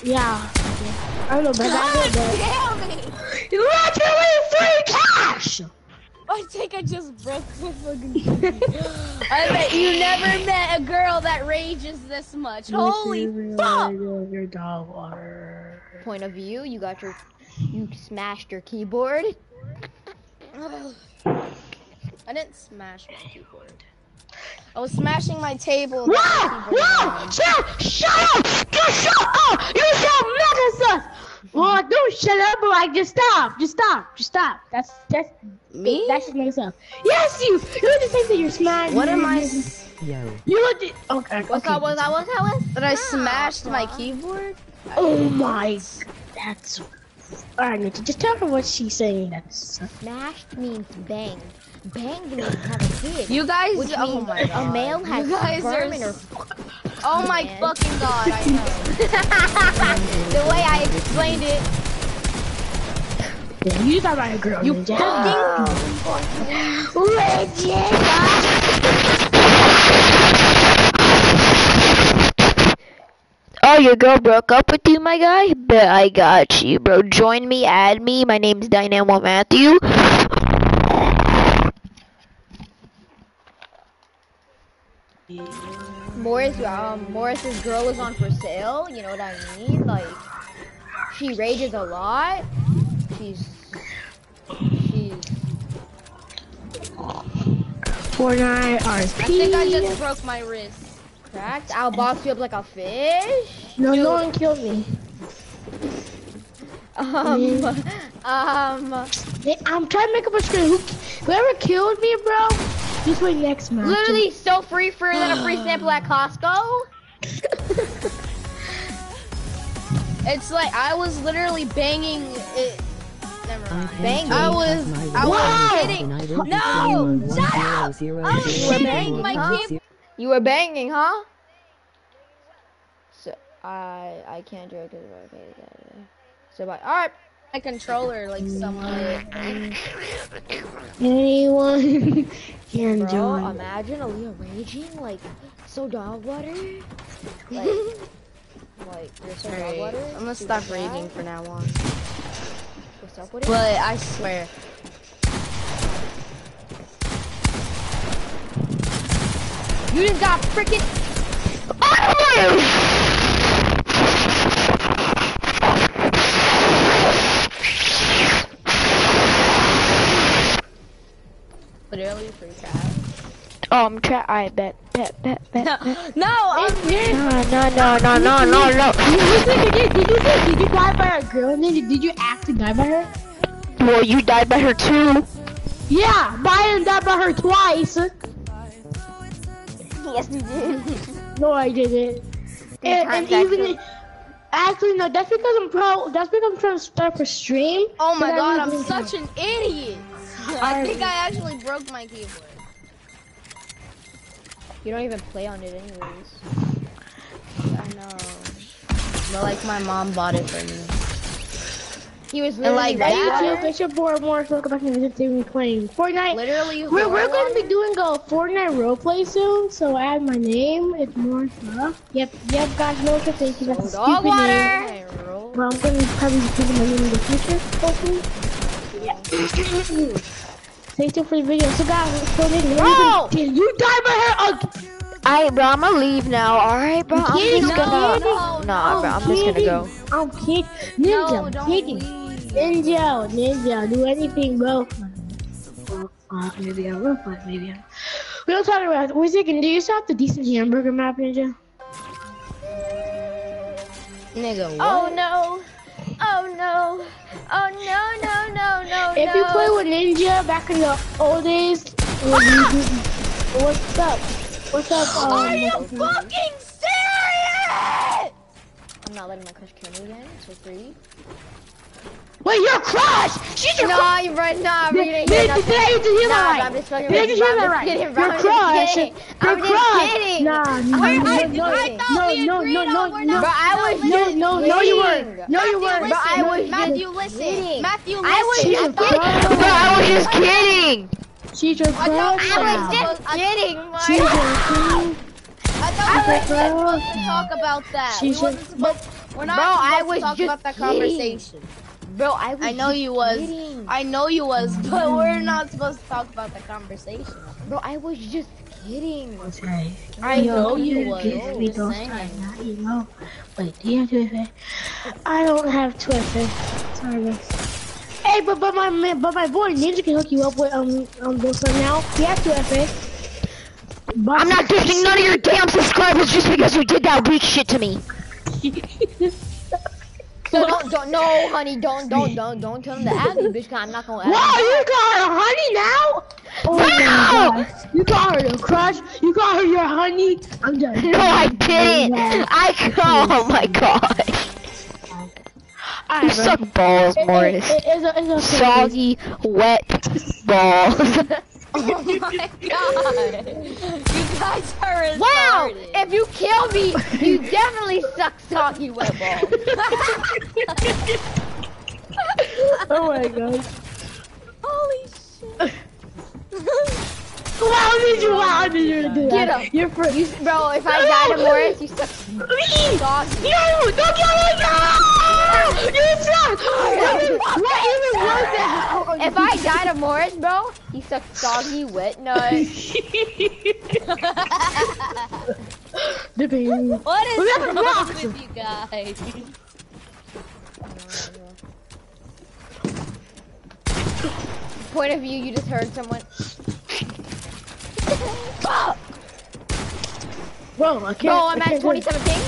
Yeah. I don't know, but God damn it! literally free cash! I think I just broke my fucking TV. I bet you never met a girl that rages this much. Holy fuck! Your dog water. Point of view, you smashed your keyboard. I didn't smash my keyboard. I was smashing my table. Whoa! Shut up! Just shut up! You're so mega sus! Well, don't shut up, but like, just stop. That's me? That's just mega sus. Yes, you the same thing. You're smashing. What am I? Yo. You look at, okay. What's that? That I smashed my keyboard? Oh my, that's... Alright, Nikki, just tell her what she's saying. That's... Smashed means banged. Banged means have a kid. You guys, which oh means my god. a male has sperm in her. Oh my fucking god, I know. The way I explained it. Yeah, you got my girl. You Oh, your girl broke up with you, my guy? Bet I got you, bro. Join me, add me. My name's Dynamo Matthew. Morris's girl is on for sale. You know what I mean? Like, she rages a lot. She's. Fortnite, RP. I think I just broke my wrist. Cracked. I'll box you up like a fish. No, no one killed me. I'm trying to make up a screen. Whoever killed me, bro, just wait next match. literally so free than a free sample at Costco. It's like I was literally banging it. Never mind. Banging. I was kidding. No! Shut up! I was banging my keyboard. You were banging, huh? So I can't do it because okay. So bye. All right. My controller like somewhat. Anyone can Bro, join. imagine Aaliyah raging like so dog water. Like you're so dog water. I'm gonna stop raging for now on. What's up with it? But I swear. You just got freaking. Literally free chat. I bet. No, No. Did you die by a girl? And then did you actually die by her? Well, you died by her too. Yeah, Byron died by her twice. Yes, you did. No, I didn't. And even actually, no. That's because I'm trying to start for stream. Oh my god, I'm such an idiot. I think I actually broke my keyboard. You don't even play on it anyways. I know. But like my mom bought it for me. He was like literally that. It's your boy Morris. Welcome back to the video playing Fortnite. Literally, We're going to be doing a Fortnite roleplay soon, so add my name. It's Morris. Yep, guys, no such thing. That's a stupid name. Well, I'm going to probably be putting my name in the future, hopefully. Yeah. Stay tuned for the video. So guys, did you die by her? Bro, I'm gonna leave now. Alright, bro. I'm just gonna. No, Nah, bro. I'm just gonna go. I'm kidding. Ninja, don't kidding. leave. Ninja, do anything, bro. Maybe I will fight, maybe I... We don't talk about it. We're thinking, do you still have the decent hamburger map, Ninja? Nigga, what? Oh no. If you play with Ninja back in the old days, what's up? Are you fucking serious? I'm not letting my crush kill me again. So free. Wait, your crush! She's your crush! You're right. Nah, bro. You didn't Did hear you nothing. hear that Nah, right? I'm just fucking Did you hear that I'm right? just kidding, bro. Your I'm crush! just kidding. Your I'm just crush! kidding. Nah, I thought we agreed on we're not. Bro, I was just no, you weren't. No, you weren't. Bro, I was Matthew, just listen. kidding. Matthew, listen. I was just Bro, kidding. Bro, I was just kidding. She's your crush I now. was just kidding. She's your crush. I thought Alex, bro. we're not supposed to talk about that. We're not supposed to talk about that conversation. Bro, I know you was. I know you was, but we're not supposed to talk about that conversation. Bro, I was just kidding. Okay. I know you was. We don't start now, you know. Wait, do you have Twitter? I don't have Twitter. Sorry, guys. Hey, but my boy Ninja can hook you up with this one now. He has Twitter. I'm not gifting none of your damn subscribers just because you did that weak shit to me. So no, honey, don't tell him to add me, bitch, cause I'm not gonna add Wow, you. you got her honey now? Oh my god. You got her your crush? You got her your honey? I'm done. No, I didn't. Oh my god. You suck balls, Morris. It's okay. Soggy, wet balls. Oh my god! You guys are retarded. Wow! If you kill me, you definitely suck soggy wet balls. Oh my god. Holy shit. How did you do that? Get him. You're free. Bro, if I die to Morris, you suck soggy. No! Don't kill me! No! You suck! What even was that? If I die to Morris, bro, he sucks soggy wet nuts. What is wrong with you guys? Point of view, you just heard someone. Bro, I can't. Bro, I'm at 27 ping.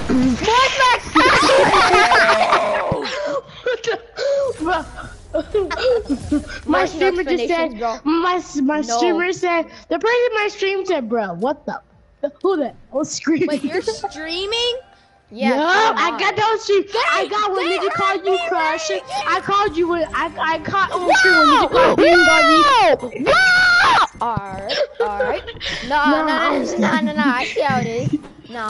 My streamer just said, my streamer said, the person in my stream said, bro, what the, who that? I was screaming. Wait, you're streaming? Yeah, I got those streams. I got when Ninja called you crush. I called you when, I caught on stream when Ninja called you. Alright. No, I see how it is. No,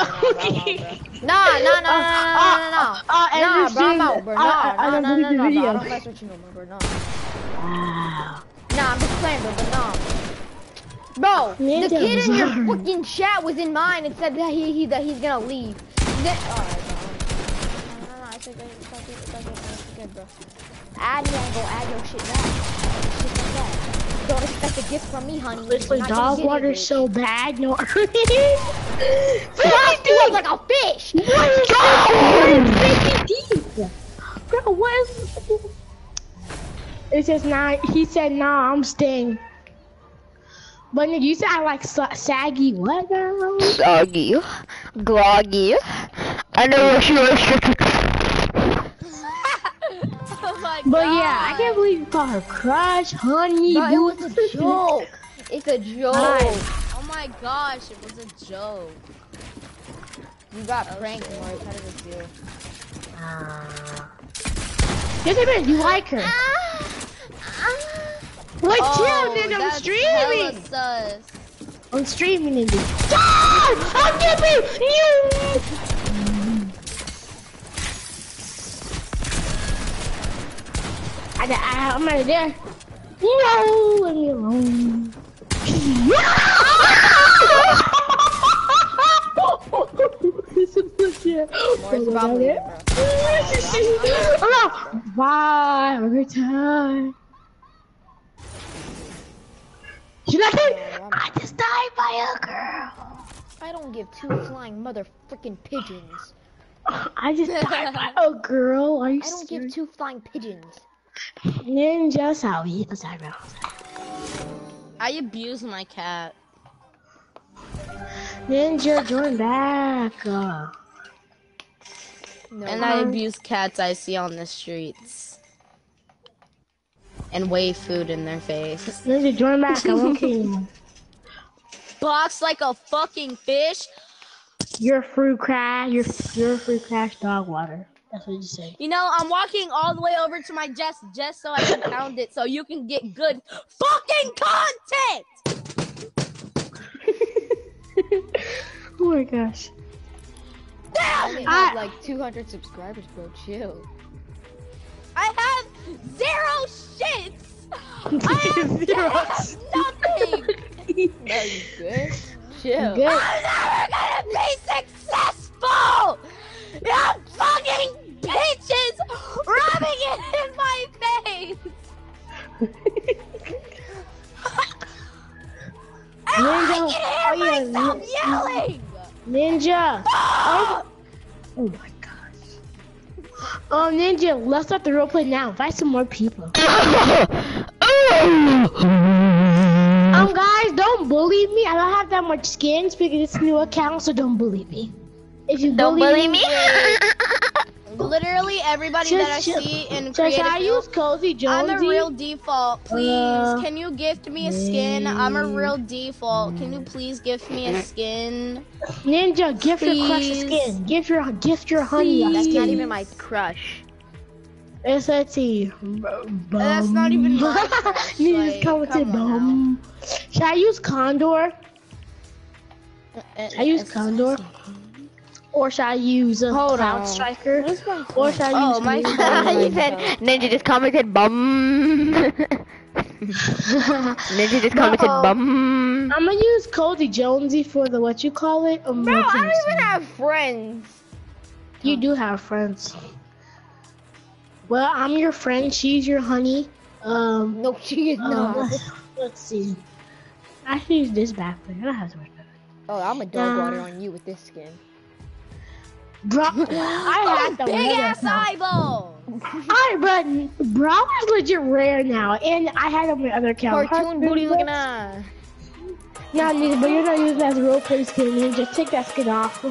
bro, I'm out, bro. No, I don't mess with you no more, bro. No. Nah, I'm just playing, bro, but no. Bro, the kid in your fucking chat was in mine and said that he's gonna leave. Alright, no, it's okay, bro. Add me and go add your shit back. Shit like that. Don't expect a gift from me, honey. Literally, dog water so bad, no. Fly through it like a fish. What is that? Bro, what is? It says nah. He said nah. I'm staying. But nigga, you said I like saggy. What? Soggy, gloggy. I know what you are. Oh my But god. yeah, I can't believe you call her crush, honey. Bro, it was a joke. It's a joke. Oh my gosh, it was a joke. You got pranked, Morris. How did it feel? Just a minute, you like her. What chill, nigga? I'm streaming. I'm streaming, nigga. I'm giving you. I'm out of there. No, leave me alone. This is legit. Morris probably it, bro. Bye. Have a great time. You like it? I just died by a girl. I don't give two flying motherfucking pigeons. I just died by a girl. Are you I don't serious? give two flying pigeons. Ninja Sawi. I abuse my cat. Ninja, join back. No, And I abuse cats I see on the streets. And wave food in their face. Ninja, join back. I won't kill you. Box like a fucking fish. You're a fruit crash. You're a fruit crash dog water. That's what you say. You know, I'm walking all the way over to my just so I can pound it so you can get good fucking content! Oh my gosh. I only have like 200 subscribers, bro. Chill. I have 0 shits! I have nothing! No, you good? chill. Good. I'm never gonna be successful! You fucking bitches rubbing it in my face! Ninja, I can hear myself yelling! Ninja. Oh my gosh. Oh, Ninja, let's start the roleplay now. Invite some more people. Guys, don't bully me. I don't have that much skins because it's a new account, so don't bully me. If you Don't bully me. Literally everybody that I see in creative I use Cozy Jonesy? I'm a real default. Please, can you gift me a skin? I'm a real default. Can you please gift me a skin? Ninja, gift your crush a skin. Gift your honey a skin. That's not even my crush. SAT. That's not even my crush. Ninja's commented bum. Should I use Condor? I use Condor. Or should I use Cloud Striker? Or should I use my He said, Ninja just commented bum. Ninja just commented bum. I'm gonna use Cozy Jonesy for the what you call it. Bro, I don't even have friends. You do have friends. Well, I'm your friend. She's your honey. No, she is not. Let's see. I should use this backpack. I don't have to worry about it. Oh, I'm a dog water on you with this skin. Bro, I had the Big ass eyeball. Bro is legit rare now, and I had on my other account. Cartoon booty looking at. No, but you're not using that as a roleplay skin. Man. Just take that skin off.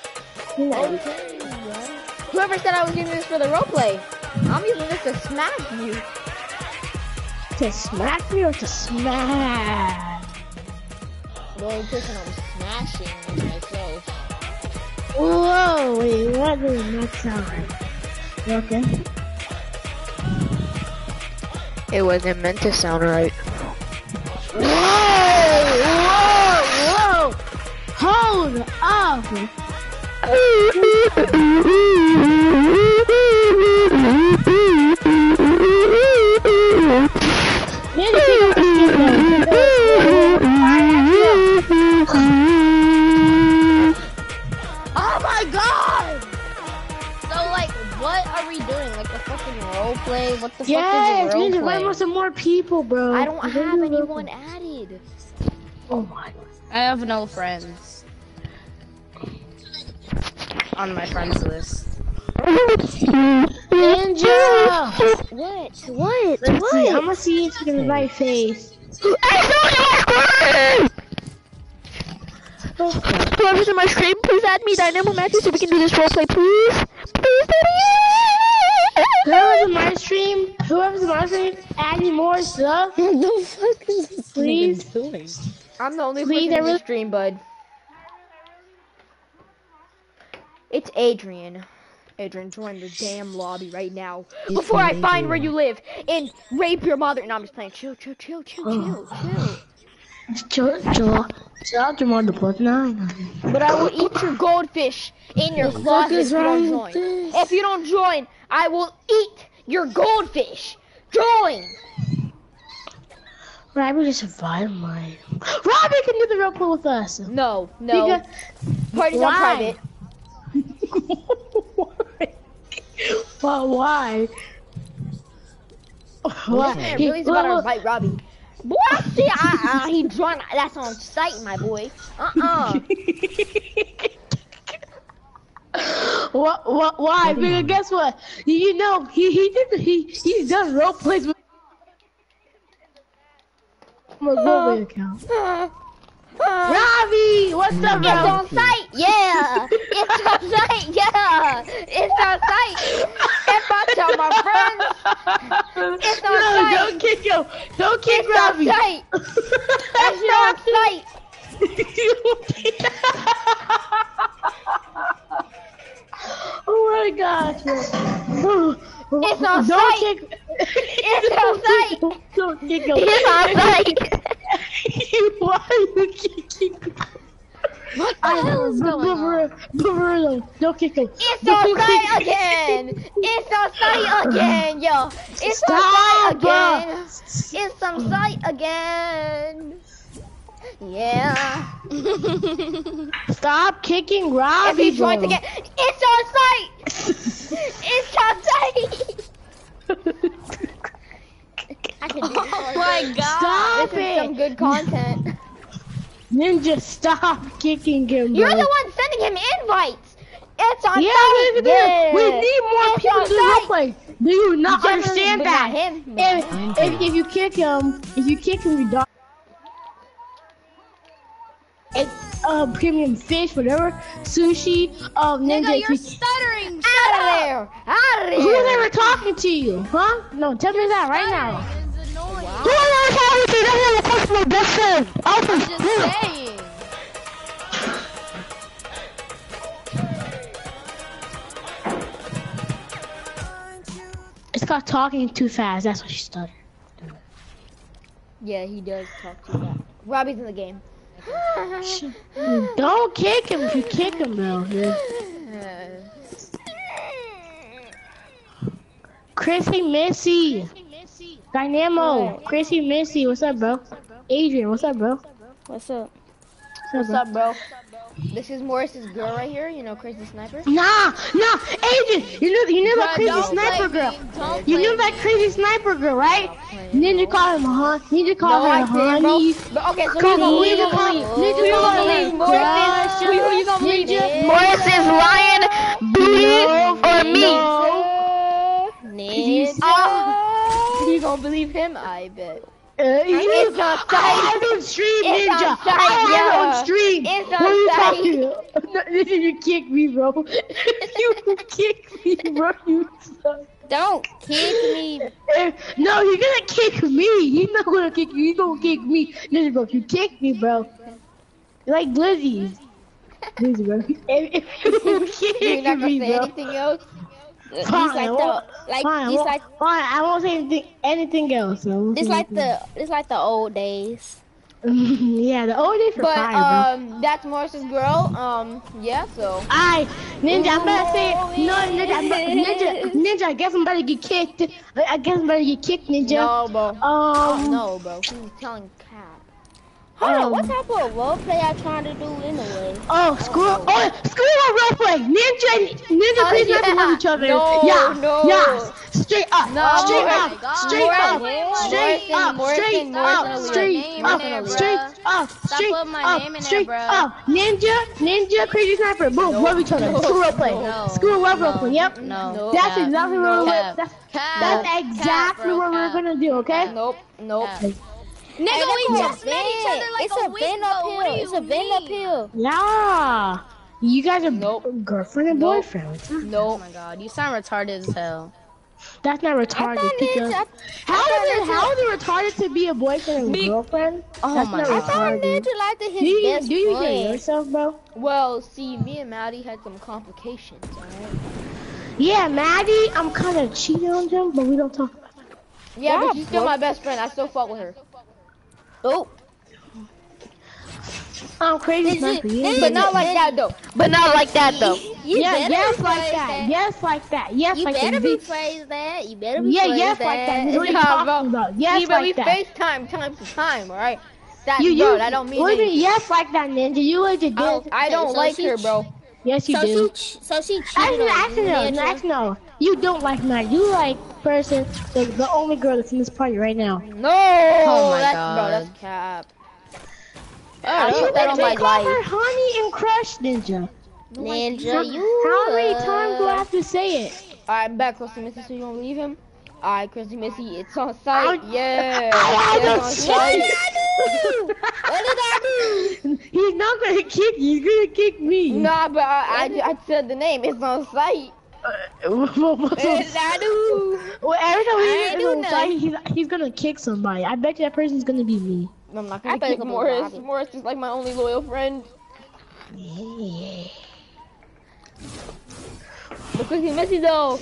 Whoever said I was using this for the roleplay, I'm using this to smack you. To smack me or to smash? The only person I'm smashing is myself. Whoa, wait, what does that sound like? Okay. It wasn't meant to sound right. Whoa! Hold up! Oh my god! So like, what are we doing? Like the fucking roleplay? What the fuck is a Ninja, roleplay? wait for some more people, bro. I don't have anyone added. Oh my. I have no friends on my friends list. Ninja! What? Let's see, I'm gonna see if you can invite Face. Whoever's in my stream, please add me Dynamo Matthew so we can do this roleplay, please. Please, Whoever's in my stream, add me more stuff. What the fuck is this Please. doing? I'm the only person in the stream, bud. It's Adrian. Adrian, join the damn lobby right now. Before I find where you live and rape your mother. No, I'm just playing. Chill. Chill out, Jamal, the +9. But I will eat your goldfish in your closet if you don't join. If you don't join, I will eat your goldfish. Join! Robbie just invited mine. Robbie can do the roleplay with us. No. Party's on private. But why? Why? Really's about to invite Robbie. Boy, see, he drunk. That's on sight, my boy. What? Why? Because guess what? You know, he's done role plays with my Google account. Robbie, what's up, It's on site, yeah. It's on site, yeah. It's on site. If I tell my friends, it's on site. Don't kick him. Don't kick Robbie. It's on site. It's on site. Oh my gosh. It's on Don't site. kick. It's on site. Don't kick him. It's on site. Why are you kicking? What the hell is going on? Don't kick him. It's on site again. It's on site again, yo. It's on site again. It's on site again. Yeah. Stop kicking Robbie, If he tries to get, it's on site. It's on site. I can do this. Oh my god. Stop This is it. some good content. Ninja, stop kicking him, bro. You're the one sending him invites. It's on Yeah, site. we need more It's people on to do site. roleplay. Do you not Generally, understand but that? not him. If you kick him, you don't. It's premium fish, whatever, sushi, ninja. Nigga, you're stuttering. Out of there. Out of there. Who's ever talking to you, huh? No, tell me that right now. It's annoying. Who ever talking to you? That's not a my best friend. I'm just saying. It's called talking too fast. That's what she stuttered. Yeah, he does talk too fast. Robbie's in the game. Don't kick him if you kick him, bro. Yeah. Chrissy Missy. Dynamo. What? Chrissy Missy. What's up, bro? Adrian, what's up, bro? What's up? What's What's up, bro? This is Morris's girl right here. You know, Crazy Sniper. Nah, Adrian. You know that Bruh, crazy don't sniper play girl. me. Don't You play know me. that crazy sniper girl, right? Ninja called him Ninja called I her didn't, bro. honey. But okay, so Come who you gonna believe? Ninja called her crush. Who you gonna believe? Ninja. Morris is Ryan, Booty, or me? You gonna believe him? I bet. It's on site. I don't stream, It's Ninja. on site, I yeah. don't stream. It's What are you on talking about? No, you kick me, bro. You kick me, bro. You suck. Don't kick me. No, you're gonna kick me. He's not gonna kick you. He's gonna kick me. Ninja, bro, if you kick me, bro. You're like Glizzy. Glizzy, bro. If you kick You're not gonna me, say bro. anything else. Fine, He's like I won't- fine, I won't say anything else. So It's like the old days. yeah, the old days were But fire, bro. that's Morris's girl. Yeah. So. Ninja, I'm about to say no, Ninja. I guess I'm about to get kicked. I guess I'm about to get kicked, Ninja. No, bro. No, bro. He's telling cap. Hold on, what type of roleplay I trying to do anyway? Screw roleplay. Ninja, please yeah. not love each other. No, yeah, no. yeah. Straight up, No. straight Oh up, my God. straight up, Morrison, straight up, Morrison, straight Morrison, up, Morrison, straight up, Morrison, straight up, Stop straight putting my up, name in there, straight bro. up. Ninja, crazy sniper. Boom, love each other. Screw roleplay. No. Screw love No. roleplay. Yep. No. That's Cap. exactly what Cap. that's exactly bro, what we're cap. gonna do. Okay. Nope. Cap. Nigga, we just met each other like a week ago. What do you mean? Yeah. You guys are girlfriend and Nope. boyfriend. Oh my god, you sound retarded as hell. That's not retarded. Because how is it retarded to be a boyfriend and girlfriend? Oh That's my not God. retarded. like to his Do you best hear friend. yourself, bro? Well, see, me and Maddie had some complications, alright? Yeah, Maddie, I'm kind of cheating on him, but we don't talk about it. Yeah, but she's still my best friend. I still fuck with her. Oh. I'm crazy sniper. But not like that, though. But not like that though. Yes, like that. Yes, like that. Yes, like that. rephrase that. You better Yeah, yes, like that. What are you talking about? Yes, like that. FaceTime time to time, alright? That, You, I don't mean what do you anything. mean, yes, like that, Ninja. You legit did. I don't like her, bro. Yes, you do. So she cheated Actually, no. You don't like Maddie. You like person, the only girl that's in this party right now. No! Oh my Bro, God. that's cap. You that on my literally call her life. honey and crush, Ninja. How many times do I have to say it? Alright, back, Chrissy Missy, so you don't believe him? Alright, Chrissy Missy, it's on site. Yeah. It's on site. What did I do? He's not gonna kick you. He's gonna kick me. Nah, but I said the name. It's on site. Well, What did I do? every time I he's do on site, he's gonna kick somebody. I bet you that person's gonna be me. I'm not gonna kick Morris. Morris is like my only loyal friend. Yeah. But Chrissy Missy though.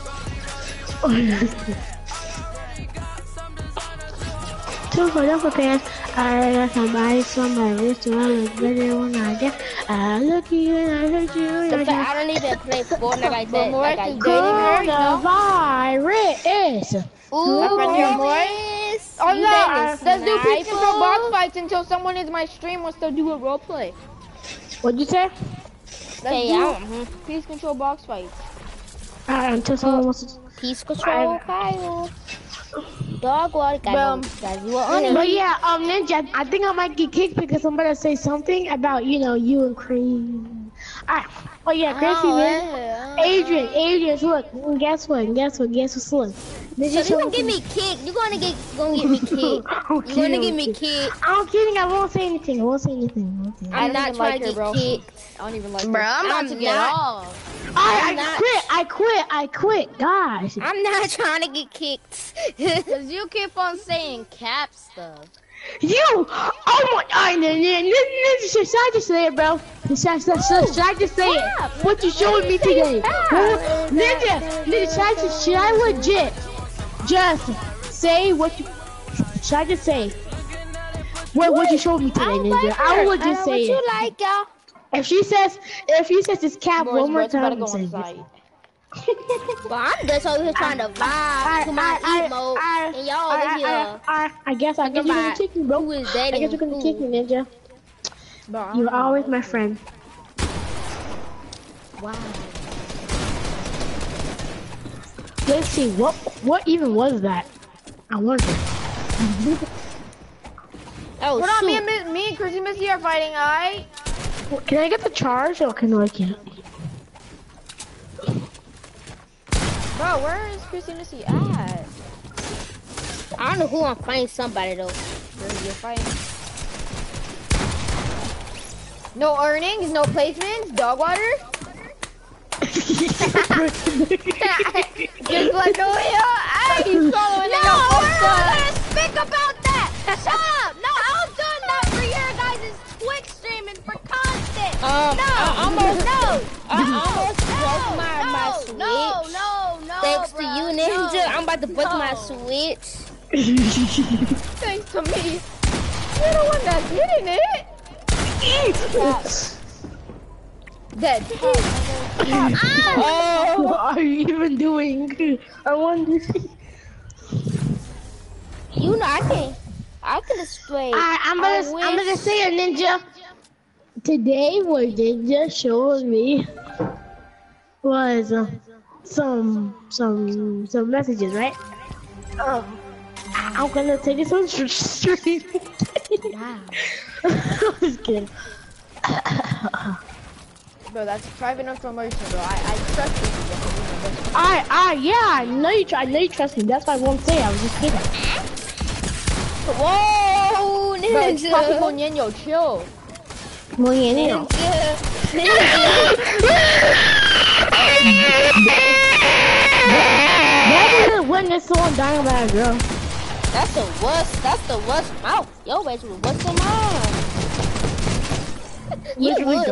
Two for the pants. I got somebody, my wrist, so I look better when I get. I look at you and I hurt you. I don't need to play Fortnite like that. But Like I dating her, Coronavirus. Ooh, Morris. Oh no! Let's do peace control box fights until someone in my stream wants to do a role play. What'd you say? Let's do peace control box fights. Until someone wants to. Peace control, Kyle. Dog water, But yeah, Ninja, I think I might get kicked because somebody say something about, you know, you and Cream. Oh yeah, Chrissy, man. Adrian, look, guess what? Look. So you gonna get me kicked. You're gonna get me kicked. You're gonna get me kicked. I'm kidding, I won't say anything. I'm not trying to get kicked. I don't even like her. Bro, I'm about to get off. I quit, gosh. I'm not trying to get kicked. Cause you keep on saying cap stuff. You! Oh my! Should I just say it, bro? Should I just say it? What you showing me today? Ninja, should I legit just say what you? Should I just say what you showed me today, Ninja? I will just say it. What you like, y'all? If she says it's cap one more time, I'm saying it. But I'm just over here trying to vibe to my emote, and y'all over here. I guess you're gonna kick me, bro. I guess you're gonna kick me, Ninja. You're always my friend. Wow. Let's see, what even was that? I wonder. Oh, hold on, me and Chrissy Missy are fighting, alright? Can I get the charge or can I can't? Bro, where is Chrissy Missy at? I don't know who I'm fighting. Somebody though. You're fighting. No earnings, no placements, dog water. Just like no, he's following it up. No, we're not gonna speak about that. Shut up. No, I was doing that for your guys' Twitch streaming for content. I almost broke my Switch. No. Thanks to you, Ninja. I'm about to break my Switch. Thanks to me. You're the one that's hitting it. Dead. What are you even doing? I wonder. You know, I can display. I'm gonna say it, Ninja. Today, what Ninja showed me was some messages, right? I'm gonna take this one straight. Wow. I'm just kidding. Bro, that's private information, bro. I trust you. Yeah, I know you trust me. That's why I won't say it. I was just kidding. Whoa, Ninja. Bro, Moñeño, chill. Moñeño. That isn't witness someone dying about a girl. That's the worst mouth. Yo, bitch was worse than mine. You would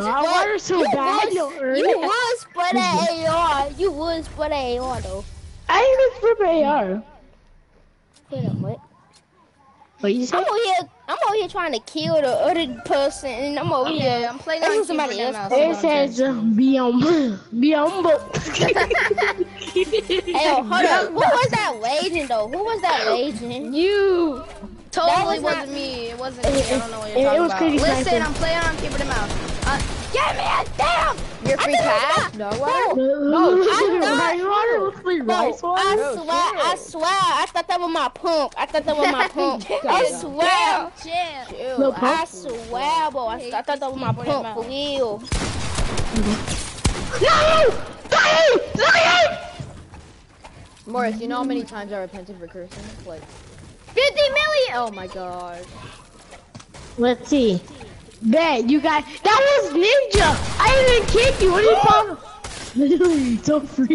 spray that AR. You would spray that AR though. I even spray AR. Wait a minute. What you say? I'm over here trying to kill the other person, and I'm over here. I'm playing on somebody else. It says be humble. Hey, hold up. Who was that raging though? Who was that raging? You. Totally wasn't me. It wasn't me. I don't know what you're talking about. Listen, I'm playing on keeping him out. Get me a damn! Your free pass? No water? No, I swear, I thought that was my pump. I swear. Chill. I swear, boy. I thought that was my pump for real. No! Morris, you know how many times I repented for cursing? Like 50 million! Oh my god. Let's see. Bet you got that was Ninja. I didn't kick you. What are you talking? Literally, so free.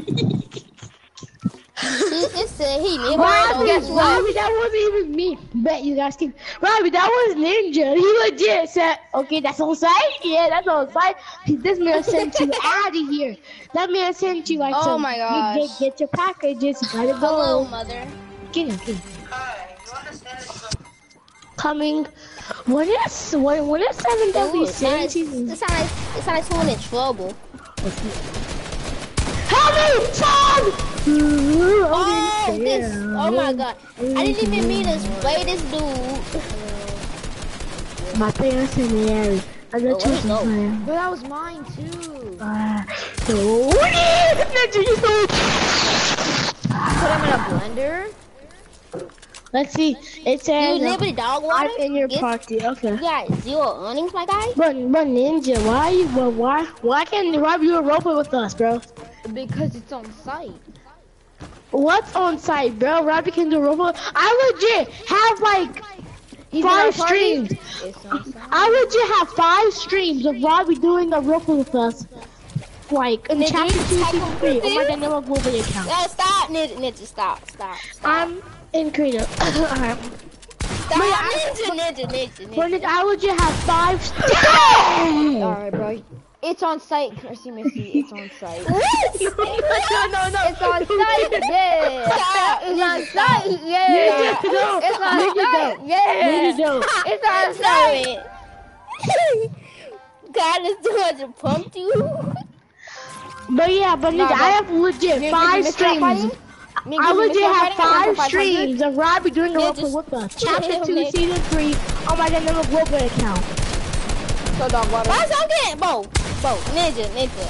It said he never. Robbie, that wasn't even me. Bet you guys keep. Robbie, that was Ninja. He legit said, "Okay, that's on site. Yeah, that's on site." This man sent you out of here. That man sent you like, oh my gosh. Get your packages. You gotta go. Hello, mother. Get him. Coming. When it's 7W6, it sounds like someone in trouble. Help me, Tom! Oh my god. I didn't even mean to spray this dude. My parents in the area. I got two sometimes. But that was mine too. Put him in a blender. Let's see. It says You live with dog water? I'm in your party. Okay. You got 0 earnings, my guy? But Ninja, why can't you do a roleplay with us, bro? Because it's on site. What's on site, bro? Robbie can do a roleplay. I legit have like 5 streams. I legit have 5 streams of Robbie doing a roleplay with us. Like in chapter 2, season 3. Oh my god, never global account. No, stop, Ninja, stop. I'm in creative. Alright. Stop, Ninja. I legit have 5 streams. Alright, bro. It's on site, Chrissy Missy. It's on site. No. It's on site, yeah. It's on site, yeah. It's on site, yeah. It's on site. God is doing to pump you. But yeah, Ninja, I have legit 5 streams. I legit have 5 streams of Robbie doing a roleplay with us. Chapter 2, season 3. Oh my god, never global account. So dog water. Why so good? Bo, Ninja.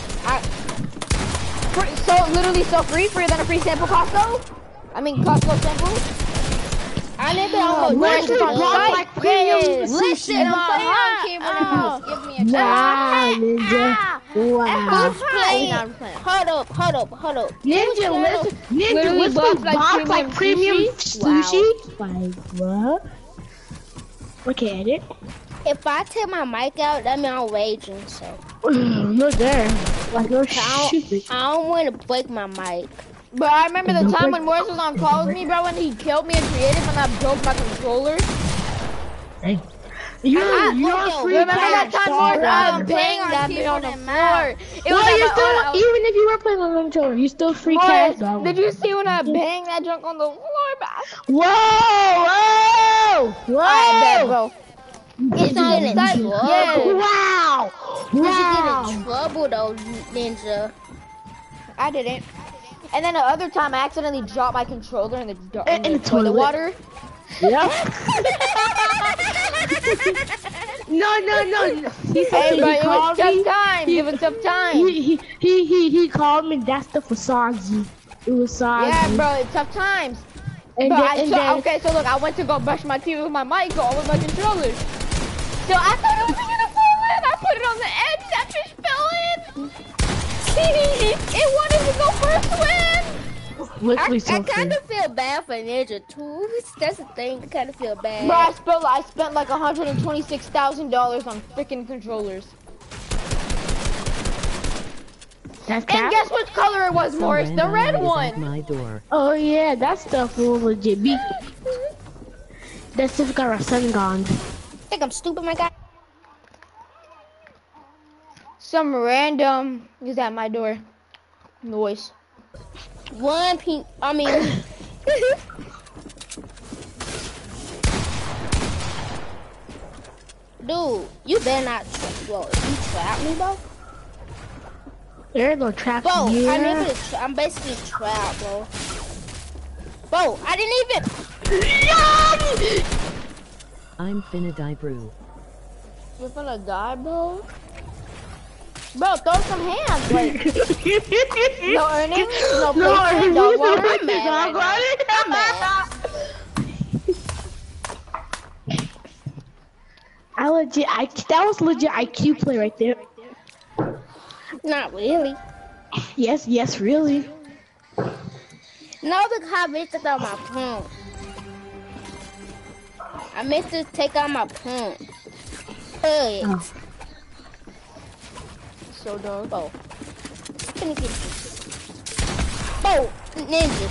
So literally so free, freer than a free sample Costco? I mean Costco sample? I never almost Listen, like premium Listen, I'm playing on camera now. Give me a chance. Wow, Ninja. Wow. Hold up. Ninja, listen. Ninja, listen, box like premium sushi? Like, what? Okay, edit. If I take my mic out, that means I'm raging, so. Look there. Like, no shit. I don't want to break my mic. But I remember the time when Morris was on call with me, bro, when he killed me in creative and I broke my controller. Hey. You're free. Remember that time Morris was playing that bit on the floor? It was even if you were playing on the controller, you still free cash. Did you see when I banged that junk on the floor, man? Whoa! Alright, bet, bro. It's on site. Yeah. Wow! You get in trouble though, Ninja. I didn't. And then the other time I accidentally dropped my controller in the toilet water. Yeah. No. He said it was tough time. It was tough time. He called me. That's the Fasazi. It was Sazi. Yeah, bro. It's tough times. Okay, so look, I went to go brush my teeth with my mic on with my controller. So I thought it was gonna fall in. I put it on the edge. That fish fell in. It wanted to go first swim. I kind of feel bad for Ninja too. That's the thing. I kind of feel bad. Bro, I spent like $126,000 on freaking controllers. And guess which color it was, Morris? The red one. My door. Oh yeah, that stuff will legit be. That stuff got our sun gone. Think I'm stupid, my guy? Some random is at my door. Noise. Dude, you better not. Well, if you trap me, bro. There ain't no trap Bro, here. I'm basically trapped, bro. Bro, I didn't even. I'm finna die, bro. You're finna die, bro? Bro, throw some hands, like. No earnings? No placement? Dog water? I'm mad. That was legit IQ play right there. Not really. Yes, really. No, because I missed to take out my pump. I meant to take out my pump. Hey. Oh. So dog. Oh. Can you get this? Oh, Ninja.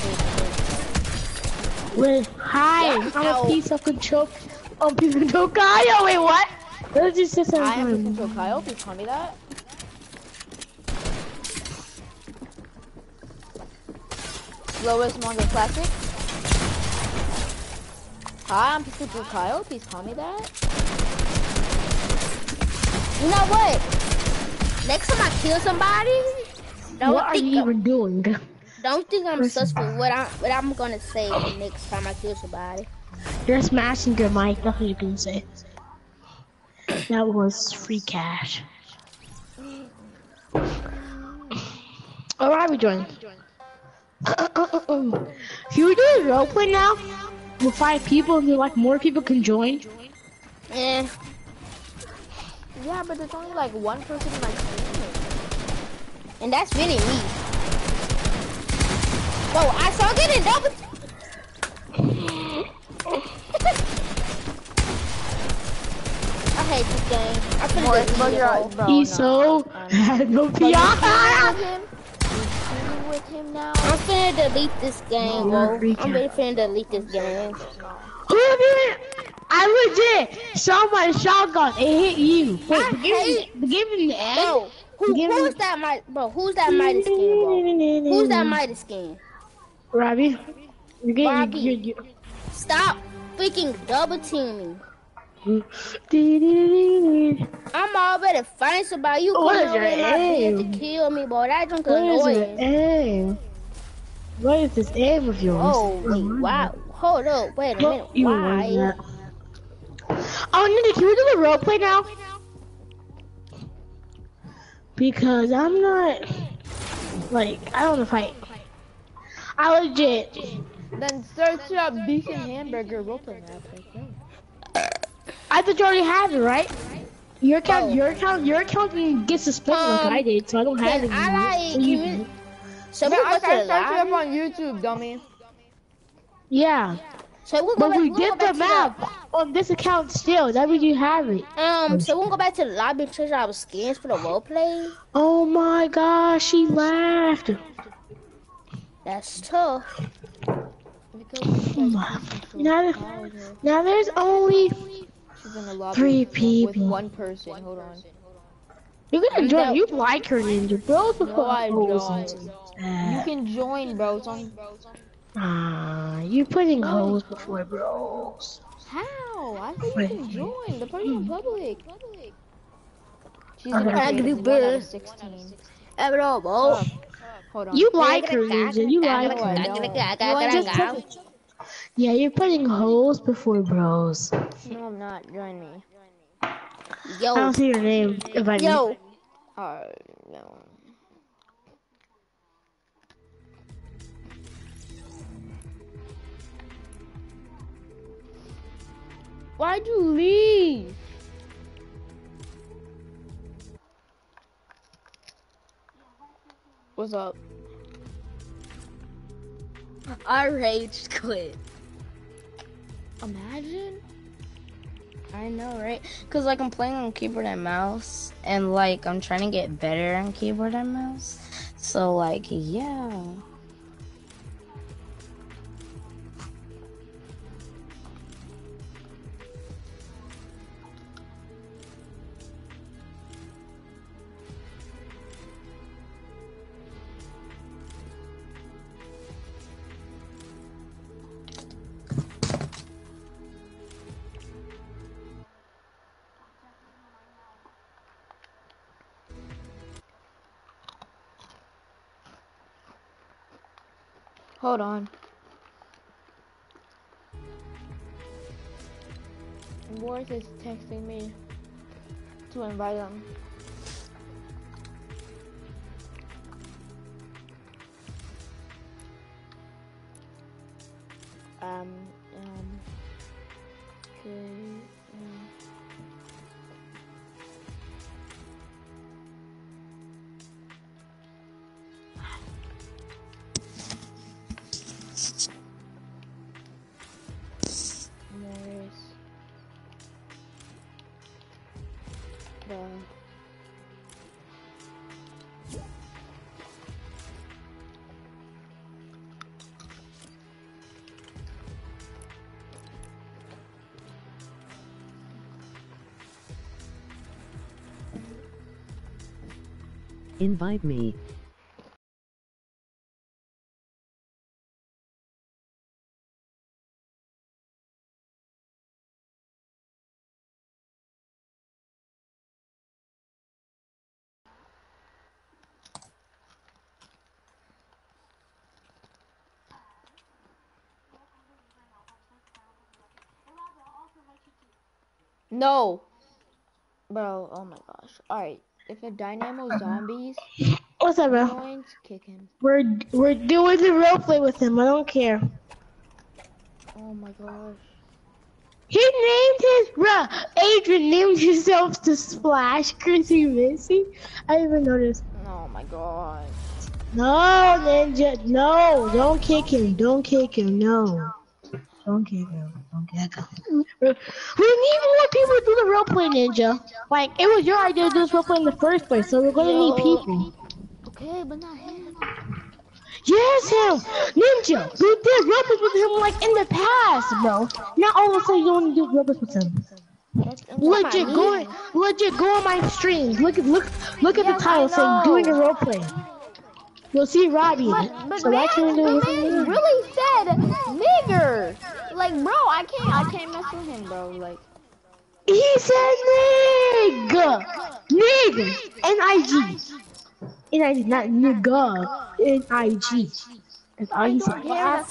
Wait, hi. I'm a piece of control. Oh, piece of control guy. Oh, wait, what? Let's just say something. I am a control Kyle. Please tell me that. Slowest manga classic. Hi, I'm Super Kyle. Please call me that. You know what? Next time I kill somebody, what are you even doing? don't think I'm sus for what I'm gonna say next time I kill somebody. You're smashing good, Mike. That's what you can say. That was free cash. Alright, we joined. Can we do a roleplay now? With 5 people, and like more people can join. Yeah. Yeah, but there's only like one person in my team. And that's really me. Bro, I saw getting double. I hate this game. I finna delete it. He's so had no PI. With him now. I'm finna delete this game, bro. I'm really finna delete this game. I legit shot my shotgun. It hit you. Wait, give me the end. Bro, who's that mighty? Bro, who's that mighty skin, bro? Who's that mighty skin? Robbie. Robbie. Stop freaking double teaming. I'm already fighting somebody. You come over in my bed to kill me, boy. That junk annoying. What is this aim of yours? Oh, wait, wow. Hold up, wait a minute. Why? Oh, Nini, can we do the roleplay now? Because I'm not, like, I don't want to fight. I legit. Then search up decent hamburger roleplay map. I thought you already have it, right? Your account gets suspended like I did, so I don't have it anymore. So we I searched it up on YouTube, dummy. Yeah. So but we did the map on this account still. That means you have it. So we'll go back to the lobby and change our skins for the roleplay. Oh my gosh, she laughed. That's tough. Now there's only 3 people. With 1 person. Hold on. You're gonna join. You like her, Ninja, bro. No, I don't. You can join, bro. It's on. You're putting hoes before bros. How? I think you can join. The party's on public. She's an ugly bird. 16. Hold on. You like her, Ninja. You like her. Yeah, you're putting hoes before bros. No, I'm not. Join me. Yo. I don't see your name. Yo. No. Why'd you leave? What's up? I rage quit. Imagine. I know, right? Cause like I'm playing on keyboard and mouse, and like I'm trying to get better on keyboard and mouse. So like, yeah. Hold on. Boris is texting me to invite him. Invite me. No. Bro, oh my gosh. Alright, if a dynamo zombies What's up, bro? joins, kick him. We're doing the roleplay with him. I don't care. Oh my gosh. He named his Adrian named himself to Splash Chrissy Missy. I didn't even noticed. Oh my god. No, Ninja. No, don't kick him. Don't kick him. No. Don't kick him. Don't kick him. We need more people to do the roleplay, Ninja. Like, it was your idea to do this roleplay in the first place, so we're gonna need people. Okay, but not him. Yes, him! Ninja! We did roleplays with him, like, in the past, bro. Now all of a sudden you don't do roleplays with him. Legit, go on my streams. Look at the title saying doing a roleplay. You'll see Robbie. But So why can't we do it? Really said nigger. Like, bro, I can't mess with him, bro. Like, he said nigga. Nigga. N-I-G. N-I-G, not nigga. N-I-G. That's all he said.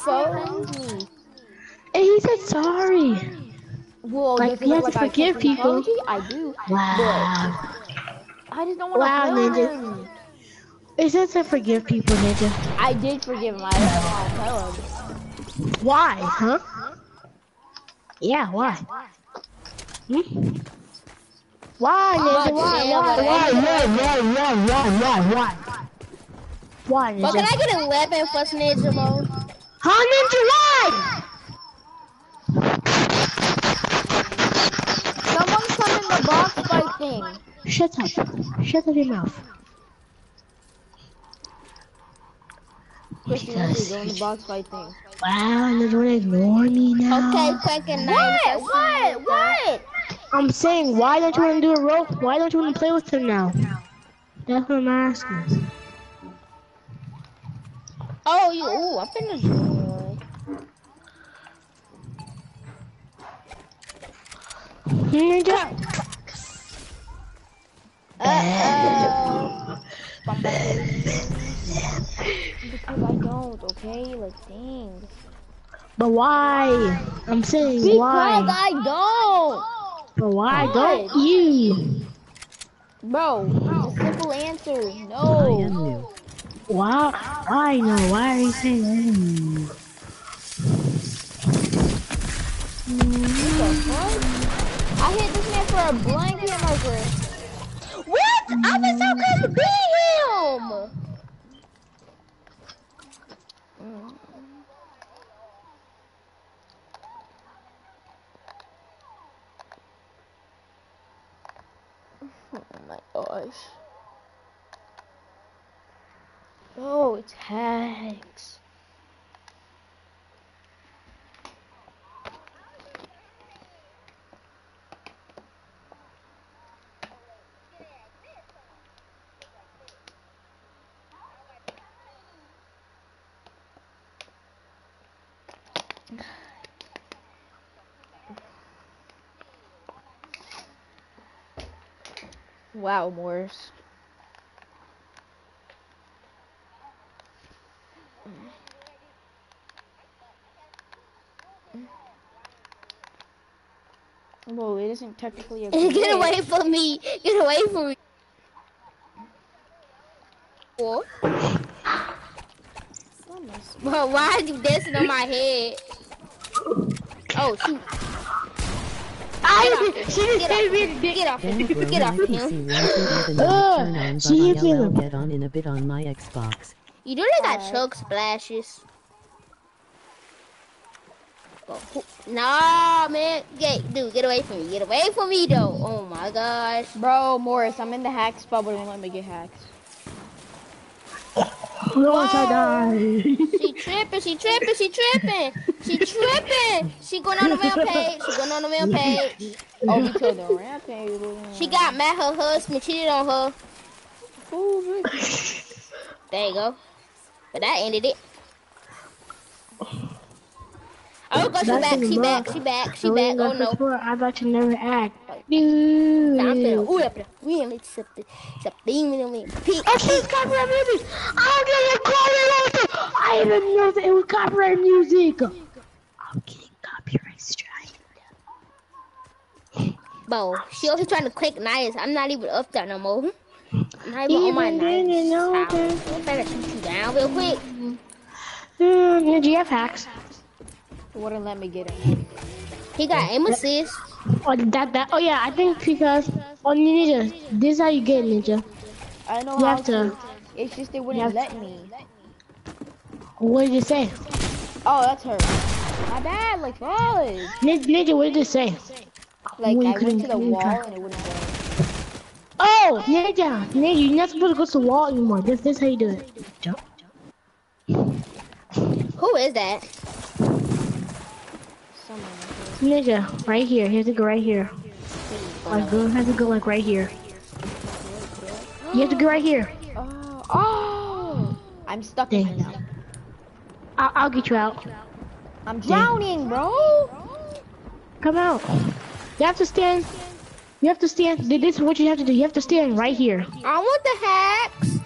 And he said sorry. Well, like, you have to forgive people. I do. Wow. I just don't want to kill him. It says to forgive people, Ninja. I did forgive him. I don't want to tell him. Why, huh? Yeah, why? Hmm? Why, Ninja? Why, Ninja? But can I get 11 for Ninja mode? Huh, Ninja, why? Someone come in the box fight thing. Shut up. Shut up your mouth. Christy, go in the box fight thing. Wow, you don't ignore me now. Okay, fucking What? I'm saying, why don't you want to do a role? Why don't you want to play with him now? That's what I'm asking. Oh, ooh, I'm finna join. Ninja. Because I don't, okay? Like, dang. But why? I'm saying why? Because I don't. But why don't you? Bro, the simple answer, I am no. new. Why? Why no? Why are you saying What the fuck? I hit this man for a blanket marker. What? I was so close to being him. Oh my gosh. Oh, it's hacks. Wow, Morris. Whoa, it isn't technically a Get away from me. Get away from me. What? Bro, why are you dancing on my head? Oh, shoot. Get off him. Get off him. I'll get on in a bit on my Xbox. You know they got choke splashes. Oh, nah, man. Dude, get away from me. Get away from me, though. Oh, my gosh. Bro, Morris, I'm in the hack spot, but it won't let me get hacked. Once I die. She tripping. She going on the rampage. Oh, we killed the rampage. She got mad her husband cheated on her. There you go. But that ended it. Oh, go, she back. Oh, no. I thought you never act. Dude. Nah, I'm finna, we ain't something in me. Oh, she's copyright music. I didn't know that it was copyright music. I'm getting copyright strike. Bro, she over here trying to click nice. I'm not even up there no more. I'm not even on my nice house. I'm trying to shoot you down real quick. Ninja, you have hacks. It wouldn't let me get him. He got aim assist. Oh, oh yeah, I think because, Ninja, this is how you get Ninja. I know You how have to. It's just they wouldn't let me. What did it say? Oh, that's her. My bad, like, fudge. Ninja, what did it say? Like, I went to the wall and it wouldn't go. Oh, Ninja, you're not supposed to go to the wall anymore. This is how you do it. Jump. Who is that? Ninja, right here. He has to go right here. Like, girl has to go like right here. You have to go right here. Oh! I'm stuck in here now. I'll get you out. I'm drowning, bro. Come out. You have to stand. You have to stand. This is what you have to do. You have to stand right here. I want the hacks.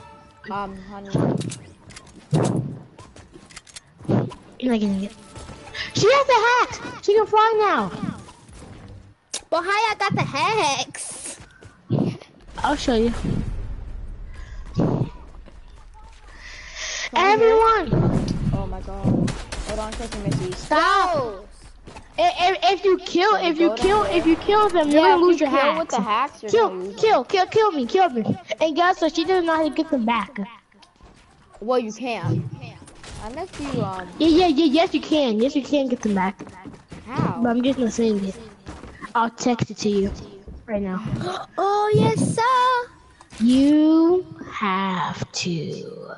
Honey. You're not getting it. She has the hacks. She can fly now. But how I got the hacks? I'll show you. Everyone. Oh my god. Hold on, Chris and Missy. Stop. If you kill them, you're gonna lose your hacks. With the hacks, kill me. And guess what? She doesn't know how to get them back. Well, you can. Unless you yes you can. Yes you can get them back. How? But I'm just not saying it. I'll text it to you right now. Oh yes, sir. You have to.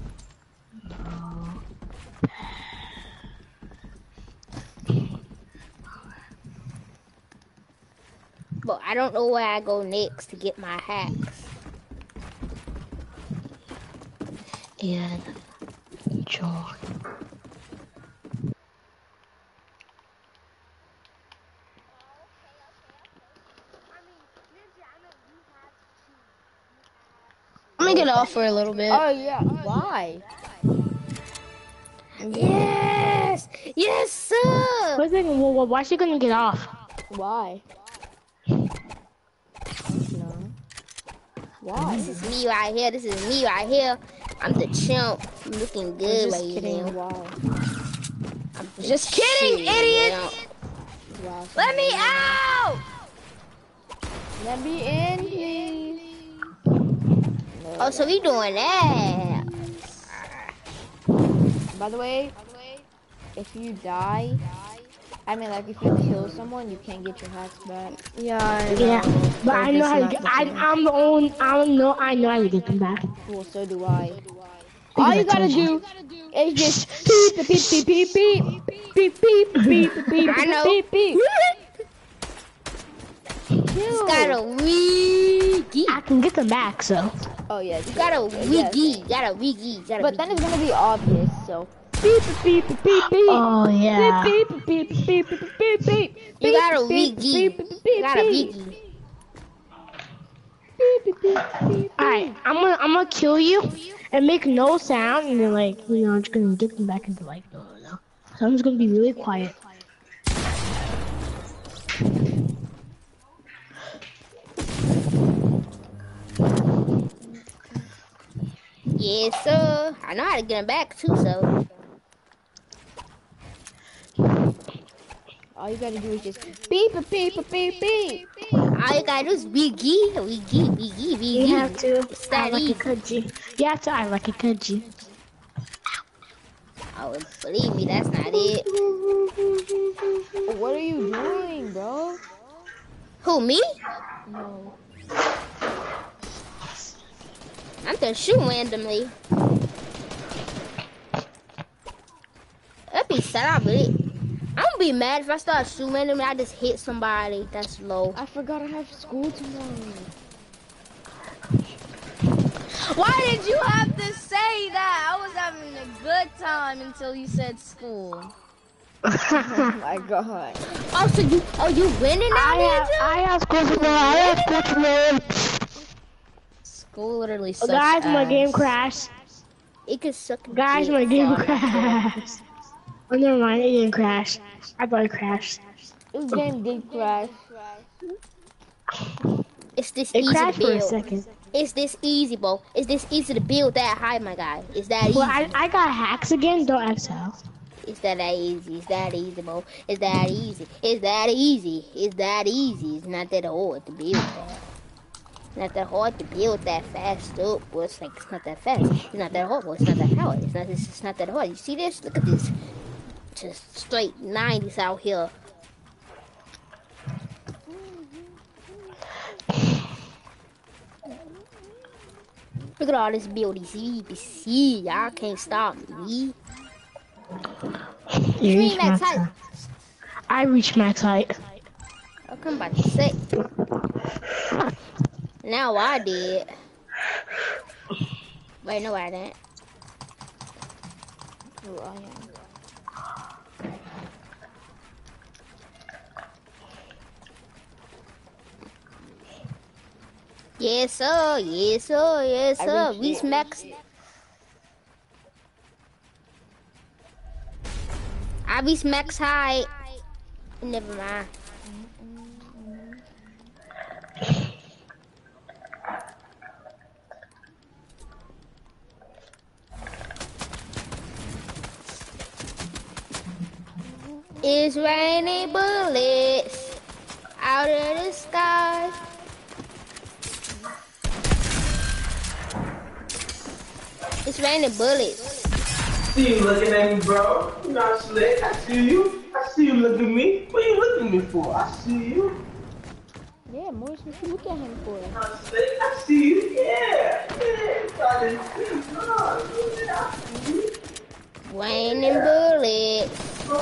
But I don't know where I go next to get my hacks. And enjoy. I'm gonna get off for a little bit. Oh yeah. Why? Yes! Yes, sir! Why is she gonna get off? Why? No. Why? This is me right here. This is me right here. I'm the chimp. I'm looking good right now. Why? I'm just kidding, idiot! Wow, Let me out! Let me in, please. Oh, so we doing that. By the way, if you die, I mean, like, if you kill someone, you can't get your hacks back. Yeah, but I know how to get. I'm the only. I know how to get them back. Well, so do I. All you gotta do is just beep beep beep beep beep beep beep beep beep. I know. Beep beep. It's got a wiggy. I can get them back, so. Oh yeah, You got a wiggy. Got a wiggy. But then it's gonna be obvious, so. Beep beep beep beep beep. Oh yeah. Beep beep beep beep beep beep beep. You got a wiggy. You got a wiggy. Alright, I'm gonna kill you and make no sound, and then like I'm just gonna get them back into like no. So I'm just gonna be really quiet. Yes, sir. I know how to get them back too, so. All you gotta do is just beep beep beep beep. All you gotta do is wiggy. You have to act like a kudgy. You have to act like a kudgy. Oh, believe me, that's not it. What are you doing, bro? Who, me? No. I'm just shooting randomly. That'd be sad, but I'm gonna be mad if I start shooting randomly. I just hit somebody that's low. I forgot I have school tomorrow. Why did you have to say that? I was having a good time until you said school. Oh my god. Oh, so you winning now, Ninja? I have school tomorrow. I have school tomorrow. School literally sucks. Guys, my game crashed. It could suck. Guys, my game crashed. Oh, never mind. It didn't crash. I thought it crashed. This game did crash. It's this It easy to crashed for a build. second. It's this easy, bro. It's this easy to build that high, my guy. It's that easy. Well, I got hacks again. Don't ask how. It's that easy. It's that easy, bro. It's that easy. It's that easy. It's that easy. It's not that hard to build that. Not that hard to build that fast up. Well, it's like it's not that fast. It's not that hard. Well, it's not that hard. It's not that hard. You see this? Look at this. Just straight 90s out here. Look at all this building. See, y'all can't stop me. You reach max height. I reach max height. I'll come back to say. Now I did. Wait, no, I didn't. Oh, I am. Yes, sir. Yes, sir. Yes, sir. Reach max. I reached max height. Never mind. It's raining bullets out of the sky. It's raining bullets. See you looking at me, bro. You not slick. I see you. I see you looking at me. What are you looking at me for? I see you. Yeah, Morris, what you look at him for? Not slick. I see you. Yeah. Raining bullets.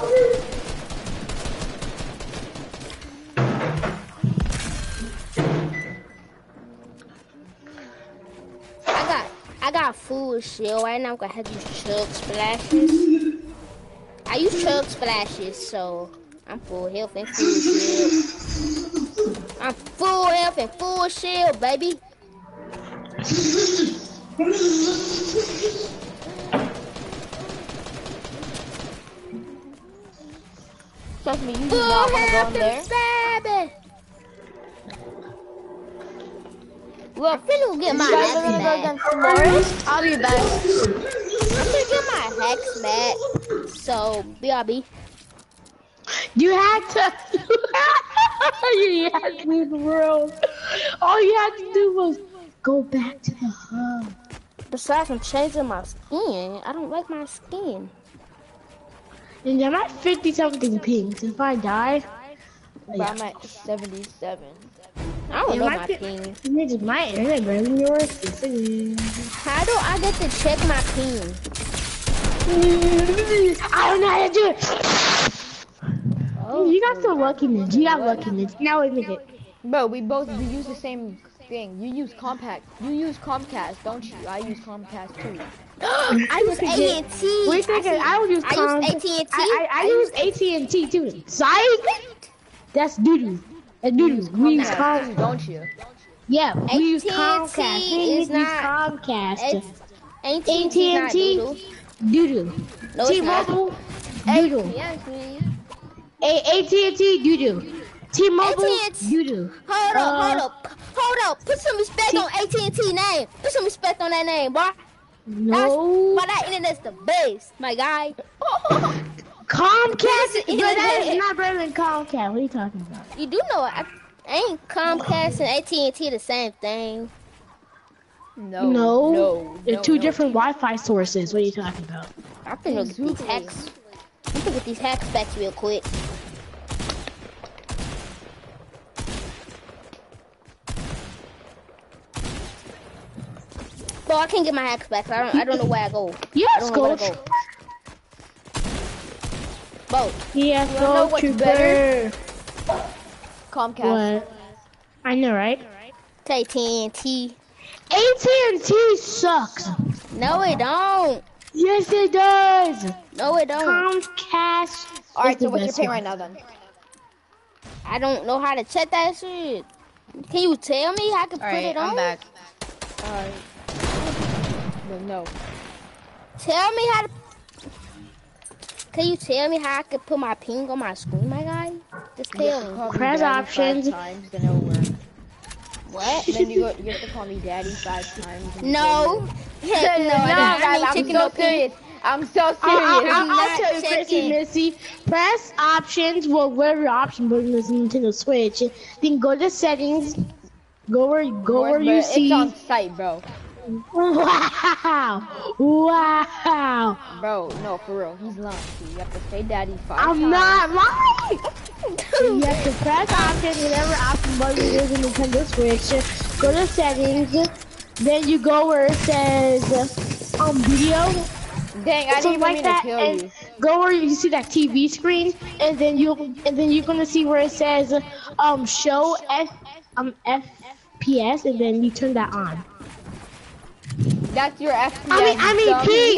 I got full shield right now. I'm gonna have to use chug splashes. I use chug splashes, so I'm full health and full shield. I'm full health and full shield, baby. Trust me, you do not want to go in there. Well, I'm finna get my hacks back. I'll be back. I'm finna get my hacks back. So, BRB. You had to. You had to leave the world. All you had to do was go back to the hub. Besides, I'm changing my skin. I don't like my skin. And I'm at 50-something pings. If I die, I'm at 77. I don't know my ping. My internet better than yours. How do I get to check my ping? I don't know how to do it. Oh, you got some luckiness. You got luckiness. Now admit it. Bro, we use the same thing. You use Comcast, don't you? I use Comcast too. I use AT&T. Wait a second. I would use AT&T. I use AT&T too. Psych. That's doo-doo. We use Comcast, don't you? Yeah, we use Comcast. We use Comcast. AT&T, doo-doo. T-Mobile, doo-doo. AT&T, doo-doo. T-Mobile, doo-doo. Hold up. Put some respect on AT&T name. Put some respect on that name, boy. No. But that internet's the best, my guy. Comcast? But that is not better than Comcast. What are you talking about? You do know ain't Comcast and AT&T the same thing? No. They're two different Wi-Fi sources. What are you talking about? I'm finna get these hacks. I'm finna get these hacks back real quick. Bro, I can't get my hacks back. So I don't know where I go. Yes, Coach. Bro. Yeah, know what's better? Comcast. What? I know, right? AT&T. AT&T sucks. No, it don't. Yes, it does. No, it don't. Comcast. Alright, so what's your ping right now then? I don't know how to check that shit. Can you tell me how I can put it on? I'm back. Alright. No. Tell me how to... Can you tell me how I can put my ping on my screen, my guy? Just tell me. Press options. What? Then you have to call me daddy 5 times. No. Heck no, I'm so serious. I'm so serious. I'll tell you, Chrissy, Missy. Press options, well, whatever your option button is on Nintendo Switch. Then go to settings. Go where you see. It's on site, bro. Wow! Wow! Bro, no, for real. He's lying. You have to say daddy 5 times. I'm not lying! You have to press options, whatever option button is in Nintendo Switch. Go to settings. Then you go where it says video. Dang, I didn't even mean to kill you. Go where you see that TV screen, and then you're gonna see where it says show FPS, and then you turn that on. That's your FPS. I mean ping.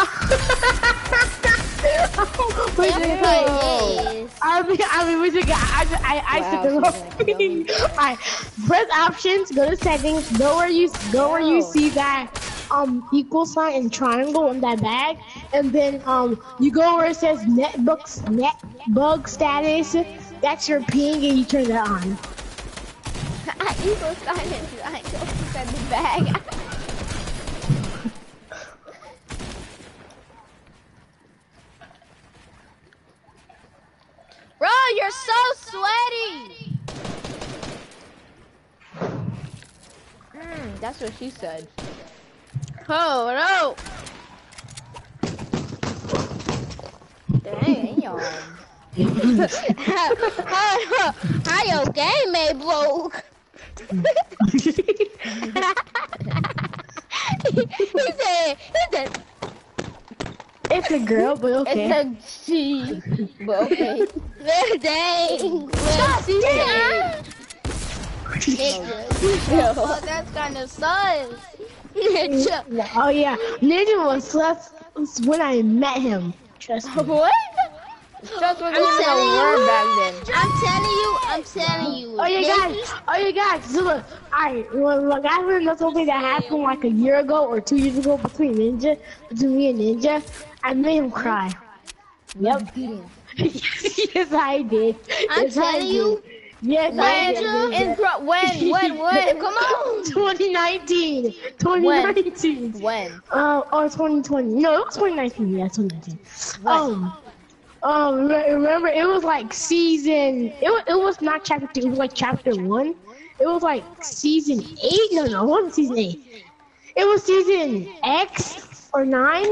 I said the wrong thing. Alright, press options, go to settings, go where you see that equal sign and triangle in that bag, and then you go where it says netbug status. That's your ping, and you turn that on. Equal sign and triangle in the bag. Bro, you're so sweaty. That's what she said. Oh no. Dang, y'all. How your game made broke? he said, it's a girl, but okay. It's a she, but okay. Dang. Oh, that's kind of sus. Oh yeah, Ninja was sus when I met him. Trust me. What? Just was a word back then. I'm telling you. Oh you guys. So look, alright, well, guys, that's something that happened like a year ago or 2 years ago between me and Ninja. I made him cry. Yep. Yes, I did. I'm telling you. Yes, when? Come on. 2019. 2019. When? Or 2020. No, it was 2019. Yeah, 2019. Remember, it was like season. It was not chapter 2. It was like chapter 1. It was like season 8. No, it wasn't season 8. It was season X or 9.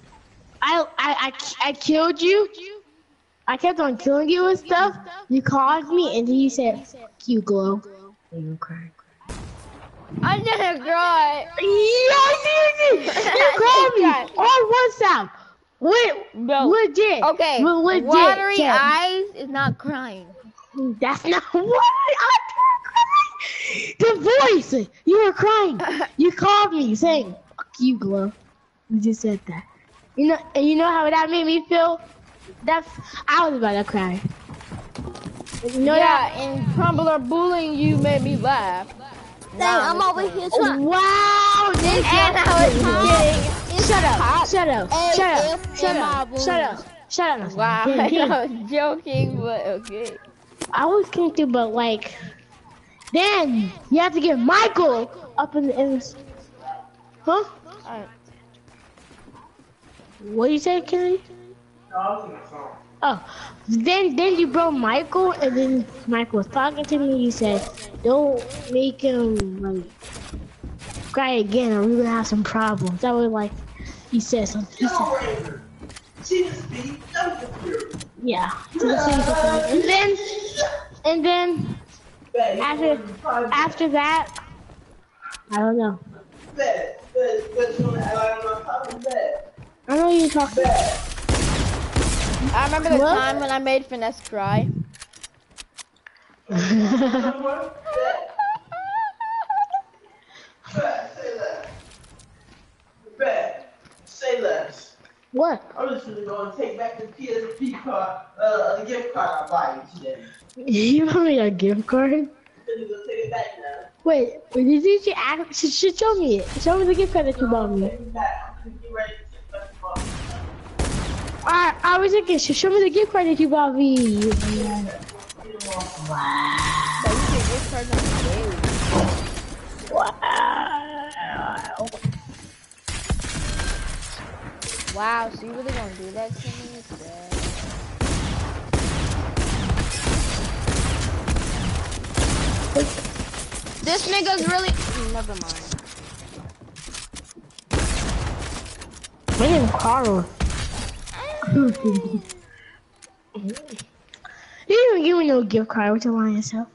I killed you. I kept on killing you and stuff. You called me and then you said, "Fuck you, Glow." And you cried. I didn't cry. Yes, you called me on WhatsApp. Wait, no. Legit. Okay. Legit. Watery eyes is not crying. That's not what I'm crying. The voice. You were crying. You called me saying, "Fuck you, Glow." You just said that. You know how that made me feel? I was about to cry. And Crumbler bullying you made me laugh. Dang, I'm over here trying. Wow, this Shut up. Wow, I was joking, but okay. I was thinking, but like, then you have to get Michael up in the huh? What you say, Kenny? Oh, then you brought Michael, and then Michael was talking to me. He said, "Don't make him like cry again, or we're gonna have some problems." That was like, he said something. He said, yeah. And then after that, I don't know. I know you're talking. I remember the time when I made Finesse cry. Say less. What? I'm just gonna go and take back the PSP card, the gift card I bought you today. You want me a gift card? I'm gonna go take it back now. Wait, did you actually show me it? Show me the gift card that you bought me. I was thinking, show me the gift card that you bought me. Wow. Wow. Wow, so you really gonna do that to me? Yeah. This nigga's really. Never mind. My name is Carl. You didn't give me no gift card. What you lying yourself?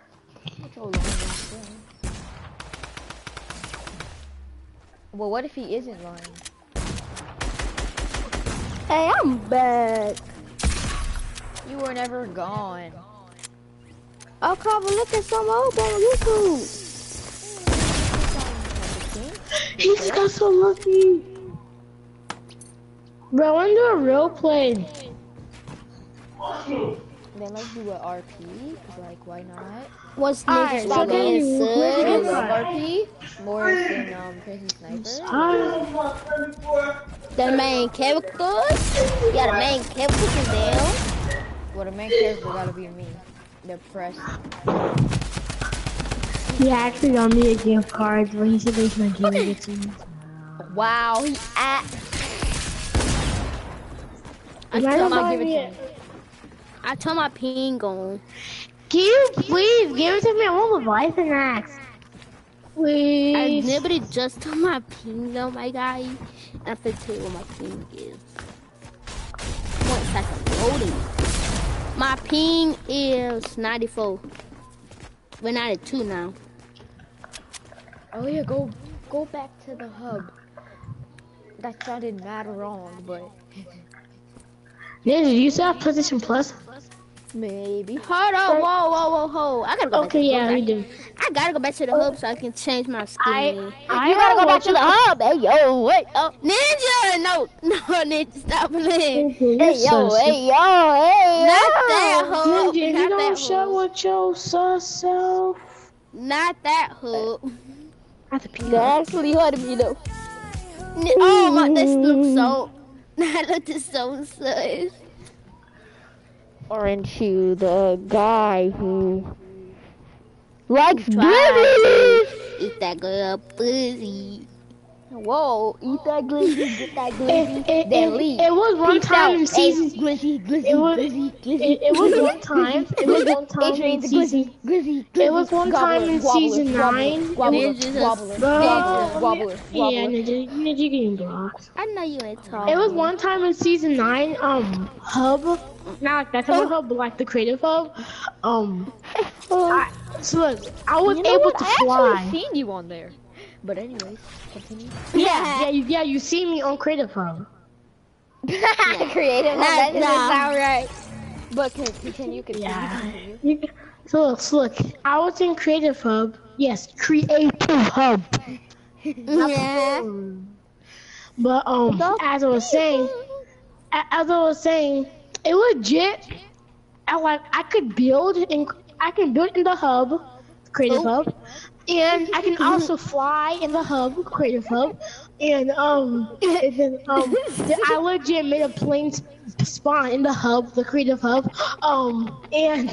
Well, what if he isn't lying? Hey, I'm back. You were never gone. Oh, come and look at some old on YouTube. He just got so lucky. Bro, I want to do a role play. Then let's do an RP, cause like why not? What's Alright, niggas so about then being you I sus? love RP more than Crazy Sniper. The main characters? Yeah, the main characters is them. Well, the main character gotta be me. The press. He actually got me a gift card when he said he's not giving it to me. Wow, he at. I turn my ping on. Can you please give it to me? I want Leviathan axe. Please. I literally just turned my ping on, my guy. And I'm gonna tell you what my ping is. 1 second, loading. My ping is 94. We're 92 now. Oh yeah, go back to the hub. That sounded mad wrong, but Ninja, do you still have PlayStation Plus? maybe. Hold on, whoa. I gotta go back to the yeah, hub. we do. I gotta go back to the hub so I can change my skin. You gotta go back to the hub. Hey, yo, wait. Oh, Ninja, no, Ninja, stop playing. Hey, yo, Not that hub. Ninja, you Not don't that show hub. what your sus self. Not that hub. Not the people. That actually hurted me though. Oh my, this looks so. That looks so sus. Aren't you the guy who likes Try glizzy? Eat that good pussy. Whoa, eat that glizzy, get that glizzy, then leave. It was one time in season. Glizzy, It was one time. It was one time in Adrian's season. glizzy. It was one time in season 9. Wobbler. Yeah, Ninja getting blocked. I know you ain't talking. It was one time in season 9. Hub. Not like that type of hub, but like the creative hub. So look, I was able to I fly. actually seen you on there. But anyways, continue. Yeah, you see me on creative hub. Creative, that doesn't sound right. But continue. Yeah. So look, I was in creative hub. Yes, creative hub. Yeah. But as I was saying, it legit. I could build in the hub, creative hub, and I can also fly in the hub, creative hub, and then I legit made a plane spawn in the hub, the creative hub, and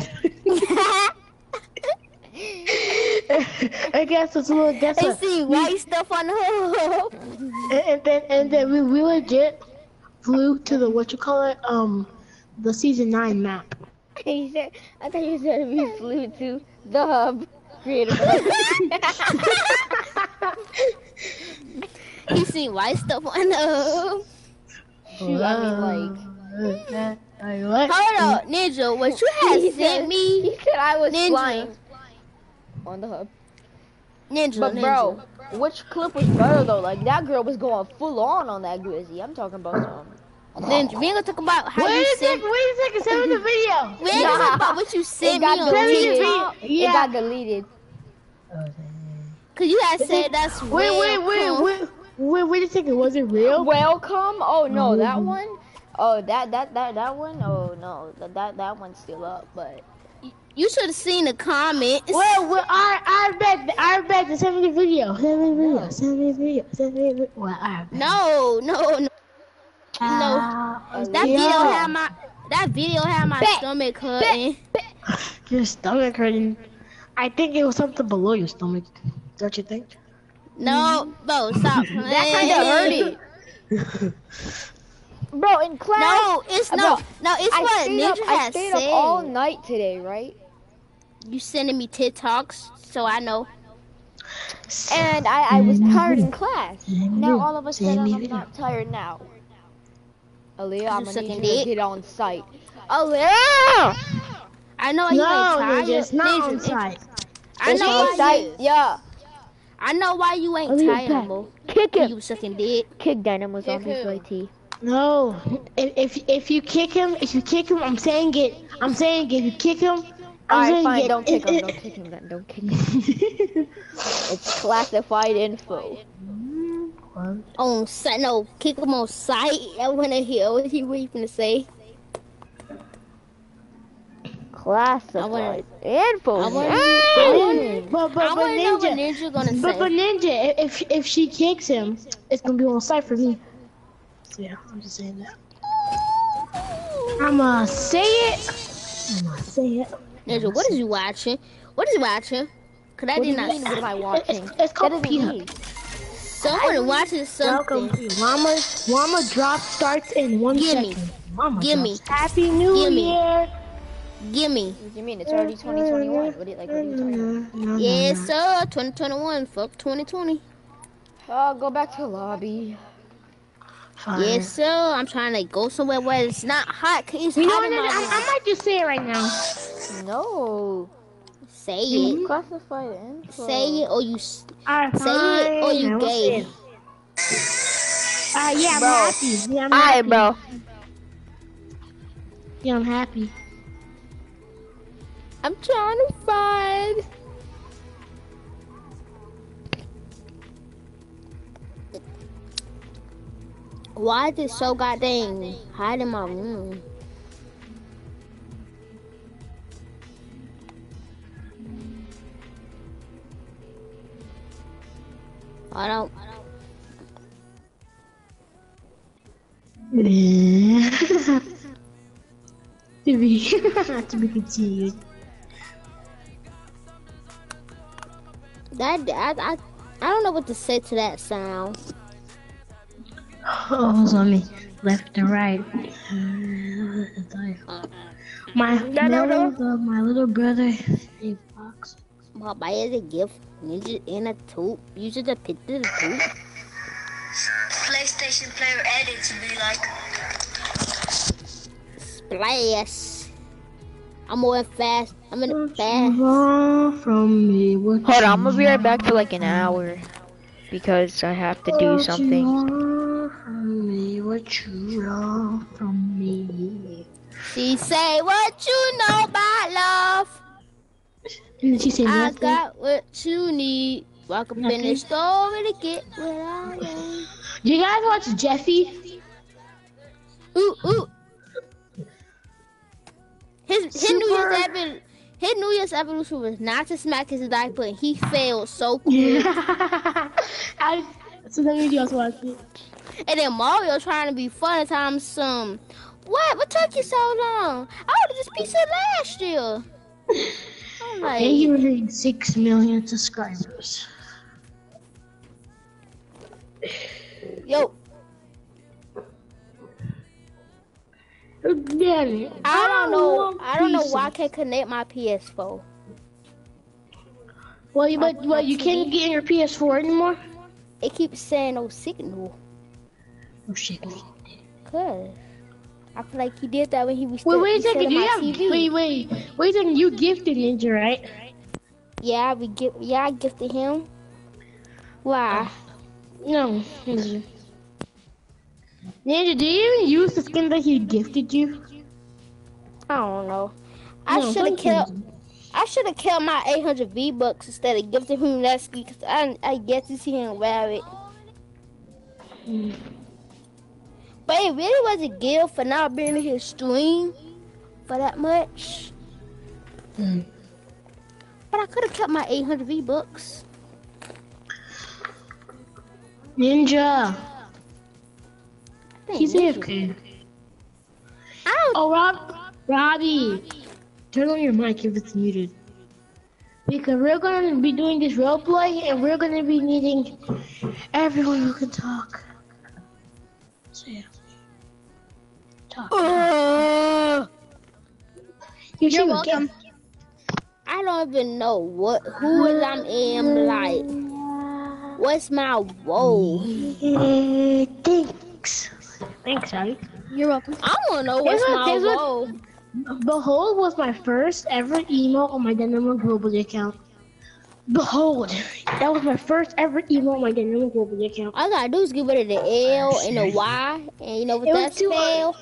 I guess it's a little. I see white stuff on the hub. And then we legit flew to the the season 9 map. I thought you said we flew to the hub. Creative hub. You see white stuff on the hub. Shoot, I mean like. Hold on, Ninja, what you had sent me? He said I was Ninja. flying on the hub. Ninja, But bro, which clip was better though? Like that girl was going full on that glizzy. I'm talking about some. Ninja, we ain't gonna talk about how you sent. Wait a second, send me the video. We ain't gonna talk about what you sent me on TikTok. It got deleted. Cause you had said that's Wait a second, was it real? Welcome. Oh no, that one. Oh that one. Oh no, that one's still up. But you should have seen the comments. Well, I bet to send me the video. Send me the video. Well, No. That video had my stomach hurting. Your stomach hurting. I think it was something below your stomach. Don't you think? No, bro, stop playing. That kind of hurt it. Bro, in class. No, it's no, it's what Ninja I has stayed said. up all night today, right? You sending me TikToks, so I know. And I was tired in class. Now all of a sudden I'm not tired now. Aaliyah, I'm gonna need you to get on site. Aaliyah! I know you ain't tired. Ninja, it's not on site. I know on site. Yeah. I know why you ain't tired no more. Kick him. You sucking dick. Kick Dynamo's on his way, T. No, if you kick him, I'm saying it. If you kick him, Alright, fine. Don't kick him. Don't kick him. Then don't kick him. It's classified info. On site, no, kick him on site. I wanna hear what you gonna say. Classified info. But Ninja gonna say. But Ninja, if she kicks him, it's gonna be on site for me. So yeah, I'm just saying that. I'ma say it. Ninja, what is you watching? What is you watching? Cause I did not. What am I watching? It's called P-Hub. Someone watching something. Welcome. Llama drop starts in 1 second. Llama Gimme. drops. Happy New Year. Gimme. What do you mean? It's already 2021. What are you talking about? Yes, sir. 2021. Fuck 2020. Go back to lobby. Fine. Yes, sir. I'm trying to go somewhere where it's not hot. Cause it's You know hot what? in my room. I might just say it right now. No. Say it. Classified info. Say it or you. Alright, Say it or you gay. Yeah, I'm happy. Yeah, I'm happy. Alright, bro. Yeah, I'm happy. I'm trying to find. Why is it so goddamn hot in my room? I don't. To be continued. I don't know what to say to that sound. Oh, it was on me. Left and right. My little brother. Hey, Fox. Well, buy it a gift. Ninja in a tube. Use it to pit the tube. PlayStation player edit to be like. Splash. I'm moving fast. I'm in the fast. From me. Hold on, I'm gonna be right back for like an hour because I have to do something. From me, what you want from me? She say what you know about love. And she said I nothing. got what you need. Walk up in the store to get what I want. Do you guys watch Jeffy? Ooh. His New Year's evolution was not to smack his diaper, and he failed so quick. So that means you also watch it. And then Mario trying to be fun times some. What took you so long? I ordered this pizza last year. I'm like, And he reached 6 million subscribers. yo. Daddy, I don't know why I can't connect my PS4. Well, you can't get in your PS4 anymore? It keeps saying no signal. Oh shit. Cause I feel like he did that when he was still Wait a second, my TV. wait a second, you gifted Ninja, right? Yeah, I gifted him. Why? No. Ninja, do you even use the skin that he gifted you? I don't know. No, I should have killed my 800 V-Bucks instead of gifting him that skin because I get to see him wear it. But it really wasn't good for not being in his stream for that much. But I could have kept my 800 V-Bucks. Ninja. He's AFK. Oh, Robbie. Turn on your mic if it's muted. Because we're gonna be doing this roleplay, and we're gonna be needing everyone who can talk. So yeah, talk. You're welcome. I don't even know who is I'm in. Like, what's my role? Thanks, Shaggy. You're welcome. I wanna know what's my role. Behold was my first ever email on my Dynamo Global account. Behold, that was my first ever email on my Dynamo Global account. All I gotta do is get rid of the L and the Y, and you know what that spell?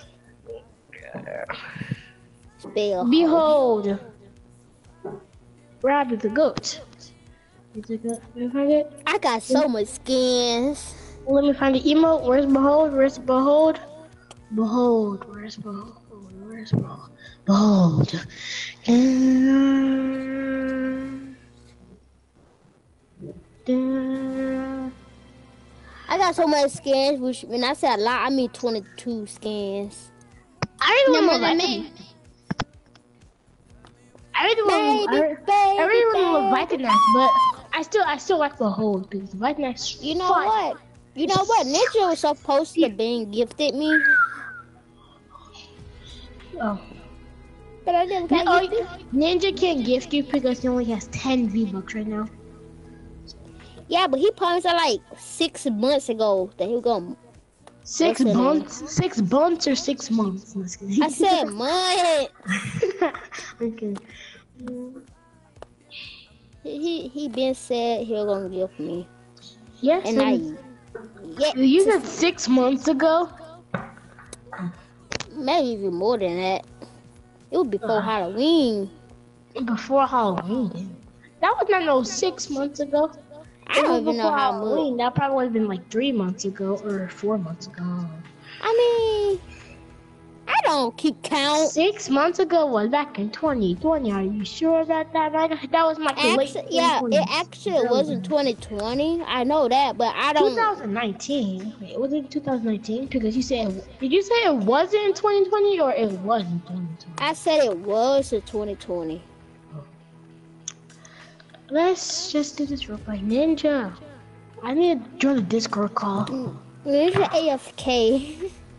Behold, Rabbit the goat. Let me find it. I got so much skins. Let me find the email. Where's Behold? Where's Behold? Behold, where's Behold? Where's Behold? Behold. I got so much skins, which when I say a lot, I mean 22 skins. I really want to me. I really want Vitanax, but I still like Behold because Vitanax. You know what? You know what? Ninja was supposed to be gifted me. Oh. But I didn't get gifted. Ninja can't gift you because he only has 10 V-Bucks right now. Yeah, but he promised like 6 months ago that he was gonna. 6 months? 6 months or 6 months? I said months. Okay. He been said he was gonna gift me. Yes. And you said 6 months ago? Maybe even more than that. It was before Halloween. Before Halloween? That was not 6 months ago. I don't even know how Halloween. That probably would have been like 3 months ago or 4 months ago. I mean, I don't keep count. 6 months ago was back in 2020. Are you sure about that? That was my late. Yeah, it actually wasn't 2020. I know that, but I don't. 2019. Wait, was it 2019? Because you said, did you say it wasn't in 2020 or it was in 2020? I said it was in 2020. Let's just do this real quick. Ninja, I need to join the Discord call. Ninja AFK.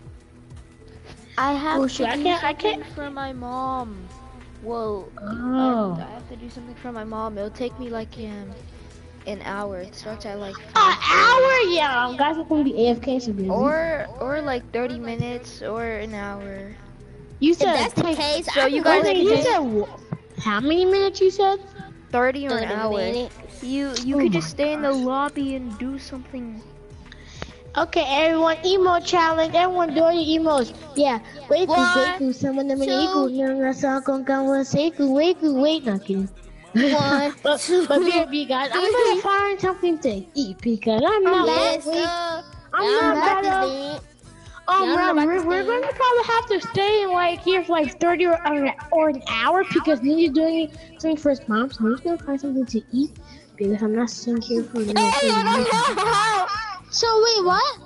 I have to do I can't for my mom. Whoa. Oh. I have to do something for my mom. It'll take me like an hour. It starts at like 5. An hour? Yeah, guys are gonna be AFK so busy. Or like 30 minutes or an hour. You said if that's the case, so you guys said how many minutes you said? 30 or an hour. Minutes. You could just stay in the lobby and do something. Okay, everyone, emo challenge. Everyone do your emos. Yeah. Wait, someone of wait, not kidding. but BRB guys, I'm gonna find something to eat because I'm not we're gonna probably have to stay like here for like 30 or an hour because Ninja's doing something for his mom, so I'm just gonna find something to eat because I'm not staying here for no. So wait, what?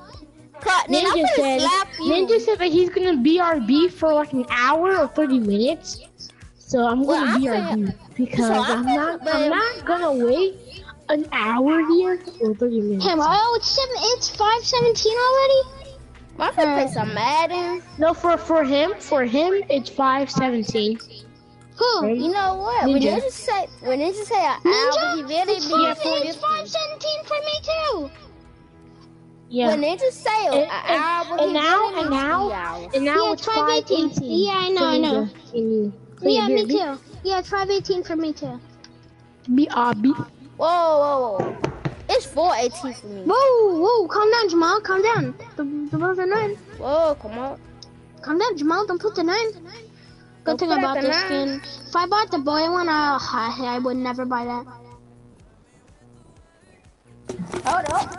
Ninja said that he's gonna BRB for like an hour or 30 minutes. So I'm gonna BRB because I'm not gonna wait an hour here or 30 minutes. Hey, it's 5:17 already. My friend plays some Madden. No, for him, it's 5:17. Who? Right? You know what? When they just say an hour, he really it's 5:17 for me too. Yeah. When they just say an hour, and now it's 5:18. Yeah, I know. Yeah, me too. Yeah, it's 5:18 for me too. BRB. Whoa. It's 4:18 for me. Whoa, calm down, Jamal. Calm down. The ball's at 9. Whoa, come on. Calm down, Jamal. Don't put the 9. Good thing about this skin. If I bought the boy one, I would never buy that. Hold up.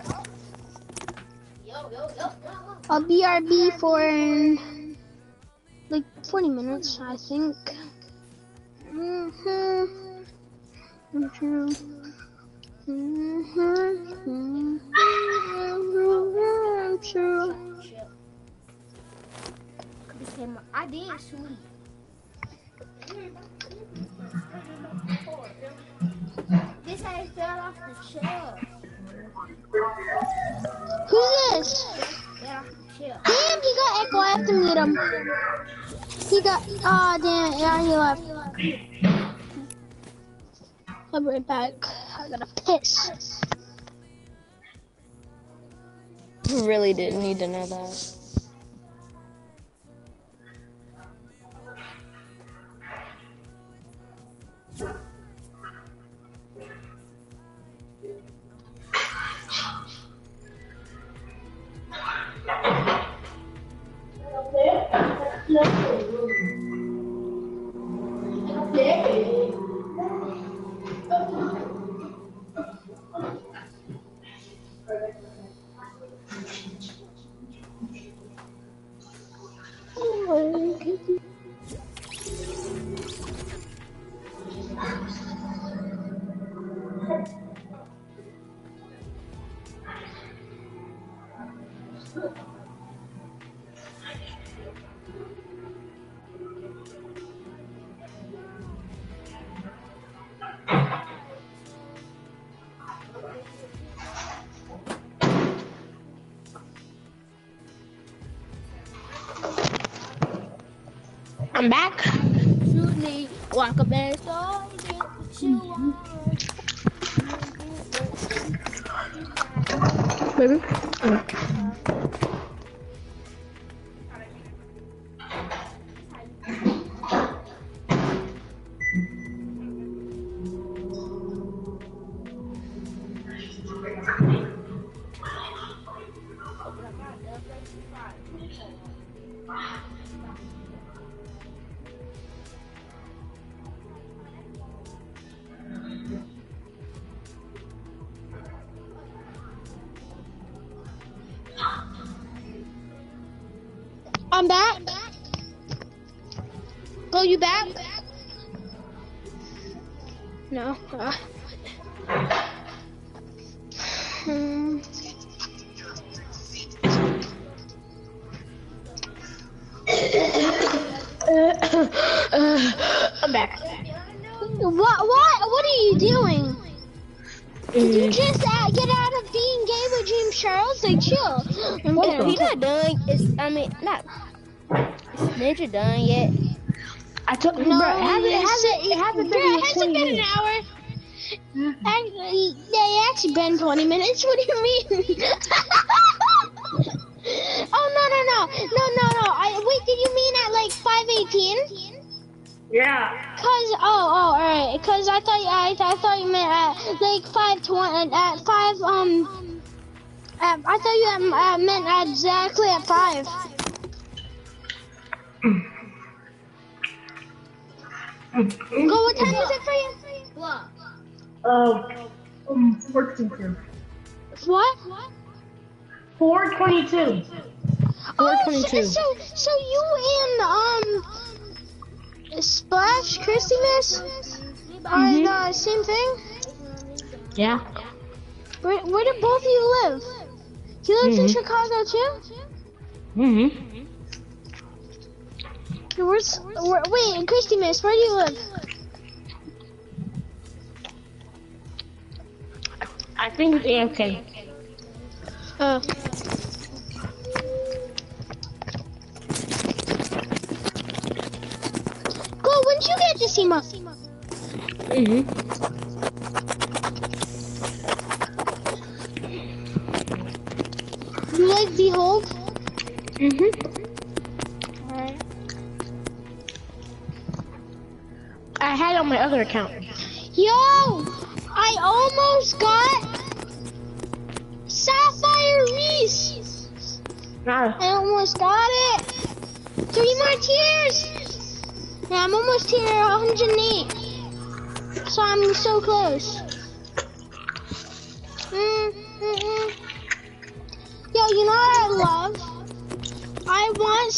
I'll BRB for like 20 minutes, I think. I did sweet. This guy fell off the chair. Who's this? Fell off the chair. Damn, he got echo. I have to mute him. He got. Oh damn! Yeah, he left. I'll be right back. I gotta piss. Really didn't need to know that. I'm back. Walk a bed, so get what you want. Baby. I'm back. Go, you back? No. I'm back. What are you doing? Did you just get out of being gay with James Charles? Like, chill. He's not done. Not. Is Ninja done yet? I took no. Bro, it hasn't been an hour. Actually, yeah, it actually been 20 minutes. What do you mean? Oh no! Wait, did you mean at like 5:18? Yeah. Alright. Cause I thought you meant at like 5:20. At 5 I thought you meant exactly at 5. Go. What time is it for you? What? 4:22. What? 4:22. 4:22. So you and Splash Christmas are the same thing? Yeah. Where do both of you live? He lives in Chicago too? Wait, Christmas, where do you live? I think it's AFK. Go, when did you get to SEMA? You like Behold? Alright. I had it on my other account. Yo! I almost got Sapphire Reese! I almost got it! 3 more tiers! Yeah, I'm almost tier 108. So I'm so close. Yo, you know what I love? I want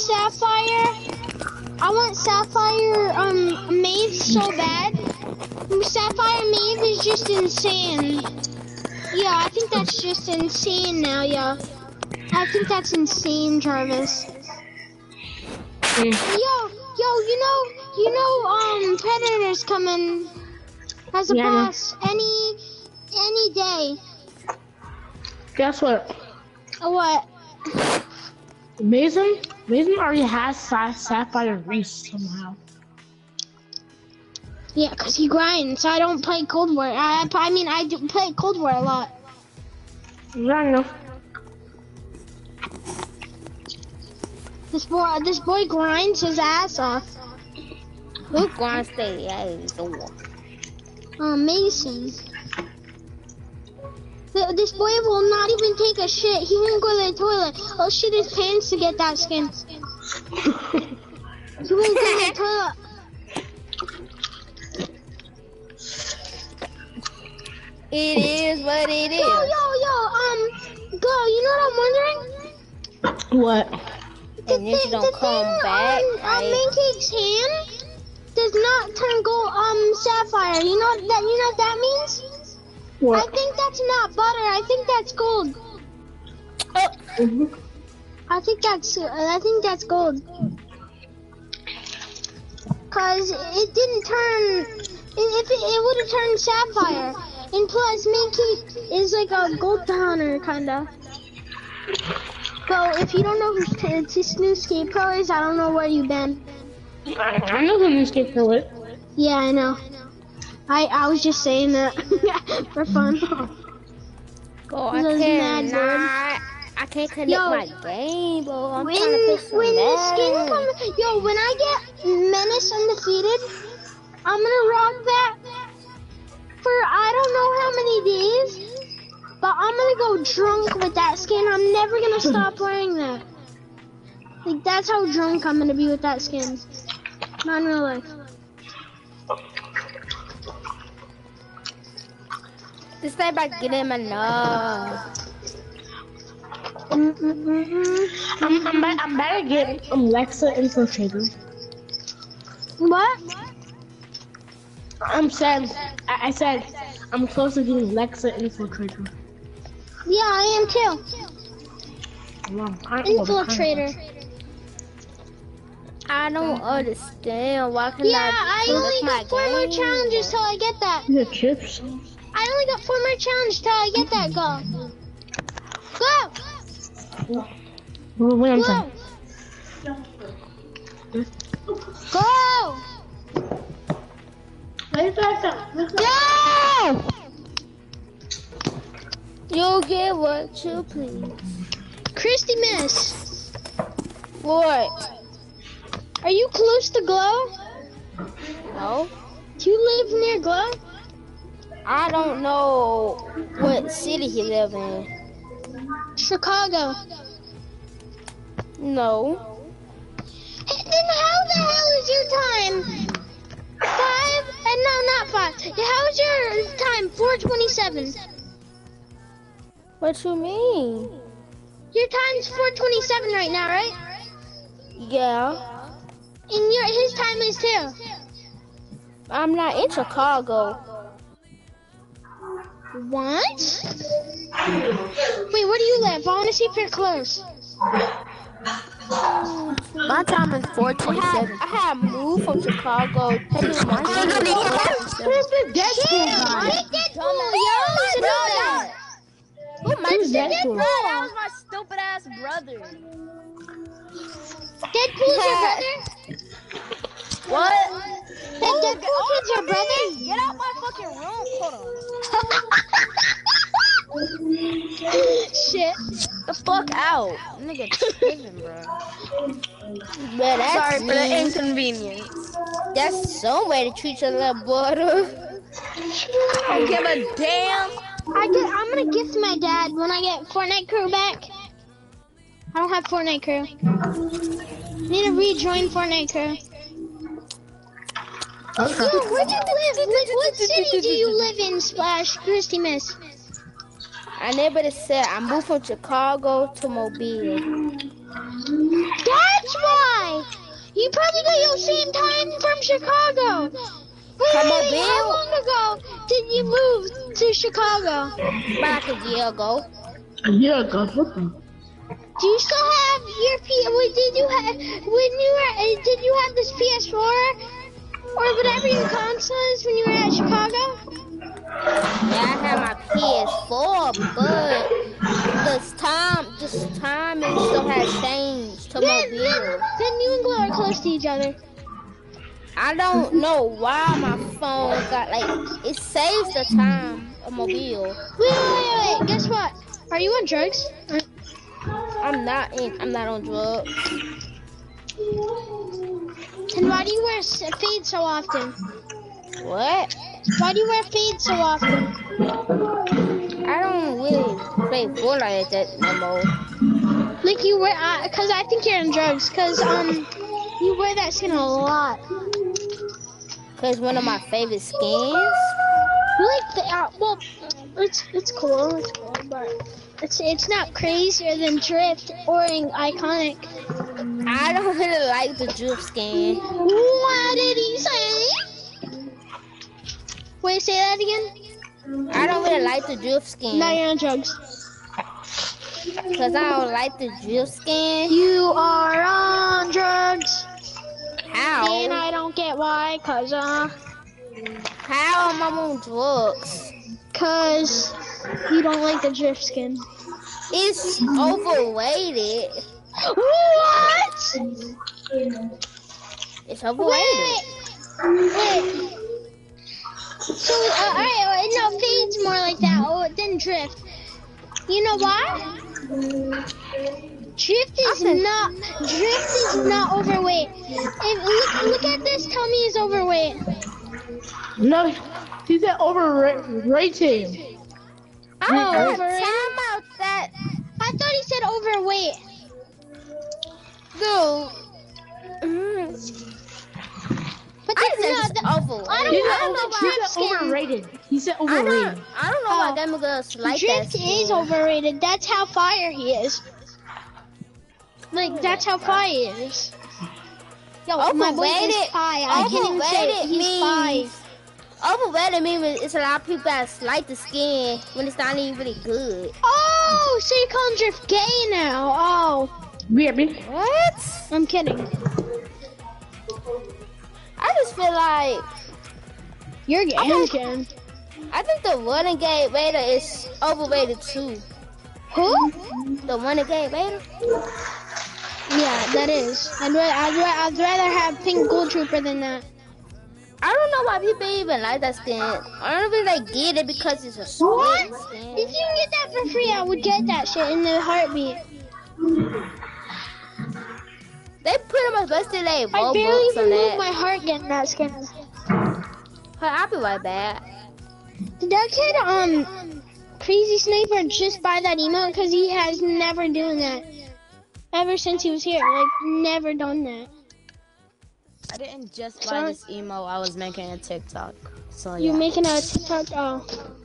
Sapphire Maeve so bad. Sapphire Maeve is just insane. Yeah, I think that's just insane now, yeah. I think that's insane, Jarvis. Yo, you know, Predator's coming as a boss. Any any day. Guess what? What? Mason already has Sapphire Reese somehow. Yeah, cause he grinds. So I don't play Cold War. I do play Cold War a lot. Yeah, I know. This boy grinds his ass off. Who grinds their ass off? Mason. This boy will not even take a shit. He won't go to the toilet. He'll shit his pants to get that skin. He won't go to the toilet. It is what it is. Yo, Go, you know what I'm wondering? What? And then you don't come back, right? Mancake's hand does not turn gold, sapphire. You know what that means? What? I think that's not butter. I think that's gold. I think that's gold. Cause it didn't turn. If it would have turned sapphire. And plus, Mancake is like a gold hunter, kinda. So if you don't know who Snooski Pro is, I don't know where you've been. I know who Snooski Pro is. Yeah, I know. I was just saying that for fun. Oh, I can't connect my game, bro. I'm trying to play some when the skin comes, when I get Menace undefeated, I'm gonna rock that for I don't know how many days, but I'm gonna go drunk with that skin. I'm never gonna stop wearing that. Like that's how drunk I'm gonna be with that skin. Not in real life. This time I get him enough. I'm about to get Lexa Infiltrator. What? I said I'm close to getting Lexa Infiltrator. Yeah, I am too. Infiltrator. I don't understand. Why can I only got 4 more challenges till I get that. The chips. I only got 4 more challenges till I get that. Go. Wait, I'm sorry. Go. Go! You'll get what you please. Christy Miss. What? Are you close to Glow? No. Do you live near Glow? I don't know what city he lives in. Chicago. No. Then how the hell is your time? 5? No, not 5. How is your time? 4:27. What you mean? Your time's 4:27 right now, right? Yeah. And his time is too. I'm not in Chicago. What? Wait, where do you live? I want to see if you're close. My time is 4:27. I have moved from Chicago to my city. Who's the Deadpool guy? Who's Deadpool? That was my stupid ass brother. Deadpool's your brother? What? Deadpool kid's your brother? Get out my fucking room. Hold on. Shit. The fuck out. Nigga tripping, bro. But that's sorry for the inconvenience. That's some way to treat your little brother. I don't give a damn. I'm gonna gift my dad when I get Fortnite crew back. I don't have Fortnite crew. I need to rejoin Fortnite crew. Okay. Yo, where do you live? What city do you live in, Splash? Christy Miss. I never said I moved from Chicago to Mobile. That's why! You probably got your same time from Chicago. Wait, how long ago did you move to Chicago? About a year ago. A year ago, what the? Do you still have your did you have this PS4 or whatever your console is when you were at Chicago? Yeah, I had my PS4, but this timing still has changed to mobile. Then you and Glow are close to each other. I don't know why my phone got like it saves the time of mobile. Wait. Guess what? Are you on drugs? I'm not on drugs. And why do you wear fade so often? What? Why do you wear fade so often? I don't really play Fortnite at that no more. Like you wear, cause I think you're on drugs. Cause you wear that skin a lot. Cause one of my favorite skins. You like the well, it's cool, but it's not crazier than Drift or Iconic. I don't really like the Drift skin. What did he say? Wait, say that again. I don't really like the Drift skin. Now you're on drugs. Cause I don't like the Drift skin. You are on drugs. How? And I don't get why, cause how am I on drugs? Cause you don't like the Drift skin. It's overrated. What? It's overrated. Wait. So, alright, no, fade's more like that than Drift. You know why? Drift is not overweight. Look at this, tell me he's overweight. No, he said overrated. Oh, time out that. I thought he said overweight. But I don't know He said overrated. He said overrated. I don't know why them girls like Drift that. is overrated. That's how fire he is. Like, that's how fire he is. Yo, my boy is fire. I can't even say it. He's fire. Overrated means it's a lot of people that like the skin when it's not even really good. Oh, so you're calling Drift gay now? Oh. Baby. What? I'm kidding. I just feel like you're gay. I'm kidding. I think the Renegade Raider is overrated too. Who? The Renegade Raider? Yeah, that is. I'd rather have Pink Gold Trooper than that. I don't know why people even like that skin. I don't think they get it because it's a what? Skin. If you can get that for free, I would get that shit in the heartbeat. They pretty much busted their Robux on that. I barely even moved my heart getting that skin. Hey, I'll be right back. Did that kid, Crazy Sniper just buy that emote? Because he has never done that. Ever since he was here, like, never done that. I didn't just buy this emo, I was making a TikTok. So yeah. You're making a TikTok? Oh.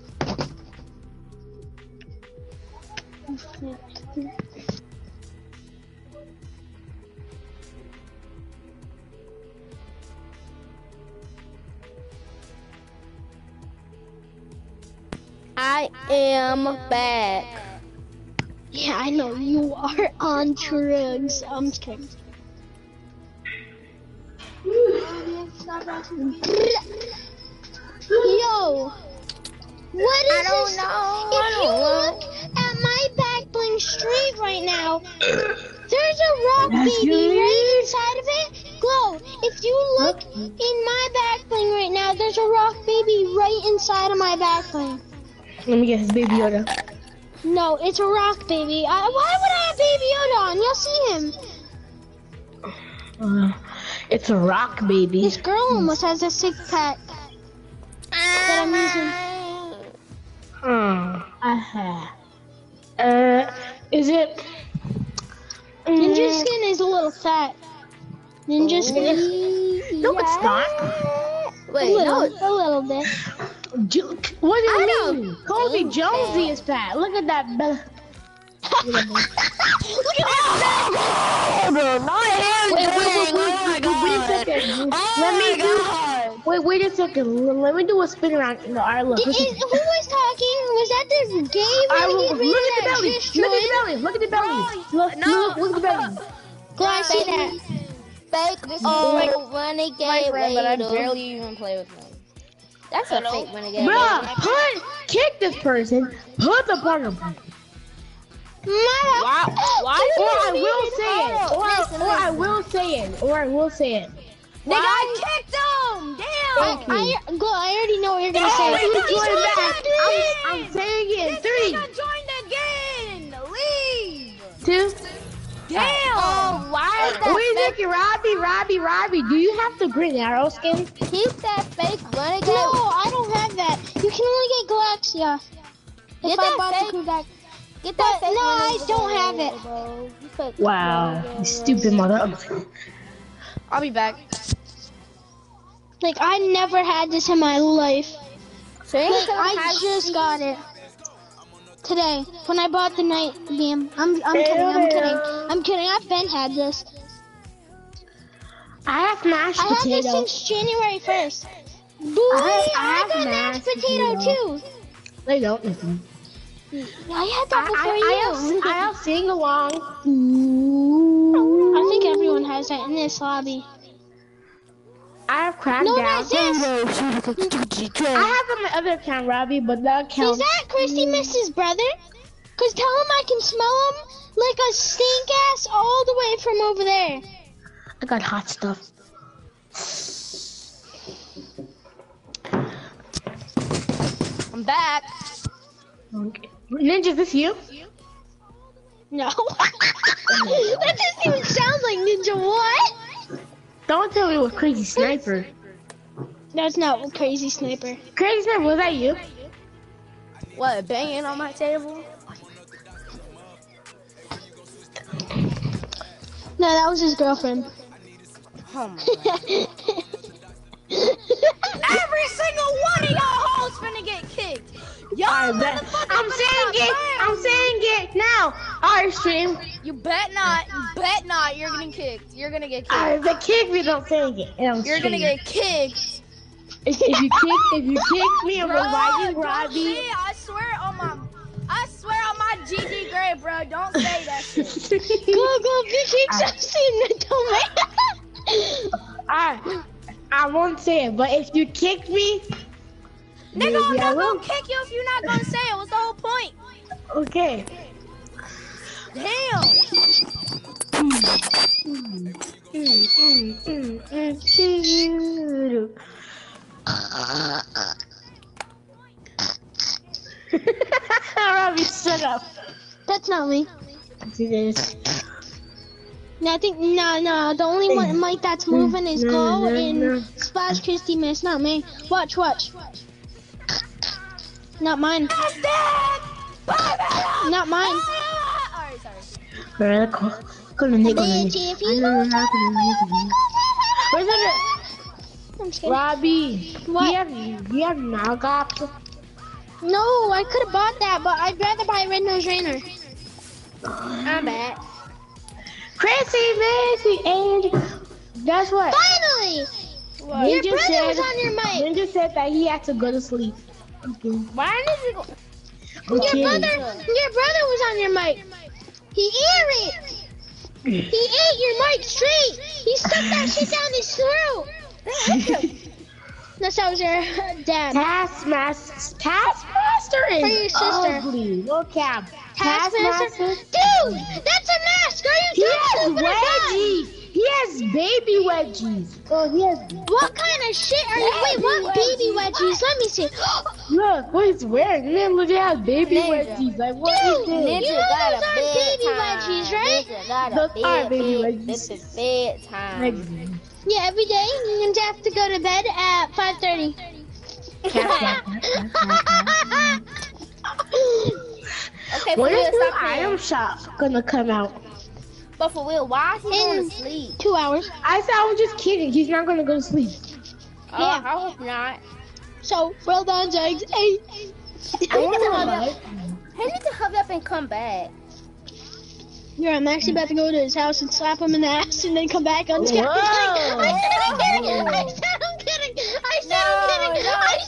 I am back. Yeah, I know you are on drugs. I'm just kidding. Yo, what is this? If you look at my back bling street right now, there's a rock baby right inside of it. Glow, if you look in my back bling right now, there's a rock baby right inside of my back bling. Let me get his baby Yoda. No, it's a rock baby. Why would I have Baby Yoda on? You'll see him. It's a rock baby. This girl almost has a six pack that I'm using. Is it? Ninja skin is a little fat. Ninja skin. No, it's not. Wait, a little bit. What do you mean? Kobe Jonesy is fat. Look at that belly. Look at that. Wait a second. Let me do a spin around. No, alright, look. Who was talking? Was that the gay renegade? Look at the belly. Look at the belly. Look at the belly. Go, I see that. Fake renegade my friend, but I barely even play with him. That's a fake renegade. Bruh, kick this person. Put the partner. Why? Or I will say it. Nigga, I kicked him! Damn! I already know what you're gonna say. I'm saying it in 3. Nigga joined again! Leave! 2. Damn! Oh, why is that Wait, Robbie, do you have the green arrow skin? Keep that fake renegade. No, I don't have that. You can only get Galaxia. If I bought the Kudak. Get that fake No, I renegade, don't have it. bro. You fake Wow, you stupid mother. I'll be back. Like, I never had this in my life. So Like, I just got it. Today, when I bought the night beam. I'm kidding. I've been had this. I have mashed I had potato. this since January 1st. Boy, I got mashed potato too. They don't listen. I had that before you. I'll sing along. I think everyone has that in this lobby. I have cracked No, down. not this. I have on my other account, Robbie, but that account. Is that Christy Miss's brother? Cause tell him I can smell him like a stink ass all the way from over there. I got hot stuff. I'm back. Okay. Ninja, is this you? No. That doesn't even sound like Ninja. What? Don't tell me it was Crazy Sniper. That's not Crazy Sniper. Crazy Sniper, was that you? What, banging on my table? No, that was his girlfriend. Oh my God. Every single one of y'all hoes finna get kicked. Y'all motherfuckers I'm saying it now. Alright, stream. You bet not. You're getting kicked. You're gonna get kicked. Alright, the kick me, don't saying it. You're gonna get kicked. If you kick me, I'm reviving Robbie. I swear on my GG grade, bro. Don't say that shit. Go, big kicks. I've seen the Alright, I won't say it, but if you kick me, nigga, I'm not gonna kick you if you're not gonna say it. What's the whole point? Okay. Damn. Robbie, shut up. That's not me. It is. No, I think no. The only one mic that's moving is Go and Splash Christy Miss. Not me. Watch. Not mine. Not mine. Alright, sorry. If you don't I'm just kidding. Robbie, What? do you have Nalgops? No, I could have bought that, but I'd rather buy a Red Nose Rainer. I'm back. Chrissy, Missy, and guess what? Finally! Your brother was on your mic. Ninja said that he had to go to sleep. Okay. Why did you go? Okay. Your brother was on your mic. He ate your mic straight. He stuck that shit down his throat. That's how was your dad. Taskmaster is For your sister. ugly. No cap. Taskmaster? Dude, that's a mask. Are you He has talking about? wedgies. He has baby wedgies. Oh, he has. What kind of shit are you? Wait, what baby wedgies? Let me see. Look what he's wearing. Man, look, he has baby Ninja. wedgies. Like, what Dude, is this? you know those aren't baby wedgies, right? Those are baby wedgies. This is bedtime. Yeah, every day you have to go to bed at 5:30. Okay, for When real, is the stop item playing. shop gonna come out? But for real, why is he going In to sleep? 2 hours. I said I was just kidding. He's not gonna go to sleep. Yeah, I hope not. So, well done, Jags. Hey. He need to hurry up and come back. Yeah, I'm actually about to go to his house and slap him in the ass and then come back on screen. Whoa. I said I'm kidding. I said I'm kidding. I said I'm kidding. I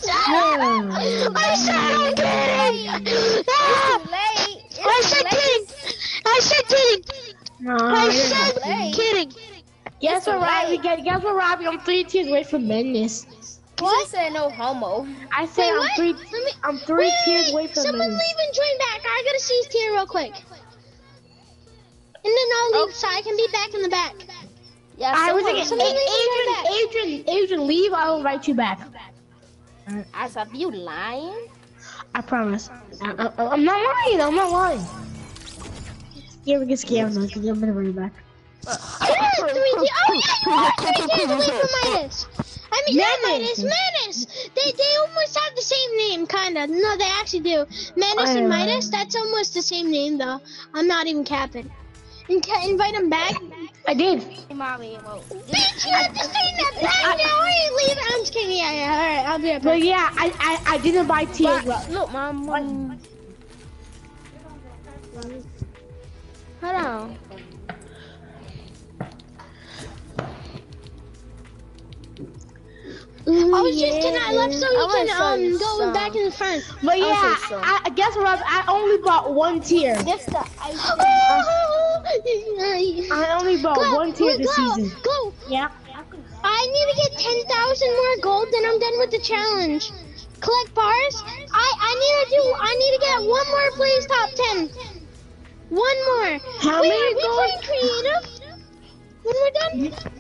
said kidding. I said kidding. Guess what, Robbie? Guess what, Robbie? I'm 3 tears away from madness. You said no homo. I said I'm three tiers away from someone menace. leave and join back. I gotta see his tier real quick. And then I'll leave so I can be back in the back. Yeah, Adrian, leave. I'll invite you back. I said, you lying? I promise. I'm not lying. I'm not lying. You ever get scared? I'm gonna bring you back. You're 3 tiers. Oh yeah, you are 3 tiers away from Midas. I mean, not Menace. They almost have the same name, kinda. No, they actually do. Menace and Midas, that's almost the same name, though. I'm not even capping. Invite him back. I did. Mommy, Bitch, you have to stay in that back now. Or you leave it. I'm just kidding. Yeah. All right, I'll be right back. But yeah, I didn't buy tiers. Look, Mom. Hold on. I was just kidding. I left so you can go back in the front. But yeah, I guess what I only bought one tier. That's the ice I only bought one tier this season. Go. Yeah. I need to get 10,000 more gold, then I'm done with the challenge. Collect bars. I need to get one more place top 10. One more. How many are we gold? playing creative? When we're done?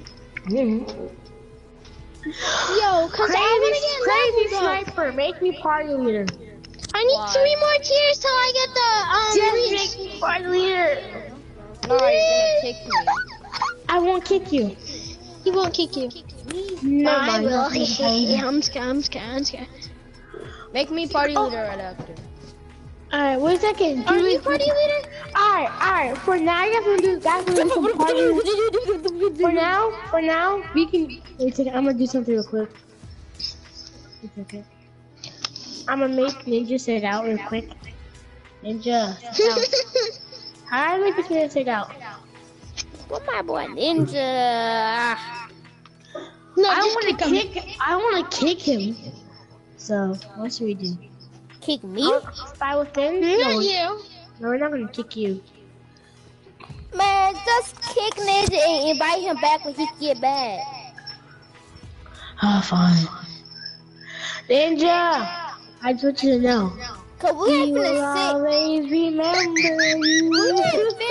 Yo, cause I wanna get crazy levels sniper, make me party leader. I need 3 more tiers till I get the Just make me party leader. No, you're gonna kick me. I won't kick you. He won't kick you. No, I will. I'm scared. Make me party leader right after. Alright, wait a second. Are you party leader? Alright. For now, I guess we'll do some party. For now, we can. Wait a second. I'm gonna do something real quick. It's okay. I'm gonna make Ninja sit out real quick. Ninja. How do I make this man sit out? What my boy Ninja? No, I wanna kick him. So what should we do? Kick me? Spy within? Not you. No, we're not gonna kick you. Man, just kick Ninja and invite him back when he get back. Oh, fine. Ninja, I just want you to know. Cause we ain't will finna always remember you.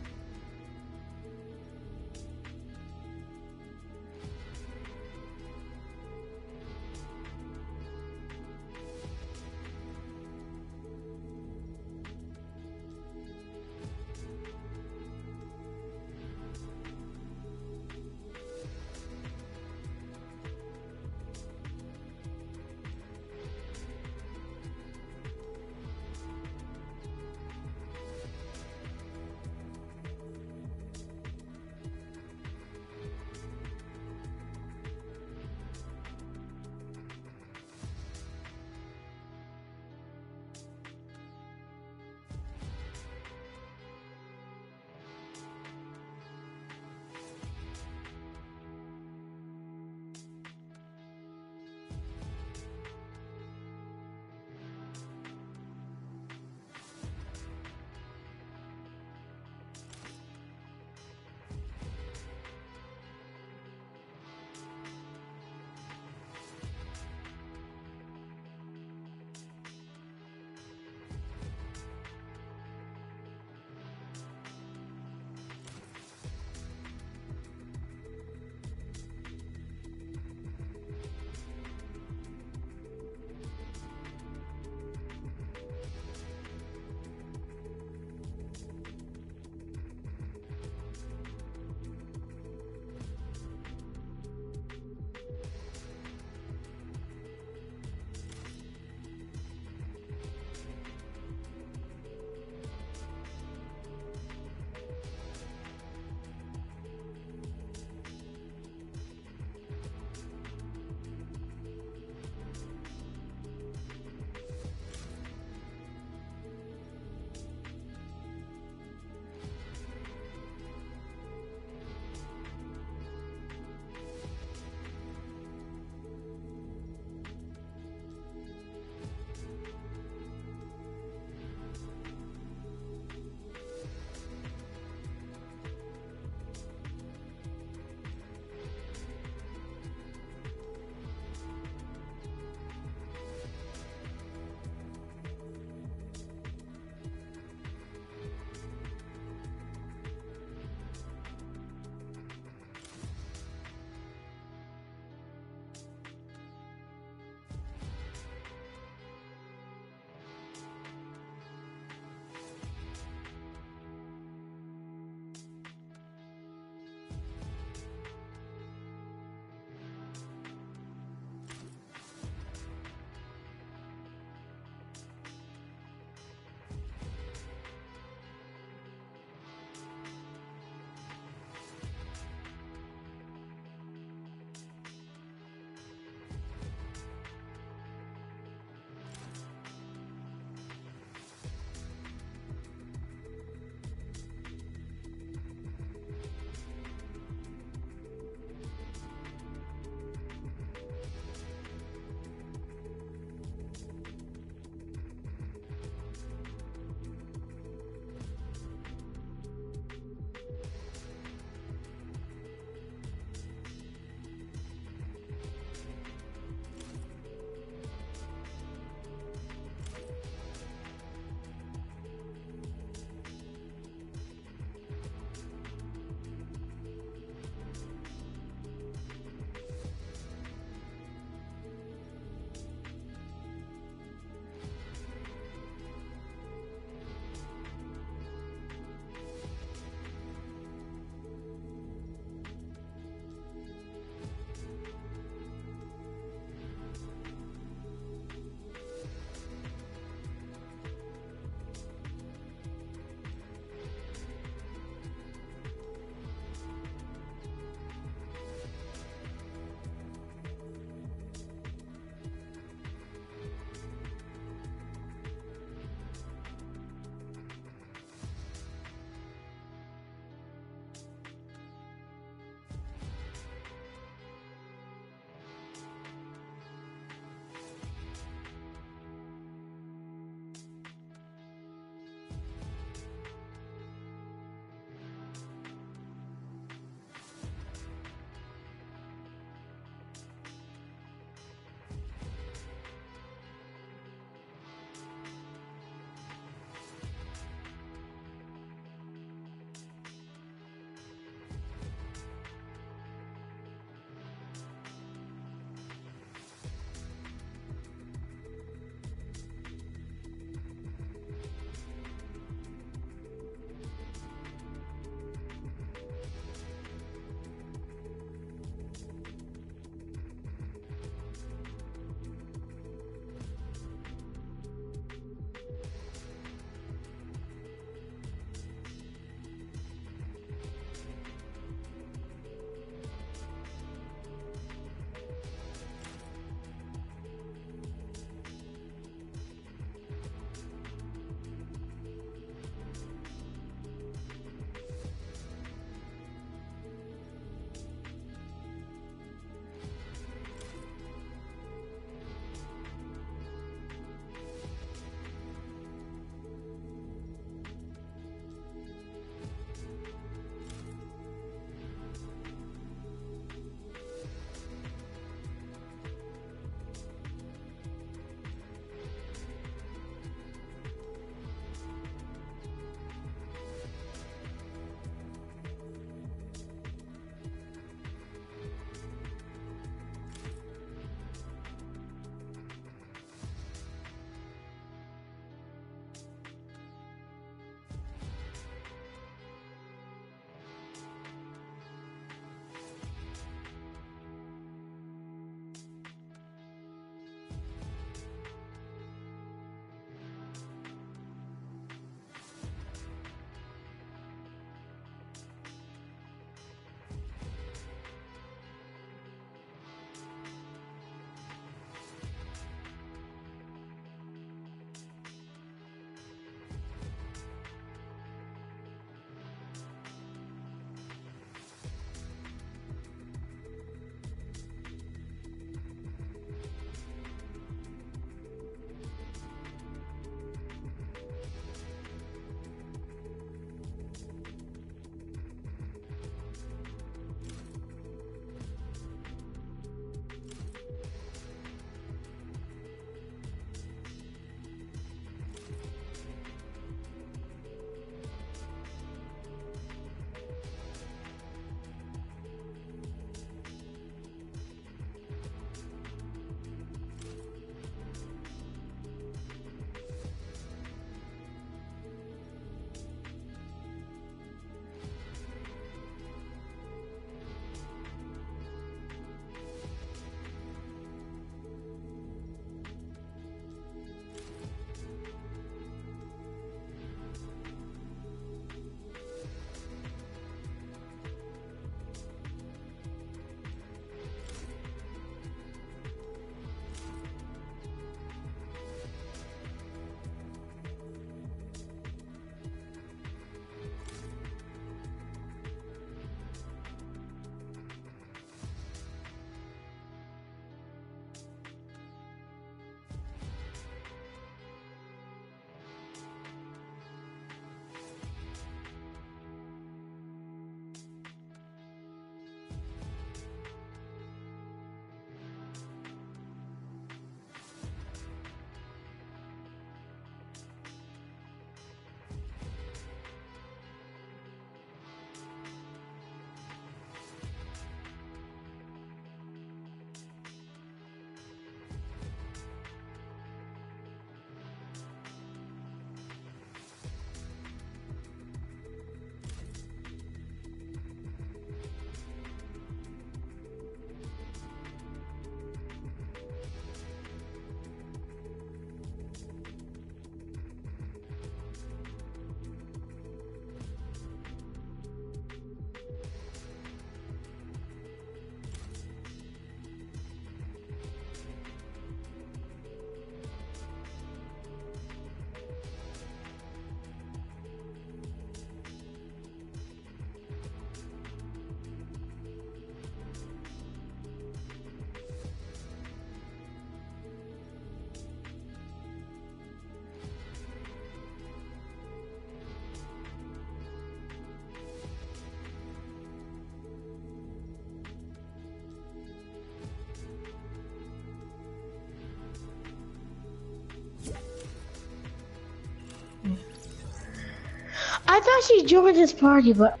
I thought she joined this party, but.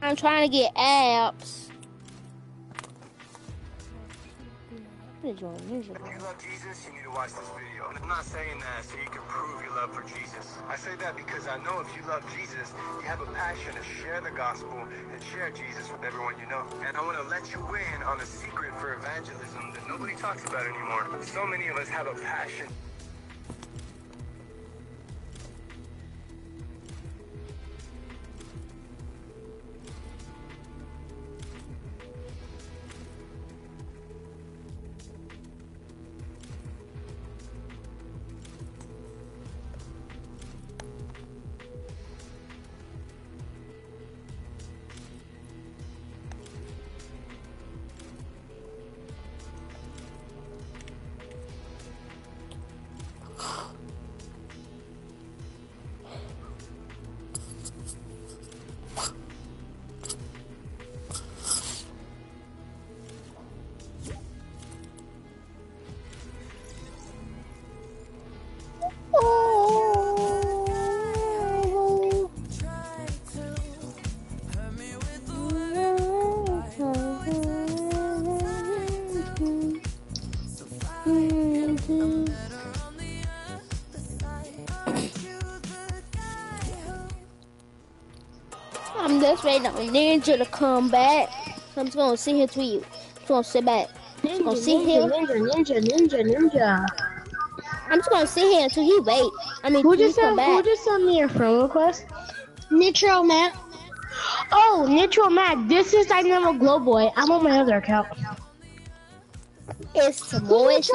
I'm trying to get abs. If you love Jesus, you need to watch this video. And I'm not saying that so you can prove your love for Jesus. I say that because I know if you love Jesus, you have a passion to share the gospel and share Jesus with everyone you know. And I want to let you in on a secret for evangelism that nobody talks about anymore. So many of us have a passion. I'm just waiting on Ninja to come back. So I'm just gonna sit here till you. Just gonna sit back. Just gonna sit here. Ninja. I'm just gonna sit here until he wait. I mean, who just sent me your friend request? Nitro Matt. Oh, Nitro Matt. This is Dynamo Glow Boy. I'm on my other account. It's the boys.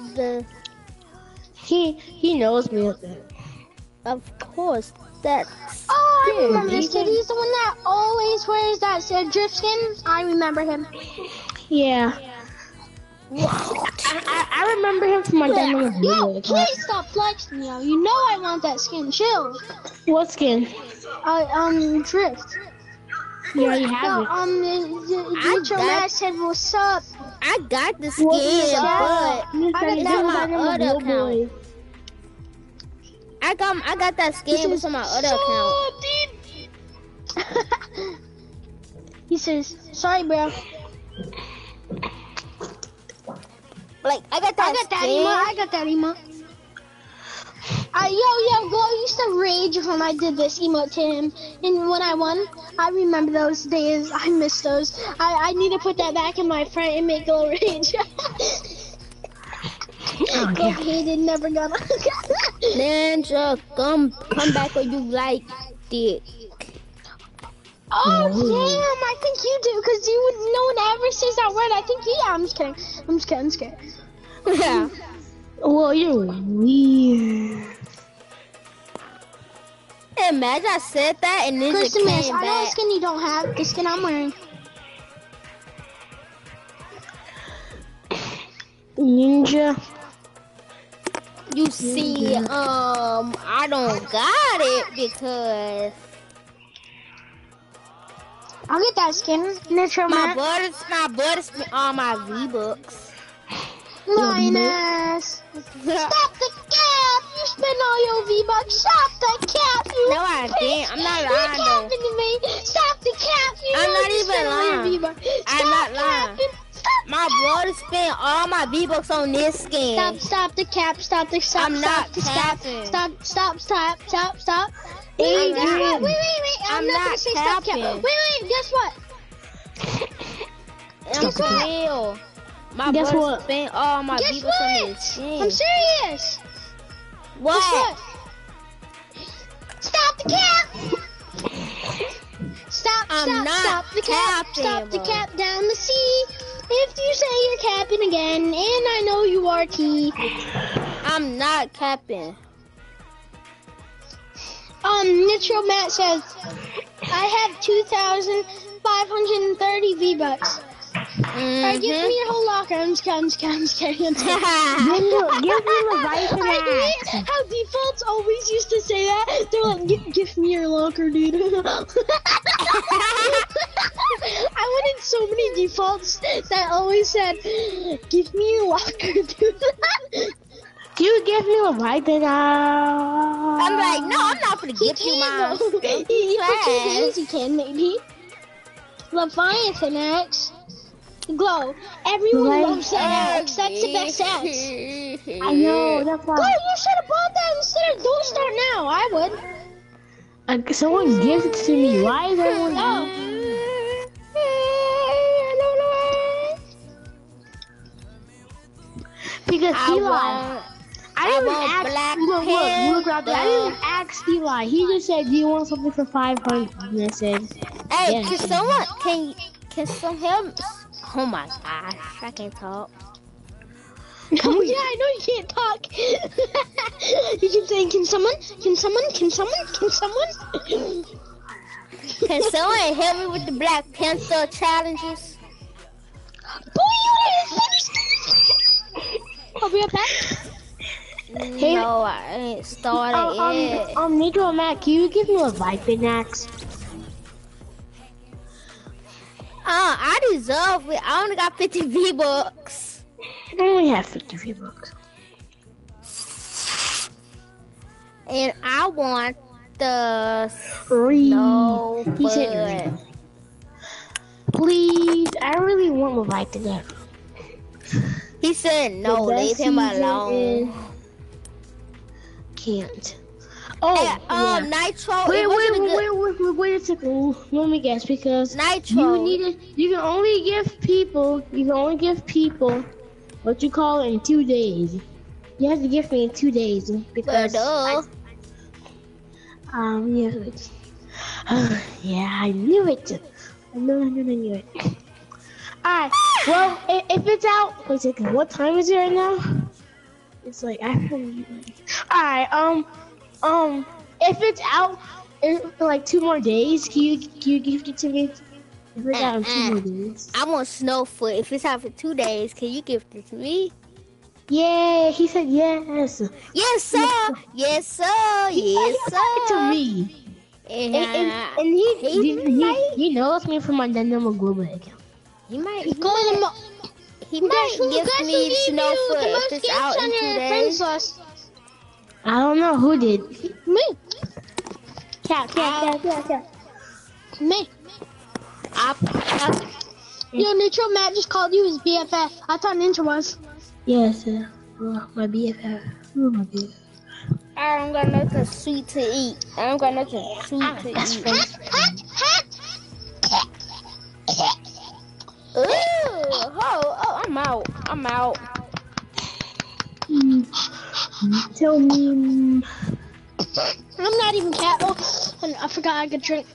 He knows me a bit. Of course, that's. Oh, I remember this kid. He's the one that always wears that drift skin. I remember him. Yeah. I remember him from my Dynamo Glow. Yo, please stop flexing, yo. You know I want that skin. Chill. What skin? Drift. Yeah, you have it. Nitro Matt said, "What's up?" I got the skin, but it's on my other account. I got that skin, but it's on my other account. He says, "Sorry, bro." Like I got that emote. Yo, Glow used to rage when I did this emote to him, and when I won, I remember those days. I miss those. I need to put that back in my front and make Glow rage. Glow hated, never gonna. Ninja, come back or you like it. Oh damn! I think you do, cause no one ever says that word. I think yeah. I'm just kidding. Yeah. Well, you're weird. Imagine I said that and then it came back. I know a skin you don't have. The skin I'm wearing. Ninja. You see, I don't got it because I'll get that skin. Nitro my brother spent all my V-Bucks. Minus. Stop the cap! You spent all your V-Bucks. Stop the cap! You no, I didn't. I'm not lying though. To me. Stop the cap! I'm not even lying. I'm not lying. My brother spent all my V-Bucks on this skin. Stop the cap! Stop the cap! I'm not capping. Stop! Wait, guess what? Wait. I'm not gonna say stop capping. cap. Wait, guess what? Guess what? My brother spent all my V-Bucks on this skin. I'm serious. What? Stop the cap! Stop the cap down the sea. If you say you're capping again, and I know you are T. I'm not capping. Nitro Matt says, I have 2,530 V-Bucks. Alright, give me your whole locker. I'm just kidding. Give me the right to how defaults always used to say that. They're like, give me your locker, dude. I wanted so many defaults that always said, give me your locker, dude. You give me the right to I'm like, no, I'm not gonna give you mine. For 2 days he can, maybe. Leviathan X. Glow. Everyone loves that X. That's the best X. I know, that's why. Glow, you should have bought that instead of Don't Start Now. I would. Someone gifted to me. Why is everyone? Because Eli. I didn't ask Eli. He just said, "Do you want something for 500?" And I said, "Hey, yes. Can someone help? Oh my gosh, I can't talk." Oh yeah, I know you can't talk. You can say, "Can someone? Can someone? Can someone? Can someone?" Can someone help me with the Black Panther challenges? Boy, you didn't finish. I'll be right back. Hey, no, I ain't started yet. Negro Matt, can you give me a Viking axe? I deserve it. I only got 50 V-Bucks. I only have 50 V-Bucks. And I want the no, he said please, I really want a Viking axe. He said no, leave him alone. Can't. Oh, yeah. Nitro. Wait a second. Let me guess, because Nitro. You can only give people what you call it in 2 days. You have to give me in 2 days because yeah, I knew it. I knew it. Alright, well, if it's out, wait a second, what time is it right now? It's like, alright, if it's out in like 2 more days, can you gift it to me? If it's out in 2 more days. I want Snowfoot. If it's out for 2 days, can you gift it to me? Yeah, he said yes. Yes, sir. Yes, sir. Yes, sir. To me. And he knows me from my Dynamo Global account. He might give me Snowfoot if it's out in 2 days. I don't know who did. Me. Cat. Me. Yo, Nitro Matt just called you his BFF. I thought Ninja was. Yes, my BFF. Oh, my BFF. I'm gonna make a sweet to eat. I'm gonna make a sweet to eat. I'm out. Tell me. I'm not even cat. Oh, I forgot I could drink.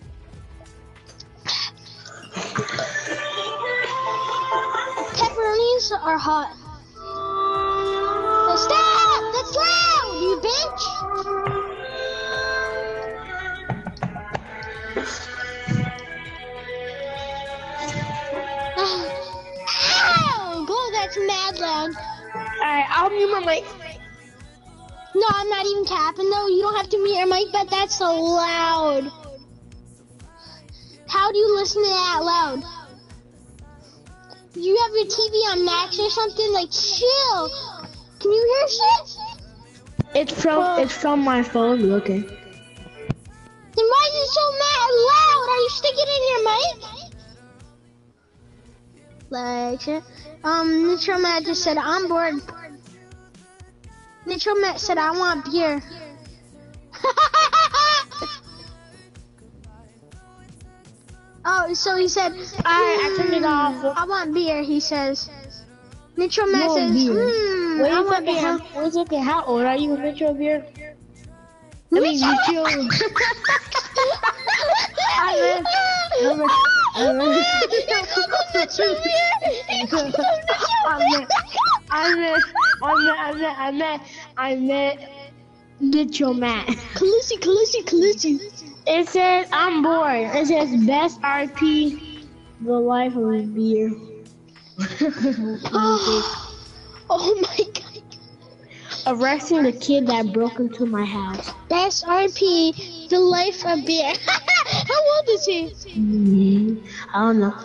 Pepperonis are hot. Stop! That's loud, you bitch! Ow! Go, that's mad loud. Alright, I'll mute my mic. No, I'm not even capping though. You don't have to mute your mic, but that's so loud. How do you listen to that loud? You have your TV on max or something? Like, chill. Can you hear shit? It's from my phone. Okay. Then why is it so mad loud? Are you sticking it in your mic? Like shit. Nitro Matt just said I'm bored. Nitro Matt said I want beer. Oh, so he said, I turned it off. I want beer, he says. Nitro Matt says, I want beer. Wait a second, how old are you, Nitro Beer? Nitro. I met Nitro Matt. Calusi. It says, I'm bored. It says, best RP, the life of a beer. Oh my god. Arresting the kid that broke into my house. Best RP, the life of beer. How old is he? I don't know.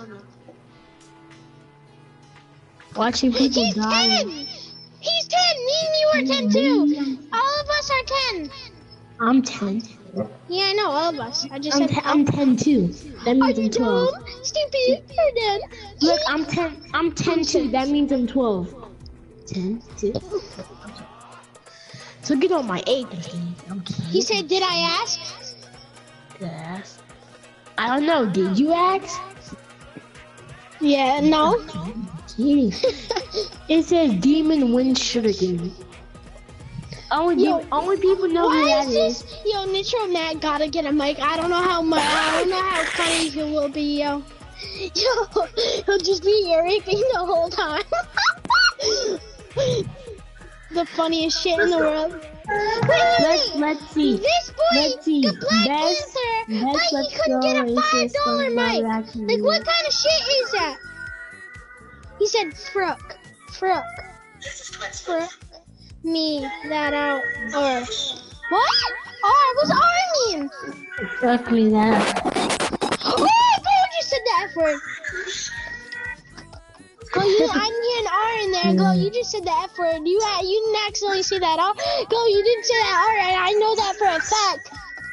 Watching people die. He's 10. Me and you are 10 too. All of us are 10. I'm 10. Yeah, I know, all of us. I just said I'm 10 too. That means I'm 12. Dumb, stupid, you're dumb. Look, I'm 10 too. That means I'm 12. 10 2. So get on my 8. He said, did I ask? Did I ask? I don't know. Did you ask? Yeah, no. It says Demon Wind Sugar Game. Only people know who that is. Yo, Nitro Matt gotta get a mic. I don't know how funny he will be, yo. Yo, he'll just be raping the whole time. The funniest shit in the world. Let's see. This boy, the Black Panther, but he couldn't get a $5 mic. Like, what kind of shit is that? He said, "Fruck, me that out." Or what? What's R mean? Fuck me that. Oh, God, you said that word. Go, I'm hearing R in there. Go, you just said the F word. You didn't accidentally say that R. Go, you didn't say that R, and I know that for a fact.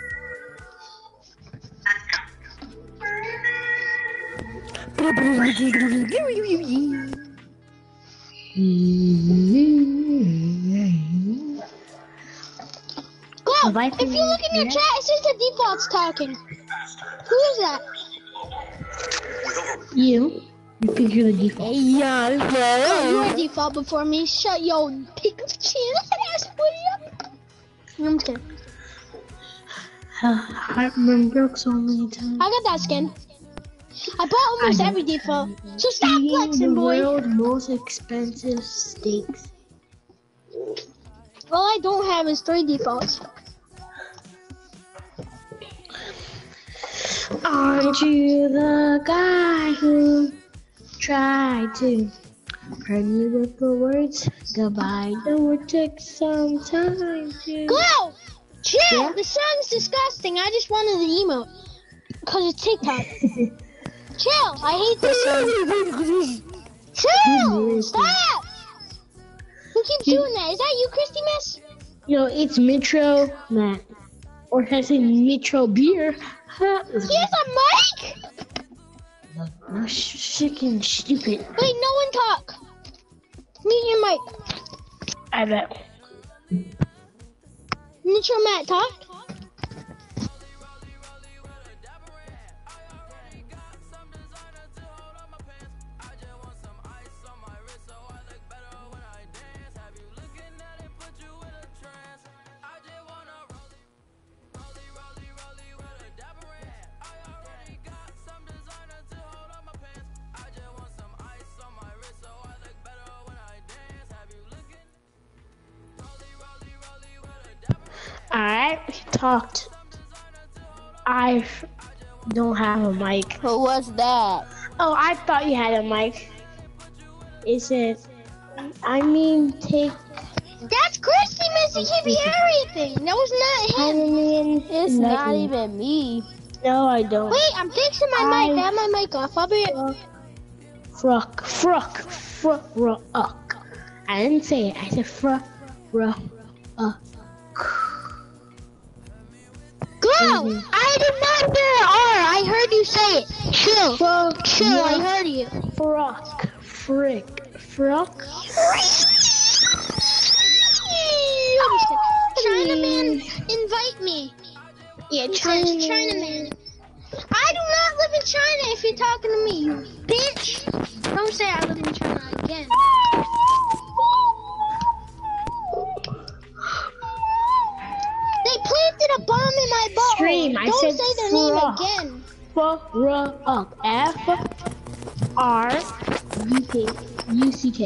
Go, if you look in your chat, it says the default's talking. Who is that? You. You think you're the default. Yeah, you're default before me. Shut your pick of chin ass up. I'm just kidding. I've been broke so many times. I got that skin. I bought almost every default. So stop flexing, boy. The world's most expensive steaks. All I don't have is 3 defaults. Aren't you the guy who tried to hurt me with the words goodbye? Though it took some time to go. Chill. Yeah? The song's disgusting. I just wanted the emote because it's TikTok. Chill. I hate this song. Chill. Stop. Who keeps doing that? Is that you, Christy Miss? Yo, it's Metro Matt. Or can I say Metro Beer? He has a mic? No, chicken stupid. Wait, no one talk. Mute your mic. I bet. Nitro Matt, talk. Alright, he talked. I don't have a mic. Who was that? Oh, I thought you had a mic. It said, take... That's Christy, Missy. He be everything. That was not him. It's not even me. No, I don't. Wait, I'm fixing my mic. I have my mic off. I'll be Fruck. I didn't say it. I said fruck. Go! I did not hear R. I heard you say it. Chill. Chill. I heard you. Fruck. Chinaman, invite me. Yeah, Chinaman. I do not live in China if you're talking to me, you bitch. Don't say I live in China again. They planted a bomb in my butthole. Stream, I don't said say their name again. Fruck.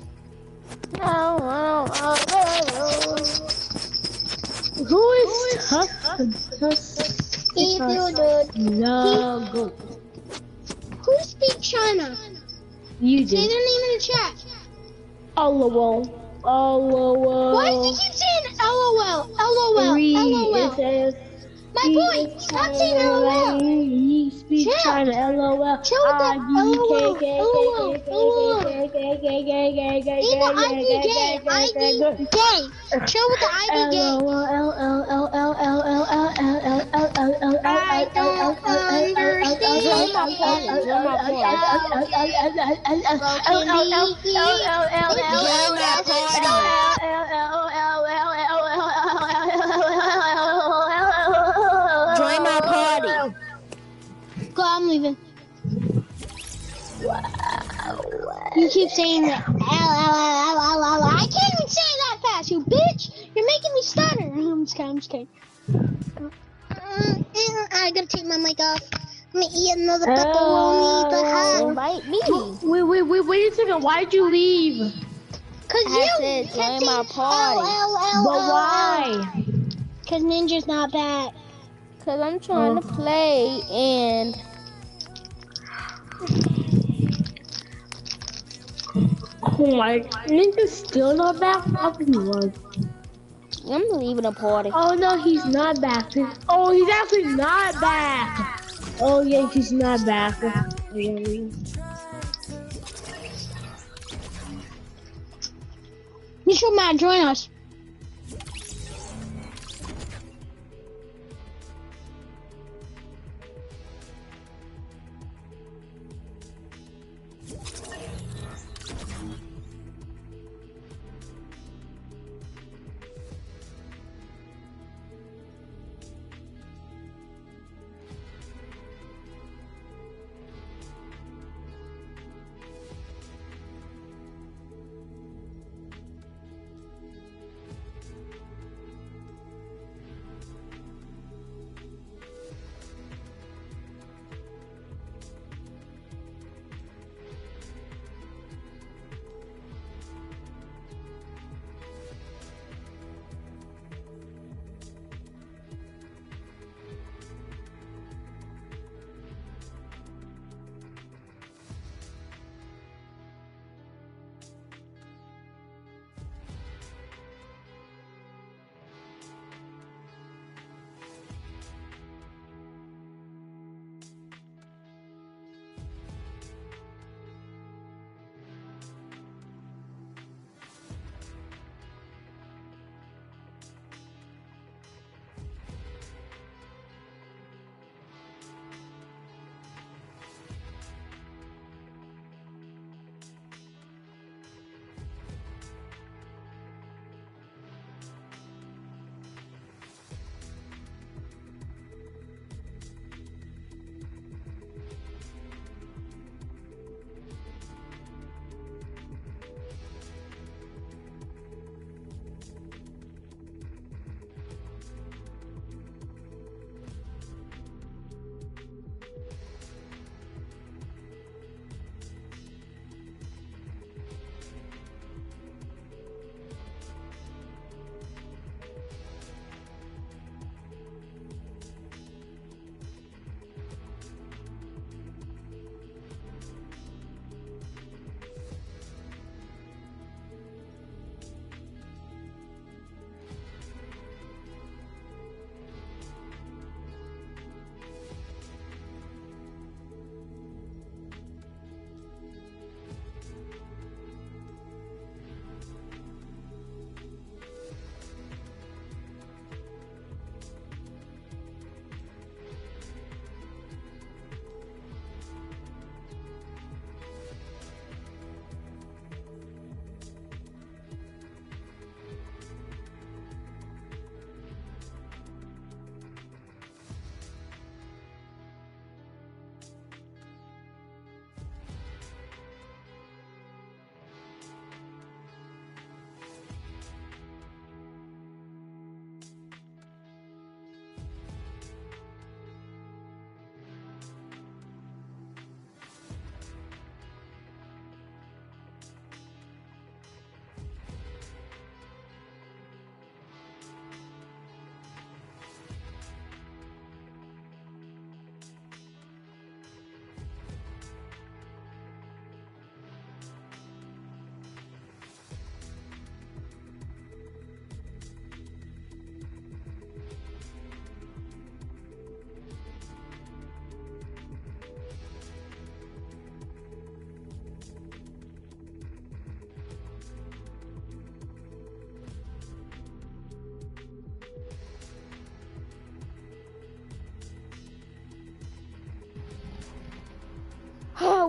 Who is tough? No good. Who speaks China? You do. Say their name in the chat. LOL. Why do you keep saying LOL? My boy, stop saying LOL. You speak China. LOL. Chill with that. LOL. Chill with the ID gay. I don't understand. Join my party. Join my party. Join my party. Go, I'm leaving. You keep saying that. I can't even say that fast, you bitch. You're making me stutter. I'm just kidding. I gotta take my mic off. I'm gonna eat another pepperoni, but invite me. Wait a second. Why'd you leave? Cause I said join my party. But why? Cause Ninja's not back. Cause I'm trying to play and. Oh my, Ninja's still not back? I think he was. I'm leaving a party. Oh no, he's not back. Oh, he's actually not back. Oh yeah, he's not back. Oh, yeah. You should man join us.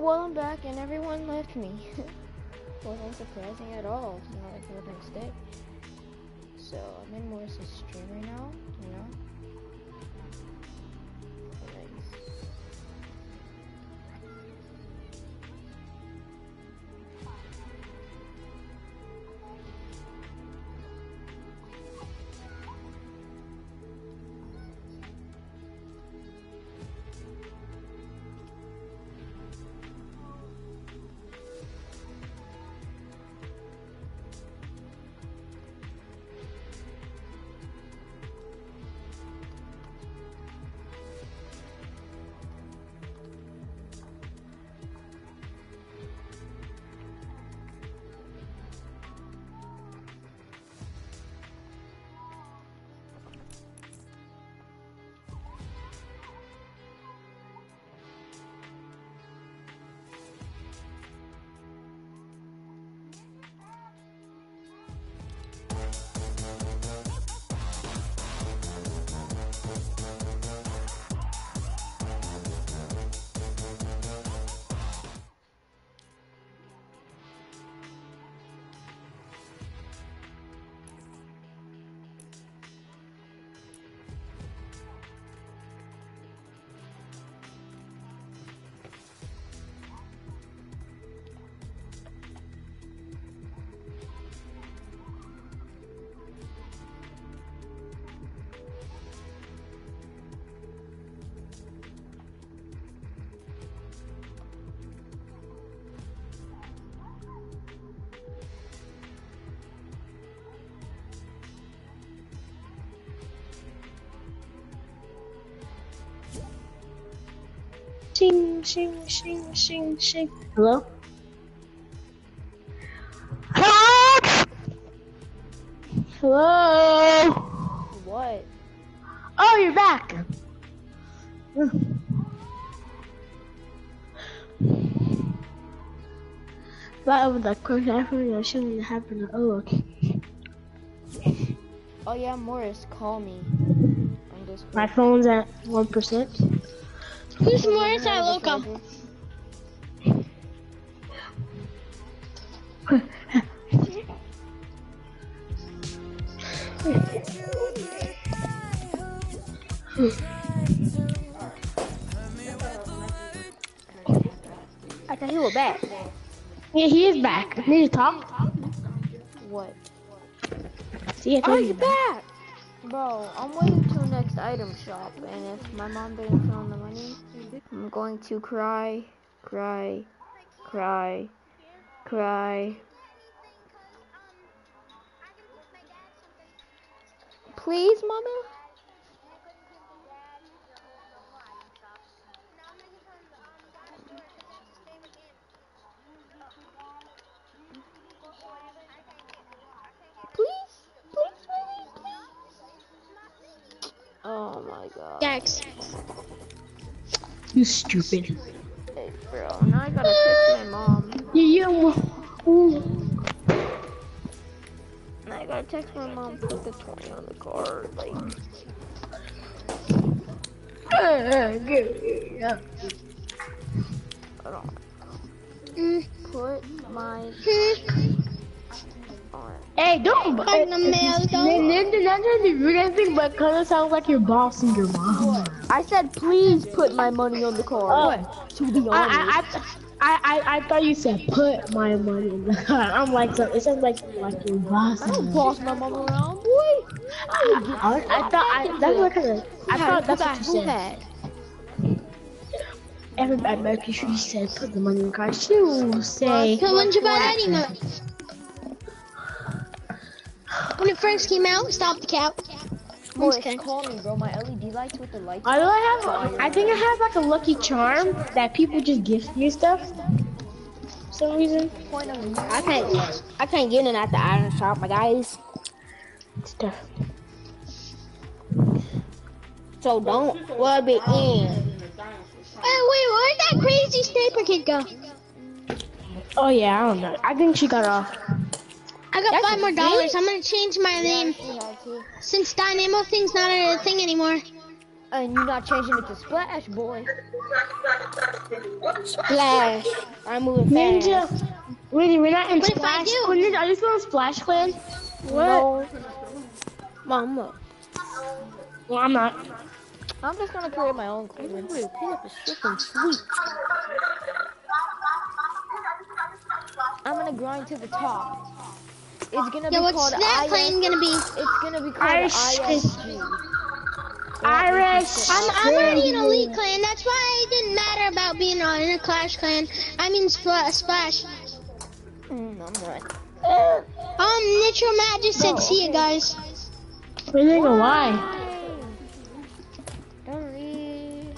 well, I'm back and everyone left me. Wasn't surprising at all. It's not like we're gonna stay. So I'm in Morris's stream right now, you know. Shing, shing, shing, shing, shing. Hello? Hello? What? Oh, you're back. That was that quick happening. I shouldn't happen. Oh, okay. Oh yeah, Morris, call me. On Discord. My phone's at 1%. Who's Morris at Loco? I thought he was back. Yeah, he is back. Need to talk? What? See, I told you back! Bro, I'm waiting till next item shop, and if my mom didn't fill in the money, I'm going to cry, cry, cry, cry. Please, mama? Oh my god. Yikes. You stupid. Hey, bro, now I gotta text my mom. Now I gotta text my mom, put the 20 on the card, like. Put my Hey, don't. Not to be rude, anything, but kind of sounds like you're bossing your mom. I said, please put my money on the card. To be honest. I thought you said put my money in the card. I'm like, it sounds like you're bossing. I don't boss my mom around, boy. I thought that's what you said. Everybody, make sure you said put the money in the card. She will say. So when did you buy that emote? When it first came out, stop the cap. Boy, call me, bro. My LED lights with the lights. I think I have like a lucky charm that people just gift me stuff. For some reason. I can't get in at the iron shop, my guys. It's tough. So don't rub it in. Wait, where'd that crazy sniper kid go? Oh yeah, I don't know. I think she got off. I got $5 more. I'm gonna change my name since Dynamo thing's not a thing anymore. And you're not changing it to Splash, boy. Splash. I'm moving Ninja, fast. really, we're not in What if I Splash. do? Ninja, are you still in Splash Clan? What? No. Mama. Well, I'm not. I'm just gonna create my own clan. Pick up a freaking sweet. I'm gonna grind to the top. It's gonna Yeah, be what's called that clan gonna be? It's gonna be called Irish. ISG. Irish. I'm already in Elite Clan. That's why it didn't matter about being in a Clash Clan. I mean Splash. I'm right. Nitro Matt just said, see you guys. Really? Why? Don't read.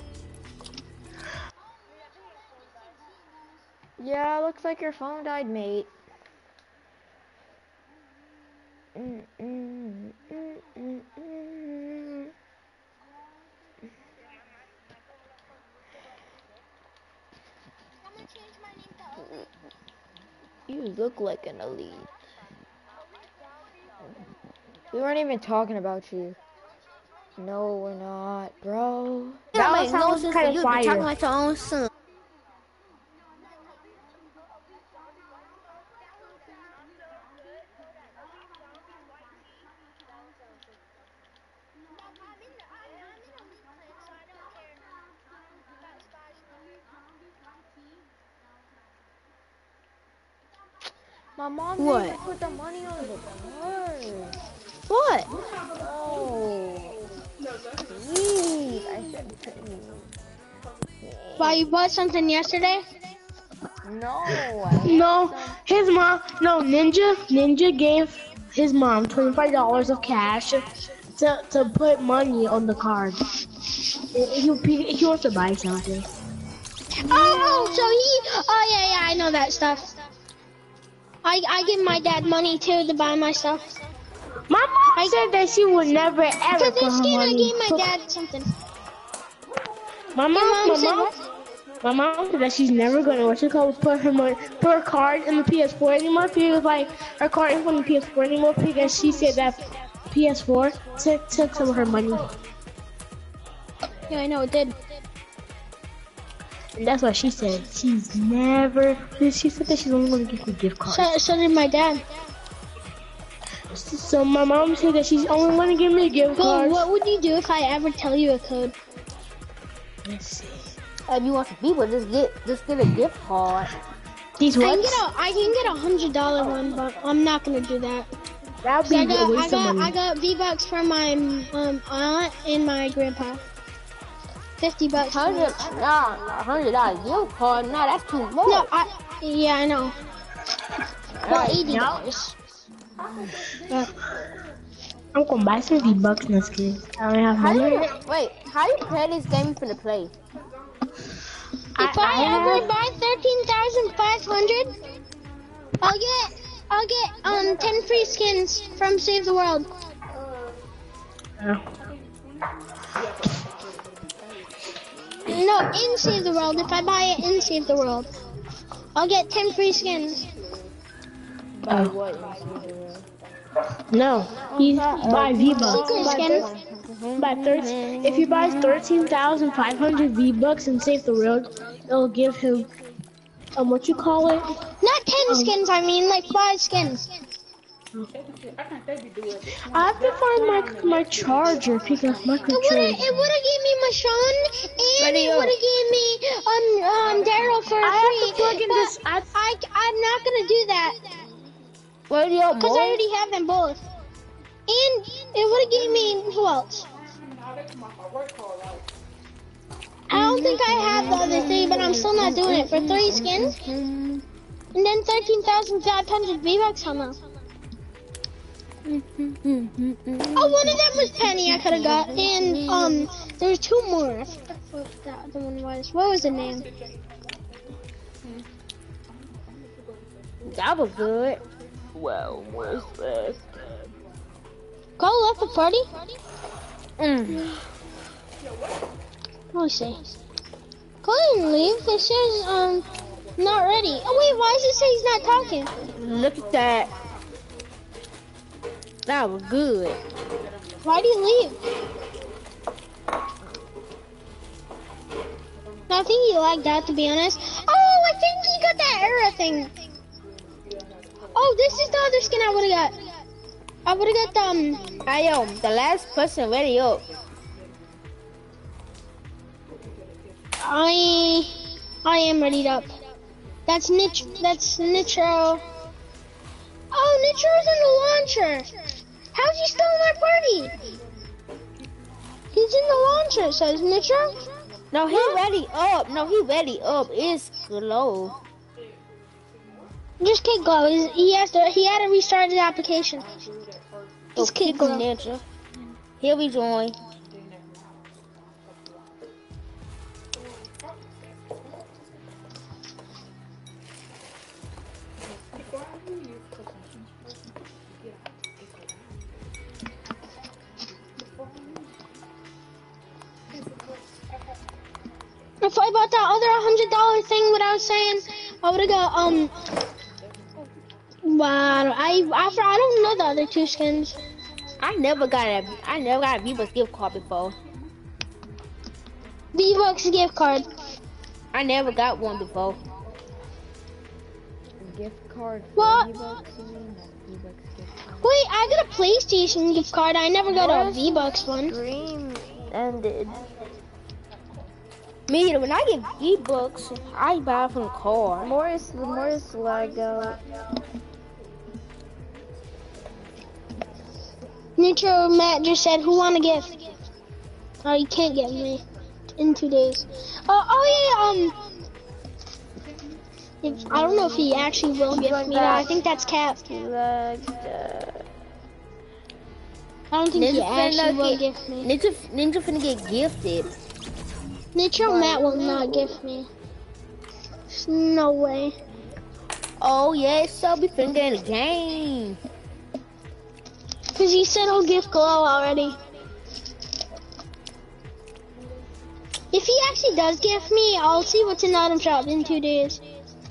Yeah, looks like your phone died, mate. You look like an elite. We weren't even talking about you. No, we're not, bro. That makes no sense for you to be talking about your own son. My mom What? put the money on the card. What? Oh, please. I said please. Why, you bought something yesterday? No. His mom, Ninja gave his mom $25 of cash to put money on the card. He wants to buy something. Yeah, I know that stuff. I give my dad money too to buy my stuff. My mom said that she would never ever For put this her game, I money. gave my dad something. My mom said that she's never gonna put her card in the PS4 anymore. Because like her card isn't on the PS4 anymore because she said that PS4 took some of her money. Yeah, I know it did. And that's what she said. She said that she's only gonna give you gift cards. So did my dad. So my mom said that she's only gonna give me a gift card. What would you do if I ever tell you a code? Let's see. If you want some people, just get a gift card. These what? I can get $100 one, but I'm not gonna do that. That'd be a waste of money. I got V-Bucks from my aunt and my grandpa. $50. $100 gift card? No, that's too much. No, I know. Well, $80. I'm gonna buy some V-Bucks next game. I don't have money. How you play this game for the play? If I ever buy 13,500, I'll get 10 free skins from Save the World. No, in Save the World. If I buy it in Save the World, I'll get 10 free skins. Buy what? No, you buy V-Bucks. If you buy 13,500 V-Bucks and Save the World, it'll give him what you call it? Not 10 skins. I mean like 5 skins. I have to find my charger because my controller. It would have gave me Marshawn and it would have gave me Daryl for free. Have to plug in this. I'm not gonna do that. What your Because I already have them both. And it would have gave me who else? I don't think I have the other 3, but I'm still not doing it for 3 skins. And then 13,500 V-Bucks on them. Oh, one of them was Penny I could have got, and there was 2 more. I forgot what the other one was. What was the name? That was good. Well, what's that? Cole left the party? Let me see. Cole didn't leave. It says not ready. Oh wait, why does it say he's not talking? Look at that. That was good. Why did he leave? I think you like that, to be honest. Oh, I think he got that era thing. Oh, this is the other skin I would've got. I would've got the last person ready up. I am ready up. That's Nitro. Oh, Nitro's in the launcher. How's he still in my party? He's in the launcher, says Nitro. No, he ready up. No, he ready up. It's Glow. Just kick Glow. He had to restart his application. Just kick Glow. Ninja. Here we join. If I bought that other $100 thing, what I was saying, I would've got wow, I don't know the other two skins. I never got a V-Bucks gift card before. V-Bucks gift card. I never got one before. Gift card. What? V-Bucks, you mean? V-Bucks gift card. Wait, I got a PlayStation gift card. I never got a V-Bucks one. Stream ended. Me either. When I get V-Bucks, I buy it from the car. Morris Lego. Nitro Matt just said, who want a gift? Oh, you can't get me in 2 days. I don't know if he actually will gift me. I think that's cap. I don't think he actually will gift me. Ninja finna get gifted. Nitro Matt will not gift me. There's no way. Oh yeah, so we finna get in the game. Cause he said he'll gift Glow already. If he actually does gift me, I'll see what's in the item shop in 2 days.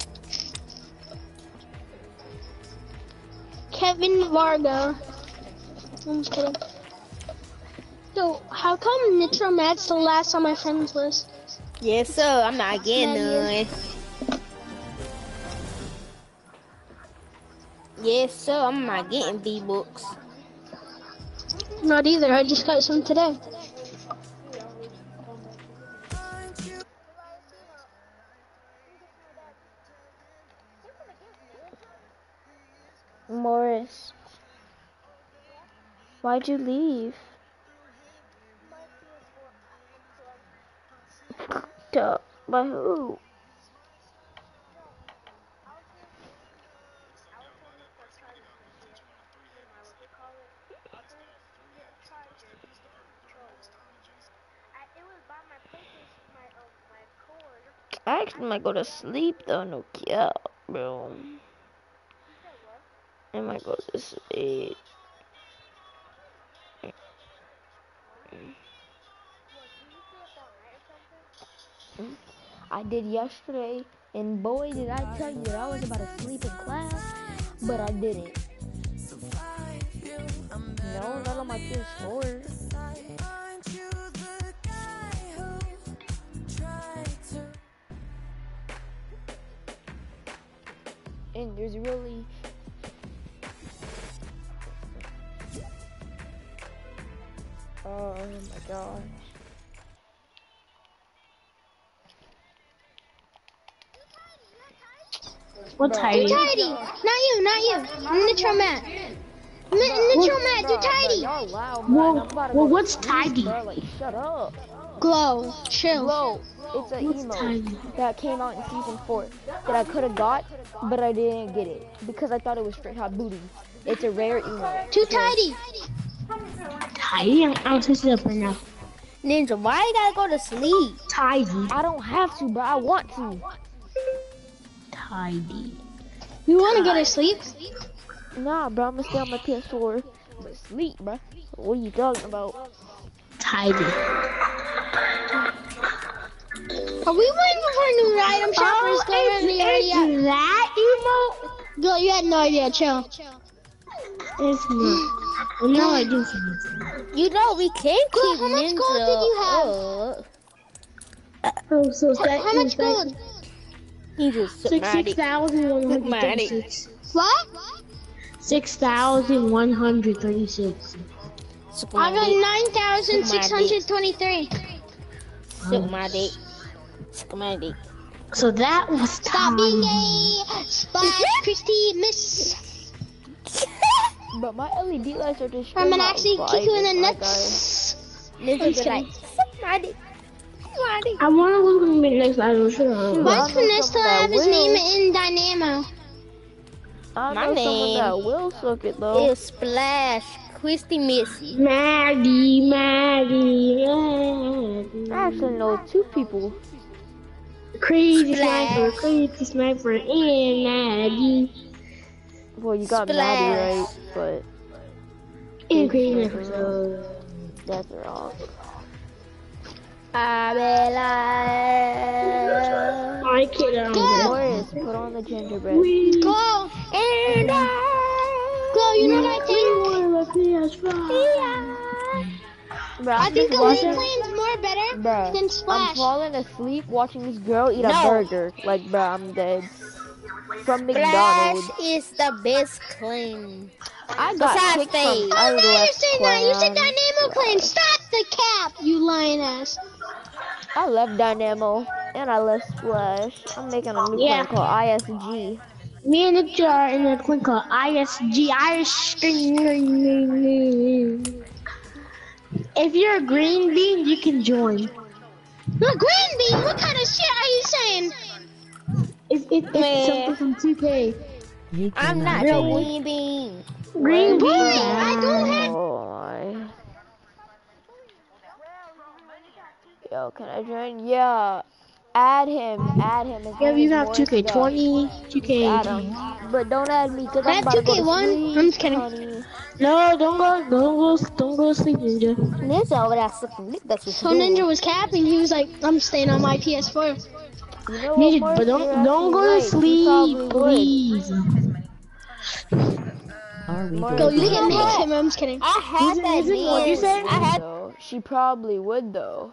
Kevin Varga. I'm just kidding. So, how come Nitro Matt's the last on my friends list? Yes, sir. I'm not getting none. Yes, sir. I'm not getting V-Bucks. Not either. I just got some today. Morris, why'd you leave? By who? I actually might go to sleep though, no cap, bro. I might go to sleep. I did yesterday, and boy did I tell you that I was about to sleep in class, but I didn't. No, not on my PS4. And there's really oh my gosh. What's tidy? Do tidy! Not you! Nitro Matt! Nitro Matt, do tidy! Well, what's tidy? Like, shut up. Glow, chill. Glow. It's an emo that came out in season 4 that I could have got, but I didn't get it because I thought it was straight hot booty. It's a rare emo. Too tidy. Tidy? I'm switching up right now. Ninja, why you gotta go to sleep? Tidy. I don't have to, but I want to. Tidy. You wanna go to sleep? Nah, bro, I'm gonna stay on my PS4. But sleep, bro. What are you talking about? Tidy. Are we waiting for a new item shop or is It's that emo? Glow, you had no idea, chill. It's not. No, I do think it's not. You know we can't keep How much Ninja gold did you have? Oh, so How much gold? He just took my dick. 6,136. What? 6,136. I got 9,623. Suck my dick. Suck my dick. So that was Stop being a Splash Christy Miss. But my LED lights are just. I'm gonna actually kick you in the nuts. I'm just like, suck my dick. I wonder what's gonna be next item. Why does Nesta have his name in Dynamo? My name that will suck it though. Is Splash Christy Missy. Maddie. I actually know 2 people. Crazy sniper, and Maddie. Well, you got Maddie right, but. And crazy sniper. That's wrong. I can't. Boys, put on the gingerbread. Glow. And Glow, you know what I think? Bro, I think Elite Plane's more better than Splash. I'm falling asleep watching this girl eat a burger. Like, bro, I'm dead. From McDonald's. Splash is the best clan. I got kicked from I'm not saying that. You said Dynamo Clan. Stop the cap, you lying ass. I left Dynamo and I left Splash. I'm making a new clan called ISG. Me and Nick are in a clan called ISG. If you're a green bean, you can join. No, green bean? What kind of shit are you saying? It's something from 2K. I'm not a green bean. Green bean. I don't have. Yo, can I join? Yeah. Add him. Yeah, you have 2K20, 2K18. But don't add me because I'm about to go to 2K1. sleep. I'm just kidding. Honey. No, don't go to sleep, Ninja. Ninja over there sucking dick. That's what So Ninja was capping. He was like, I'm staying on my PS4. You know Ninja, what, but don't go to sleep, please. Go, you can make him. I'm just kidding. I had that name. What you say? She probably would though.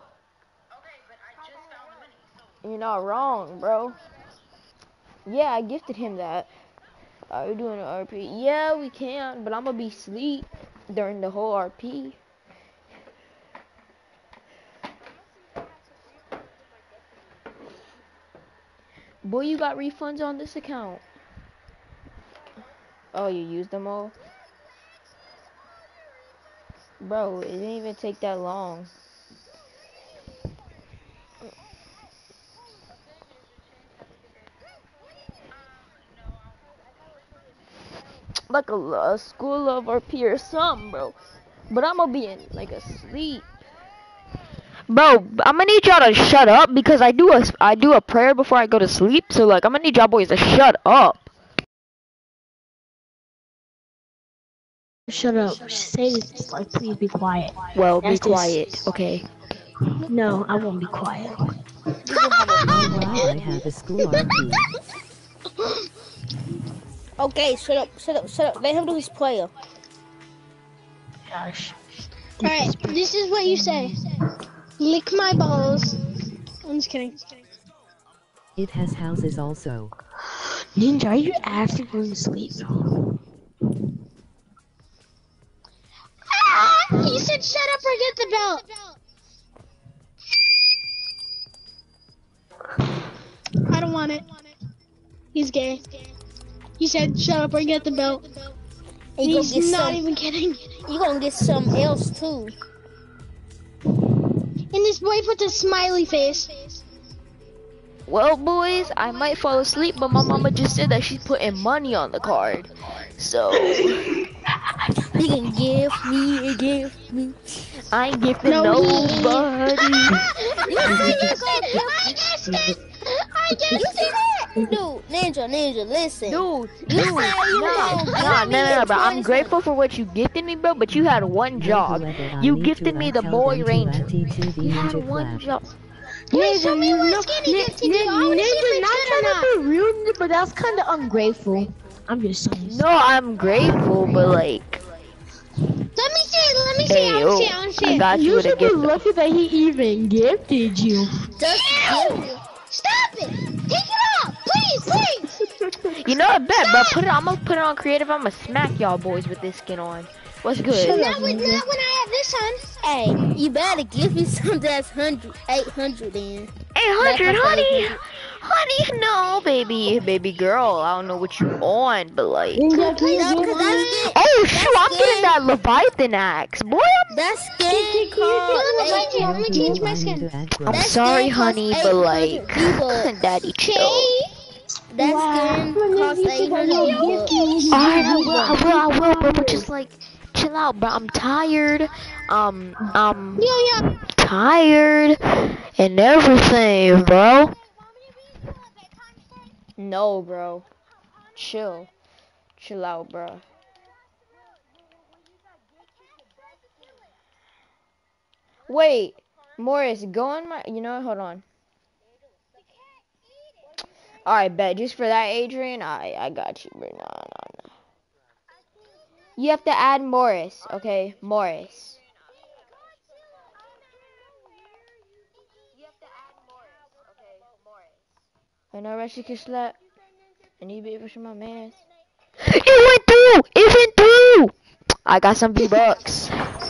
You're not wrong, bro. Yeah, I gifted him that. Are we doing an RP? Yeah, we can, but I'm gonna be asleep during the whole RP. Boy, you got refunds on this account. Oh, you used them all? Bro, it didn't even take that long. Like a school of RP or something, bro. But I'm gonna be in like a sleep. Bro, I'm gonna need y'all to shut up because I do a prayer before I go to sleep. So like I'm gonna need y'all boys to shut up. Shut up. Say this, like, please be quiet. Well, be quiet, okay? No, I won't be quiet. I have a school RP. Okay, shut up. Let him do his player. Gosh. Alright, this is what you say. Lick my balls. I'm just kidding. It has houses also. Ninja, are you actually going to sleep? Ah! He said shut up or get the belt. I don't want it. He's gay. He said shut up or get the belt. And he's not even kidding. You gonna get something else too. And this boy puts a smiley face. Well, boys, I might fall asleep, but my mama just said that she's putting money on the card. So You can give me. I ain't gifting nobody. I guessed it. Dude, Ninja, listen. Dude, no, bro. I'm grateful for what you gifted me, bro, but you had one job. You gifted me the boy ranger. You had one job. Wait, show me what skin he gifted you. I want to see if it's good or not. Be rude, but that's kind of ungrateful. I'm just saying. No, I'm grateful, but like. Let me Let me see. I want to see. I got you with a should be gift. lucky that he even gifted you. Just stop it! Take it off, please. You know, I bet, bro. I'm gonna put it on creative. I'm gonna smack y'all boys with this skin on. What's good? Not when I have this on. Hey, you better give me something that's 800 then. 800, honey. Honey, no, baby girl. I don't know what you on, but like. Ninja, No, 'cause that's Oh shoot! I'm getting that Leviathan axe, boy. That skin costs Let me change my skin. I'm sorry, honey, but like, daddy, chill. That skin costs 800 V-Bucks. Alright, I will, bro. But just like, chill out, bro. I'm tired. Tired and everything, bro. No, bro. Chill out, bro. Wait, Morris, go on my. You know, hold on. Alright, bet. Just for that, Adrian, I got you, bro. No. You have to add Morris, okay? Morris. I know Rushy can slap. I need to be able to my man. It went through! I got some V-Bucks.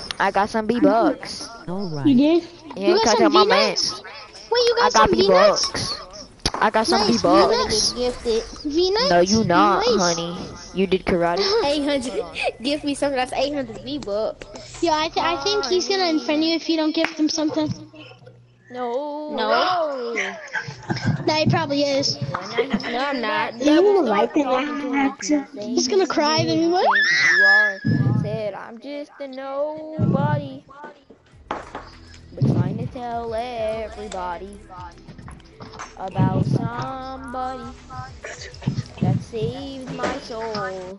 Alright. You did? You ain't catching my man. Wait, you got some V-Nuts? I got some V-Bucks. V-Nuts? No, you not, honey. You did karate. 800. Give me something that's 800 V-Bucks. Yeah, I think he's gonna unfriend you if you don't gift him something. No. No, he probably is. No, I'm not. You like the He's gonna cry then what? You are. Said I'm just a nobody. But trying to tell everybody about somebody that saved my soul.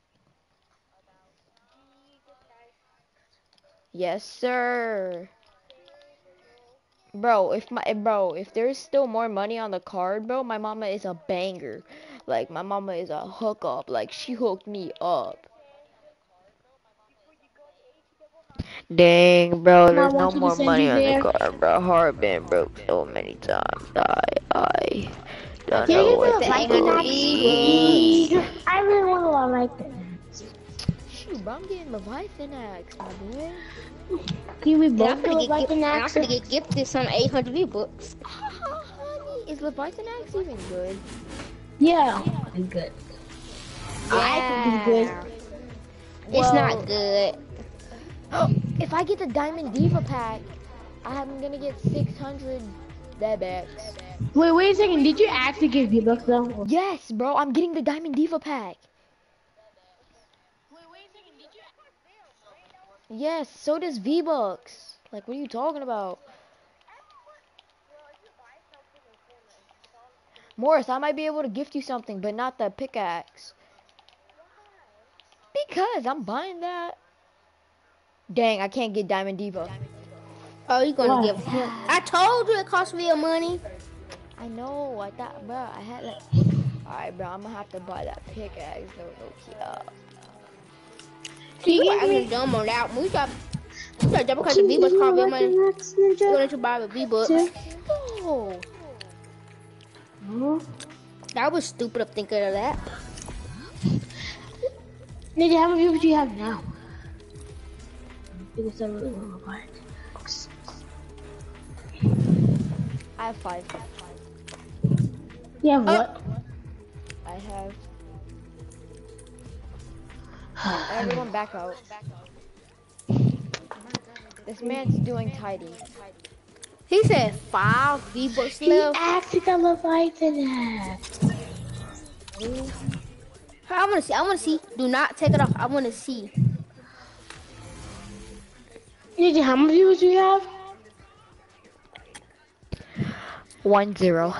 Yes, sir. Bro, if there's still more money on the card, bro, my mama is a banger. Like, my mama is a hookup. Like, she hooked me up. Dang, bro, there's no more money on the card, bro. Heart been broke so many times. I don't know what to eat. I really want to like that. Shoot, bro, I'm getting Leviathan axe, my boy. Can we I'm both gonna do Leviathan axe? get gifted some 800 V-Bucks. Honey, is Leviathan axe even good? Yeah. It's good. I think it's good. It's not good. If I get the Diamond Diva pack, I'm gonna get 600 Debex. Wait a second. Did you actually get V-Bucks though? Yes, bro. I'm getting the Diamond Diva pack. Yes, so does V-Bucks. Like, what are you talking about? Morris, I might be able to gift you something, but not the pickaxe. Because I'm buying that. Dang, I can't get Diamond Diva. Oh, you gonna give him? I told you it cost real money. I know. I thought, bro, I had like. Alright, bro, I'm gonna have to buy that pickaxe. You acting dumb on that. We got because the V-Bucks cost real money. You wanted to buy the V-Bucks. Oh. That was stupid of thinking of that. Ninja, how many people do you have now? Because I really want to buy it. I have 5. You have what? I have. Everyone back out. This man's doing tidy. He said 5 V-Bucks He left. actually got Leviathan axe. I wanna see. Do not take it off. I wanna see. Ninja, how many viewers do you have? 1-0.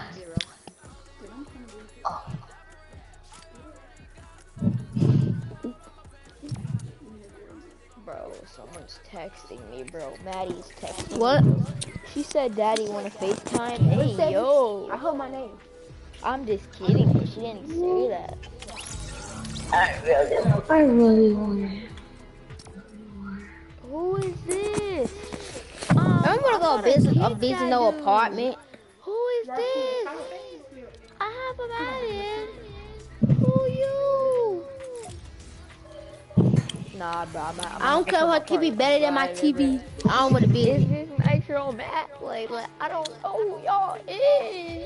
Bro, someone's texting me, bro. Maddie's texting What? me. She said, Daddy, wanna FaceTime? Hey, yo. I heard my name. I'm just kidding, but she didn't say that. I really want it. have a Bisno apartment. Who is this? I have a man. Who you? Nah, bro. I don't care what TV better than my TV. I don't want to be. Is this an actual match? Like, I don't know who y'all is.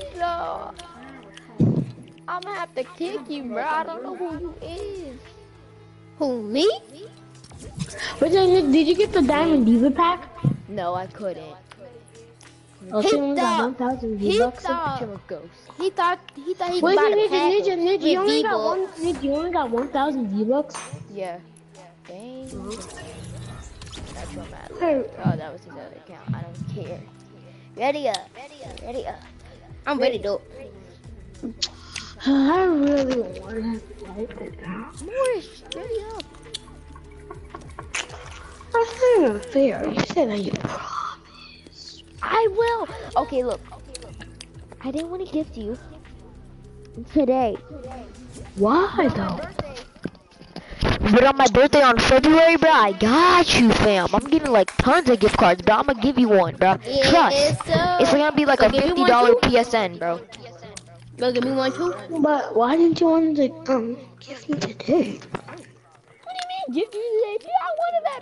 I'm gonna have to kick you, bro. I don't know who you is. Who, me? But then, did you get the Diamond Diva pack? No, I couldn't. Oh, he thought 1,000 V-Bucks. He thought he could buy the Ninja, you only got 1,000 V-Bucks? Yeah. Dang. That's what matters. Oh, that was his other account. I don't care. Ready up. I'm ready though. I really want to fight it now. Morris, ready up. That's not fair. You said that you promised. I will. Okay, look. I didn't want to gift you today. Why though? But on my birthday on February, bro, I got you, fam. I'm getting like tons of gift cards, bro. I'm gonna give you one, bro. Trust. It's gonna be like a $50 PSN, bro. You'll give me one too? But why didn't you want to gift me today? What do you mean gift you today? I wanted that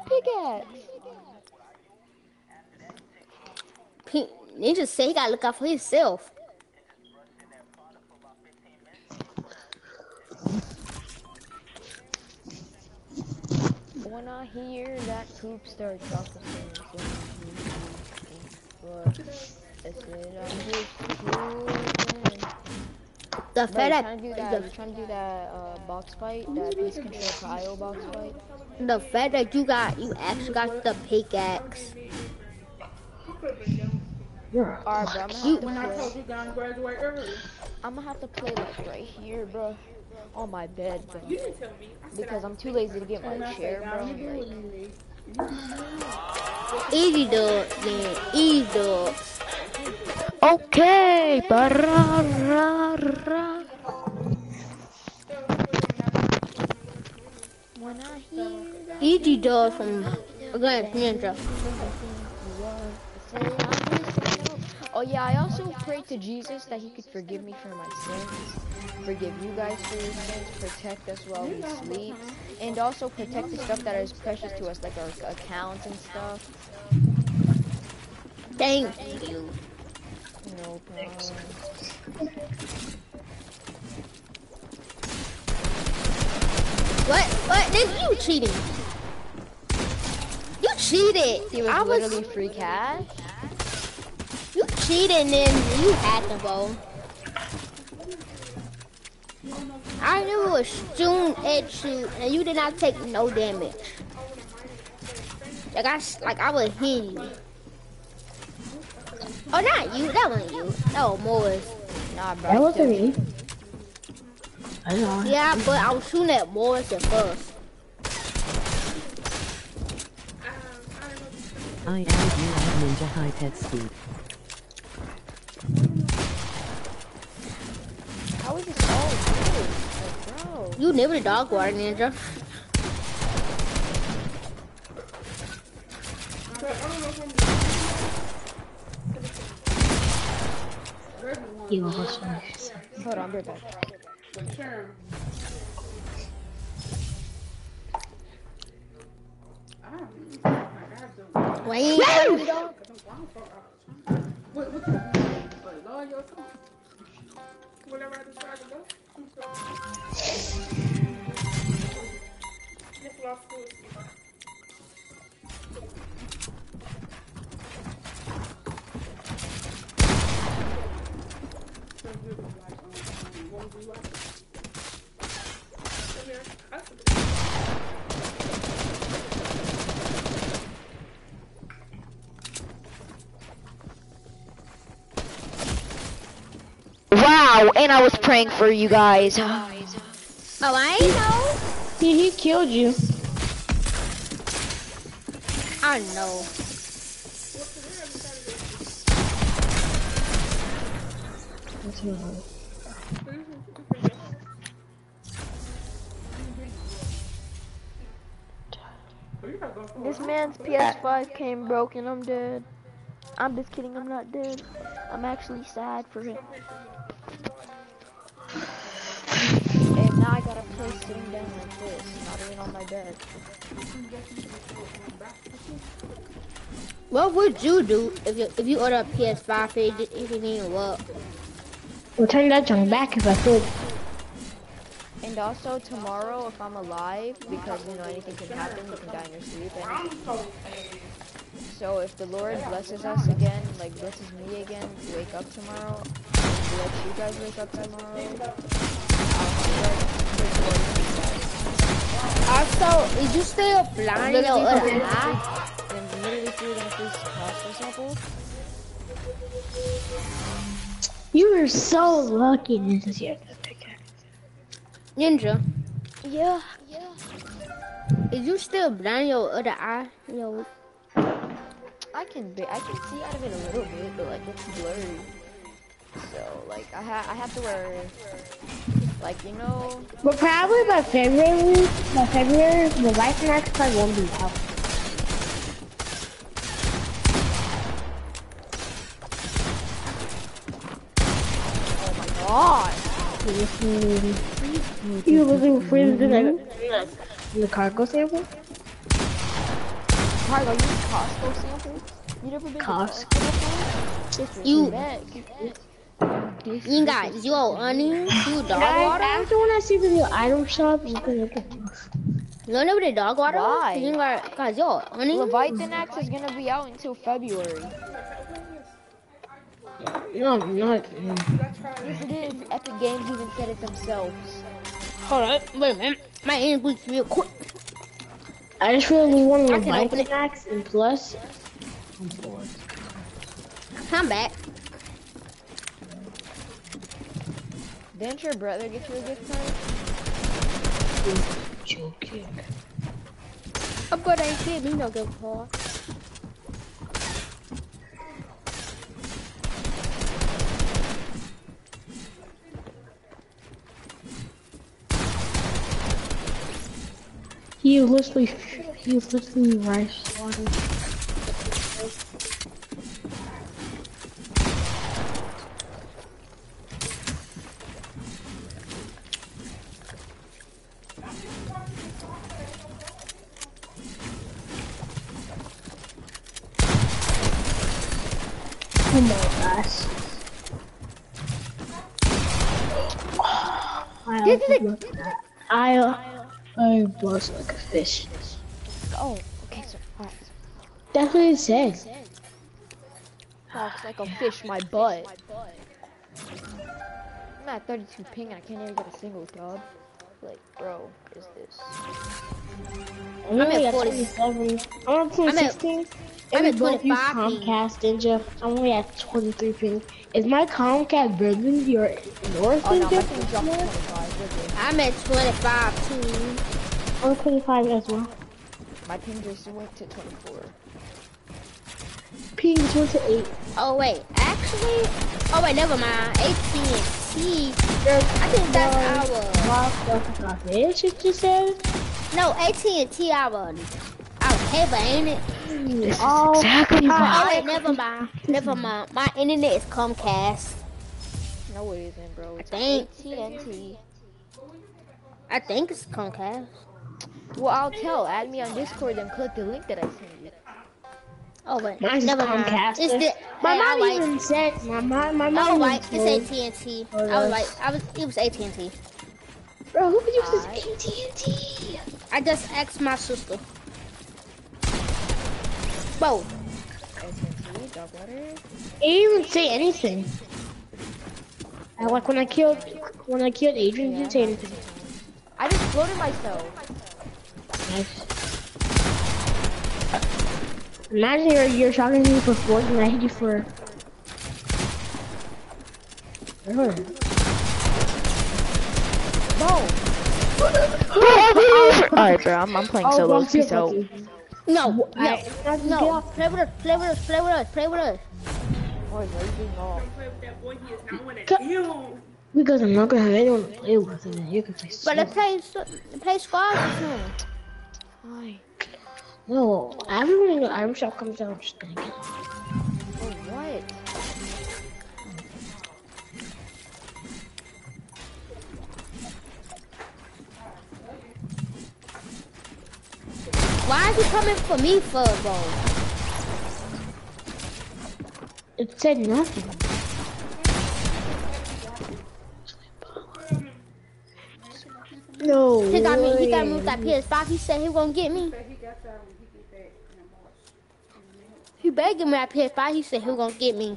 pickaxe. Ninja say he gotta look out for himself. When I hear that poop start talking, the fact that we're trying to do that box fight, that Peace Control Kyle box fight. The fact that you actually got the pickaxe. Alright, bro, I'm gonna have to play like right here, bro. On my bed, bro. Because I'm too lazy to get my chair, bro. Easy dog, man. Easy dog. Okay. Easy dog from Ninja. Oh yeah, I also prayed to Jesus that he could forgive me for my sins, forgive you guys for your sins, protect us while we sleep, and also protect the stuff that is precious to us, like our accounts and stuff. Thank you. No problem. What? Then you cheating. You cheated. He was literally free cash. You cheated and then you had the ball. I knew it was June edge shoot and you did not take no damage. Like I would hit you. Oh, not you. That wasn't you. That was Morris. Nah, bro. That wasn't me. I know. Yeah, but I was shooting at Morris at first. I am Ninja High Pet Speed. How is this all good? Like, bro. You never dog water, Ninja. You also. Hold on, I'll be right back. Wait. Wow, and I was praying for you guys. Oh, I know. He killed you. I know. This man's PS5 came broken. I'm dead. I'm just kidding, I'm not dead. I'm actually sad for him. And now I gotta play sitting down like this, not even on my bed. What would you do if you order a PS5 for you didn't even work? We'll turn that junk back if I could. And also tomorrow, if I'm alive, because you know anything can happen, you can die in your sleep. So if the Lord blesses us again, like blesses me again, wake up tomorrow, and let you guys wake up tomorrow, Also, is you still blind? and literally threw them free pasta samples. You are so lucky this year. Ninja. Yeah. Is you still blind your other eye? Yo. I can see out of it a little bit, but like it's blurry. So like I have to wear, like, you know. But probably by February, the light max probably won't be out. God. You looking for in the cargo sample? Cargo, you use Costco samples? You never been to Costco? You got your onions, you dog water? After when I see the new item shop, you can look at You don't know what the dog water? Why? You got your onions? Leviathan Axe is gonna be out until February. No, not. Yes, it is. Epic Games even said it themselves. Hold on, wait a minute. My English real quick. I just really want to Leviathan Axe and plus. I'm back. Didn't your brother get you a gift card? Joking. My brother ain't give me no gift card. He was literally rice water. Oh my gosh. I blush like a fish. Oh, okay, so alright. That's what it says. Walks like a fish, my butt. I'm at 32 ping and I can't even get a single dub. Like, bro, what is this? I'm at 47. I'm at 16. I'm at 25 ping. Comcast, Ninja. I'm only at 23 ping. Is my Comcast better than yours? Oh no, my ping dropped to 25. I'm at 25 too. I'm at 25 as well. My ping just went to 24. Ping just went to 8. Oh wait, actually, never mind. AT&T. I think that's our. Fish, it just said. No, AT&T our cable, ain't it? Oh, exactly. Oh wait, never mind. Never mind. My internet is Comcast. No, it isn't, bro. It's AT&T. I think it's Comcast. Well, I'll tell. Add me on Discord and click the link that I sent you. Oh wait, mine's never Comcast. Mind. It's my mom even said my mom. Oh right, it's AT&T. I was like, it was AT&T. Bro, who uses AT&T? I just asked my sister. Whoa. AT&T, dog water. It didn't even say anything. And like when I killed Adrian, it didn't say anything. I just floated myself. Nice. Imagine you're shocking me for 4 and I hit you for. Alright, bro, I'm playing solo. Peace out. No. Play with us. Play with us. Boy, because I'm not gonna have anyone to play with, and then you can play. But let's play squads with him. Why? No, everyone in the item shop comes out. I'm just gonna get. quiet. Why is he coming for me for, bro? It said nothing. No He got me way. with that PS5. He said he was gonna get me. He begged me at PS5. He said he was gonna get me.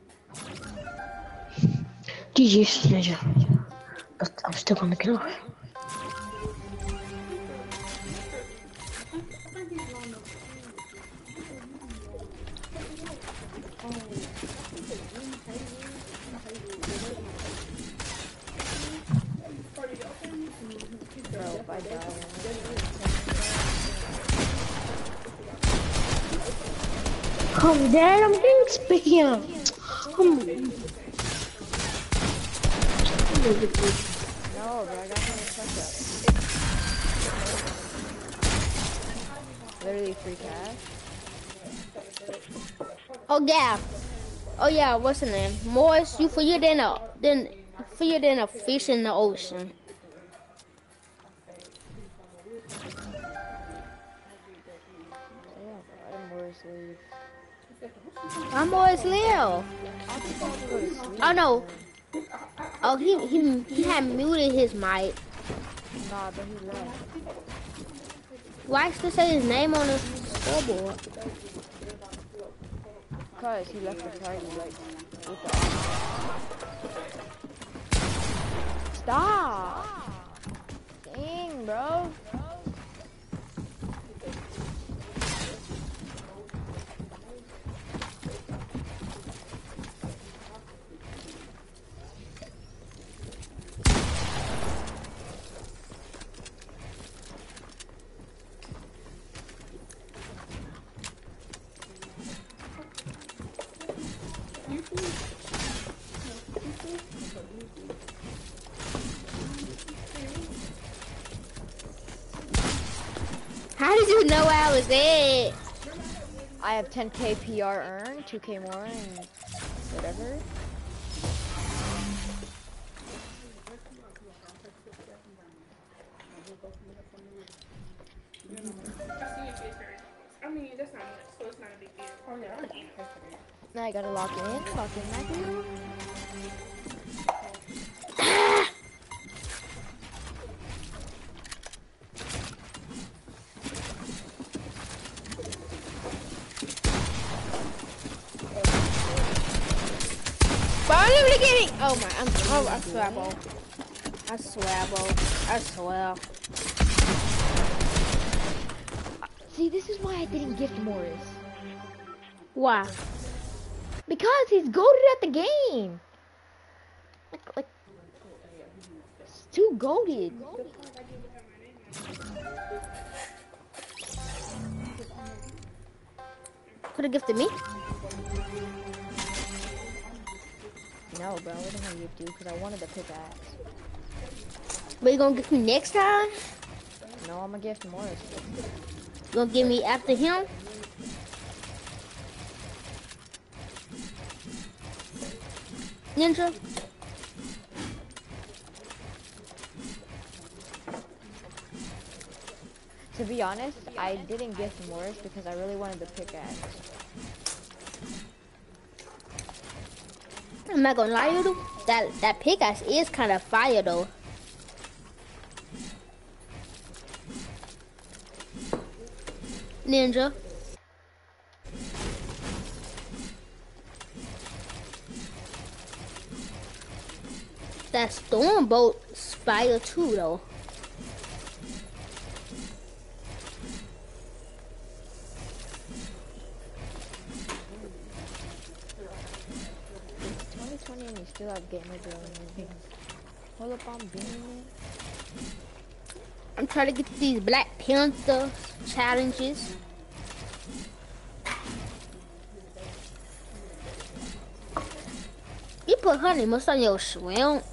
GG's, Ninja. But I'm still gonna get off. Come, Dad, I'm getting spammed. No, bro, I got him touch up. Literally free cash. Oh yeah, what's the name? Morris, you for you than a fish in the ocean. I'm Morris Leo. Oh no. Oh, he had muted his mic. Nah, but he left. Why still say his name on the scoreboard? Cause he left the party like with the Stop! Dang, bro. How did you know I was there? I have 10k PR earned, 2k more, and whatever. I mean, that's not much, so it's not a big deal. Oh, yeah, Now I gotta lock in my dude. Oh my, I swear, bro. I swear, bro. I swear. See, this is why I didn't gift Morris. Why? Because he's goated at the game. Like, it's too goated. Could have gifted me. No, bro, I wouldn't have gift you because I wanted the pickaxe. But you gonna gift me next time? No, I'm gonna gift Morris. You gonna give me after him? Ninja? To be honest, I didn't gift Morris because I really wanted the pickaxe. I'm not gonna lie to you, that pickaxe is kind of fire though. Ninja. That storm boat's fire too though. And you still have gamer girl. Hold up, I'm being it. I'm trying to get these Black Panther challenges. You put honey must on your shrimp.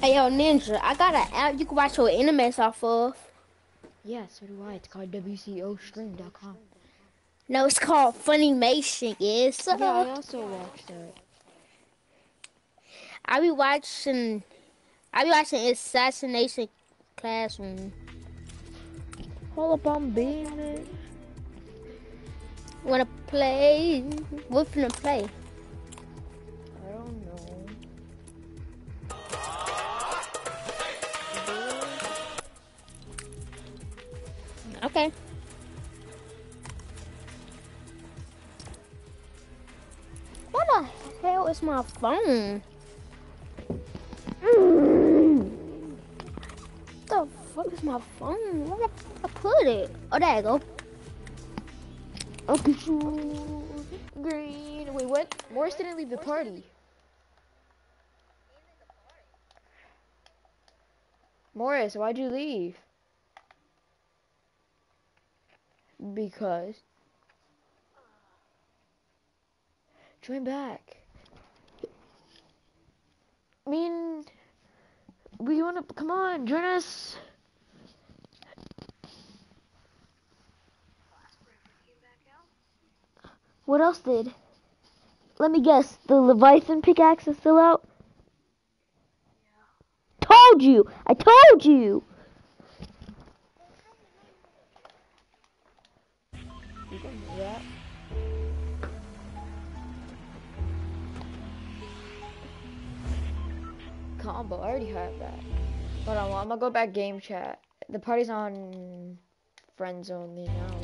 Hey, yo, Ninja, I got an app you can watch your animes off of. Yeah, so do I. It's called WCOstream.com. No, it's called Funimation, yes. Yeah, I also watched that. I be watching Assassination Classroom. Hold up, I'm beaming. Wanna play? What finna play? I don't know. Okay. What the hell is my phone? What the fuck is my phone? Where did I put it? Oh, there you go. Okay, green. Wait, what? Morris didn't leave the party. Morris, why'd you leave? Because. Join back. I mean, we wanna, come on, join us. What else did? Let me guess, the Leviathan pickaxe is still out? Yeah. Told you! I told you! You can do that. Combo, I already have that. Hold on, I'm gonna go back game chat. The party's on friends only now.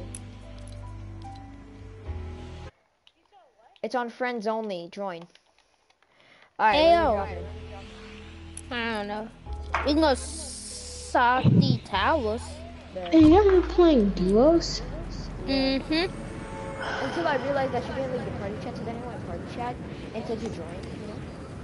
It's on friends only, join. Alright, Ayo. I don't know. We can go Salty Towers. Hey, you guys are playing duos? Mm-hmm. Until I realized that you didn't leave the party chat, so then I went party chat and said to join, you know?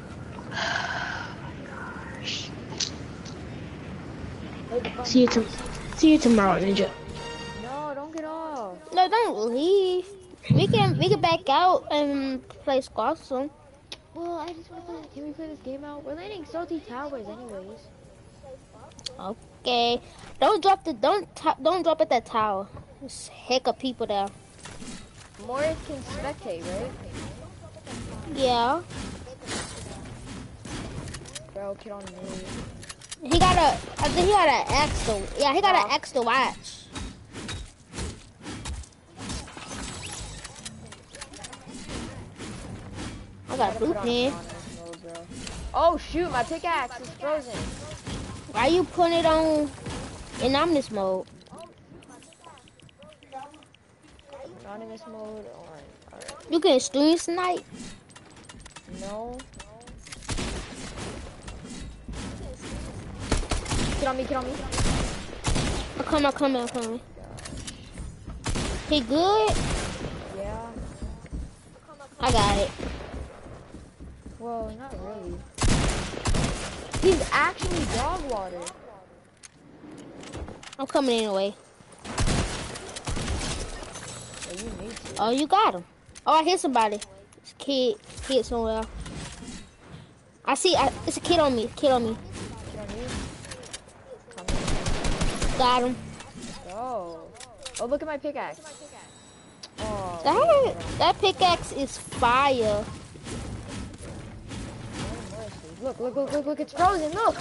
See you tomorrow, Ninja. No, don't get off. No, don't leave. We can back out and play squash soon. Well, I just want to play. Can we play this game out? We're landing Salty Towers anyways. Okay. Don't drop at that tower. There's heck of people there. Morris can spectate, right? Yeah. Bro, get on me. I think he got an X to, yeah, he got an X to watch. I got a blue pen. Oh shoot, my pickaxe is frozen. Why you putting it on anonymous mode? Anonymous mode on. Alright. You can stream tonight? No. Get on me, get on me. I'm coming. He good? Yeah. I got it. Whoa, not really. He's actually dog water. I'm coming anyway. Yeah, you need to. Oh, you got him. Oh, I hear somebody. It's a kid somewhere. It's a kid on me. Kid on you? Got him. Oh. Oh, look at my pickaxe. Oh. That pickaxe is fire. Look, it's frozen, look!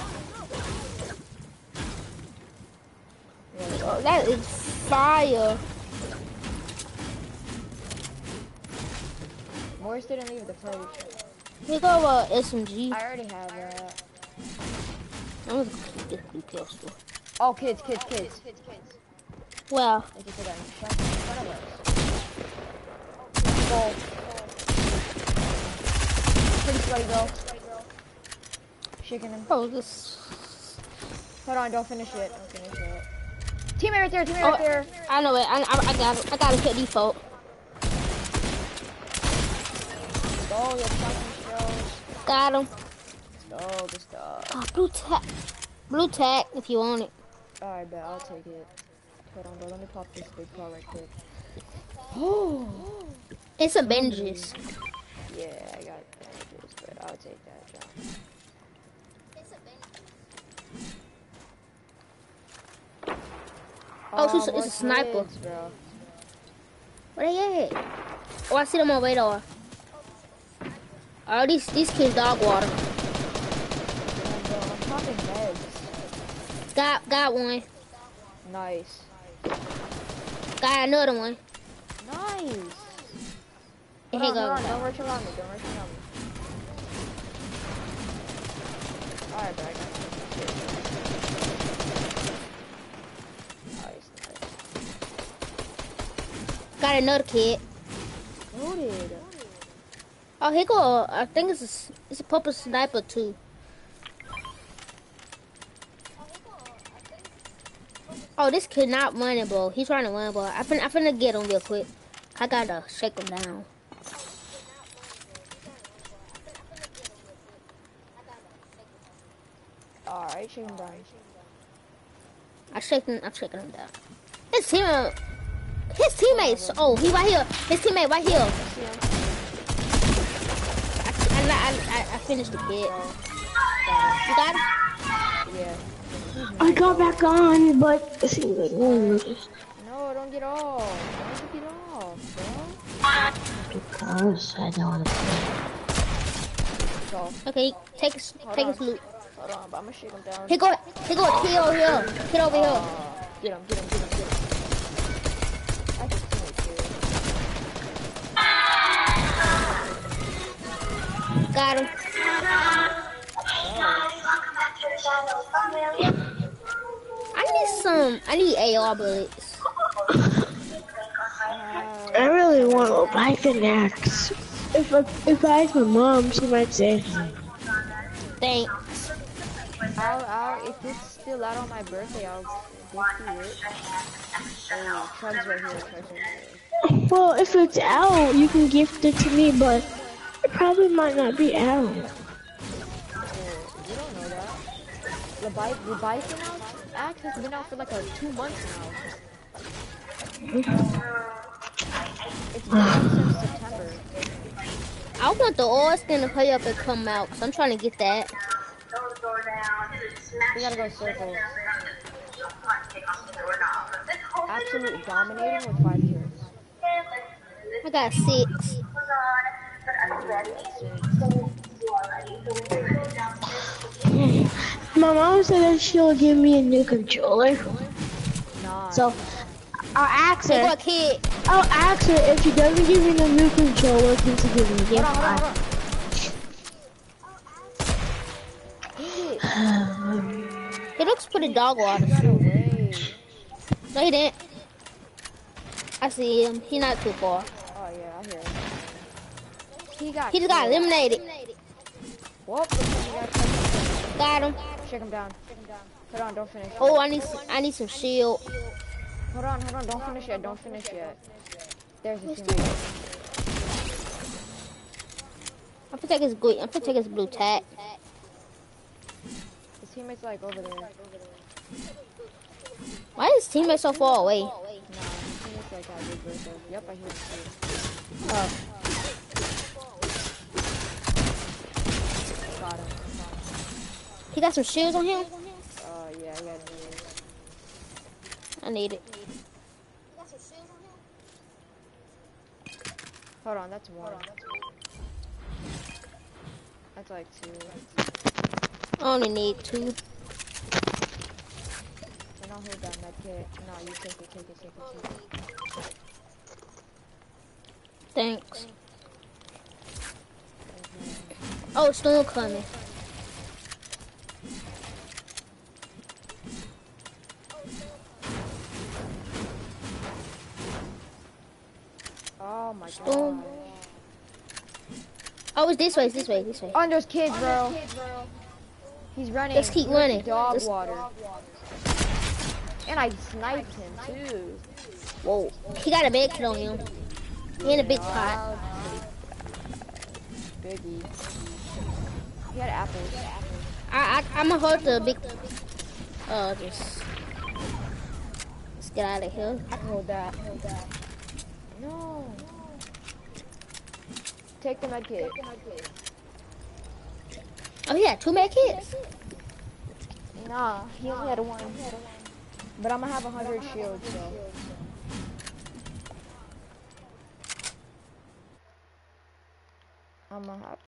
Oh, that is fire. Morris didn't leave the party. We go SMG. I already have that. I'm gonna keep this blue pistol. Oh, kids. Well. Thank you for that. In front of us. Goal. Pretty sweaty, bro. Shaking him. Oh, this. Hold on, don't finish it. Teammate right there, right there. I know it. I got it. I got to hit default. Oh, you're talking shows. Got him. Let's go, good stuff. Oh, blue tack if you want it. Alright, bet, I'll take it. Hold on, bro, let me pop this big car right quick. Oh! It's a Benji's. Yeah, I got Benji's, but I'll take that, John. Oh, it's a sniper. Kids, bro. Where they at? Oh, I see them on radar. Oh, these kids dog water. I'm popping heads. Got one. Nice. Got another one. Nice. Here Hold go. on, don't rush around me. Don't rush around me. Alright, bro. I got you. Nice. Got another kid. Loaded. Oh, here go. I think it's a purple sniper too. Oh, this kid not running, bro. He's trying to run, bro. I finna get him real quick. I gotta shake him down. Alright, shake him down. I'm shaking him down. His teammates. Oh, he right here. His teammate right here. I finished the kid. You got him? Yeah. I got back on, but it seems like no one knows. No, don't get off. Don't get off, bro. Because I don't want to play. Go. Okay, take his loot. Hold on, but I'm gonna shake him down. He go a kid over here. Kid over here. Get him. I just can't do it. Got him. I need AR bullets. I really want a bike and axe. If I ask my mom, she might say. Thanks. If it's still out on my birthday, I'll gift you it. Oh, Trug's right here. Well, if it's out, you can gift it to me, but it probably might not be out. You don't know that. The bike axe has been out for like 2 months now. It's been out since September. I want the oil skin to hurry up and come out, cause I'm trying to get that. We gotta go circles. Absolute dominating with 5 kills. I got 6. My mom said that she'll give me a new controller. Nice. So I'll ask her. I'll ask her if she doesn't give me a new controller, can she give me a gift card? He looks pretty dog water. No, he didn't. I see him. He not too far. Oh yeah, I hear him. He just got eliminated. Whoop. Got him. Shake him down. Hold on, don't finish. Oh, I need some shield. Hold on, don't finish yet. There's a teammate. I'm gonna take his blue tag. His teammate's like over there. Why is his teammate so far away? Nah, his teammate's like at big birthday. Yep, I hear him too. Oh. Got him. He got some shields on him? Yeah, I got him. I need it. Hold on, that's 1. That's like 2. I only need 2. And I'll hold that medkit. No, you take it. Thanks. Oh, storm coming. Oh my Storm. god. Oh, it's this way. Oh, and there's kids, bro. He's running. Let's keep running. Dog water. And I sniped him too. Whoa. He got a med kit on him. He in a big pot. Biggie. He had apples. I'm gonna hold the big. Let's get out of here. I can hold that. No. Take the med kit. Oh, he had 2 med kits? Nah, he only had 1. But I'm gonna have 100 shields, so. I'm gonna have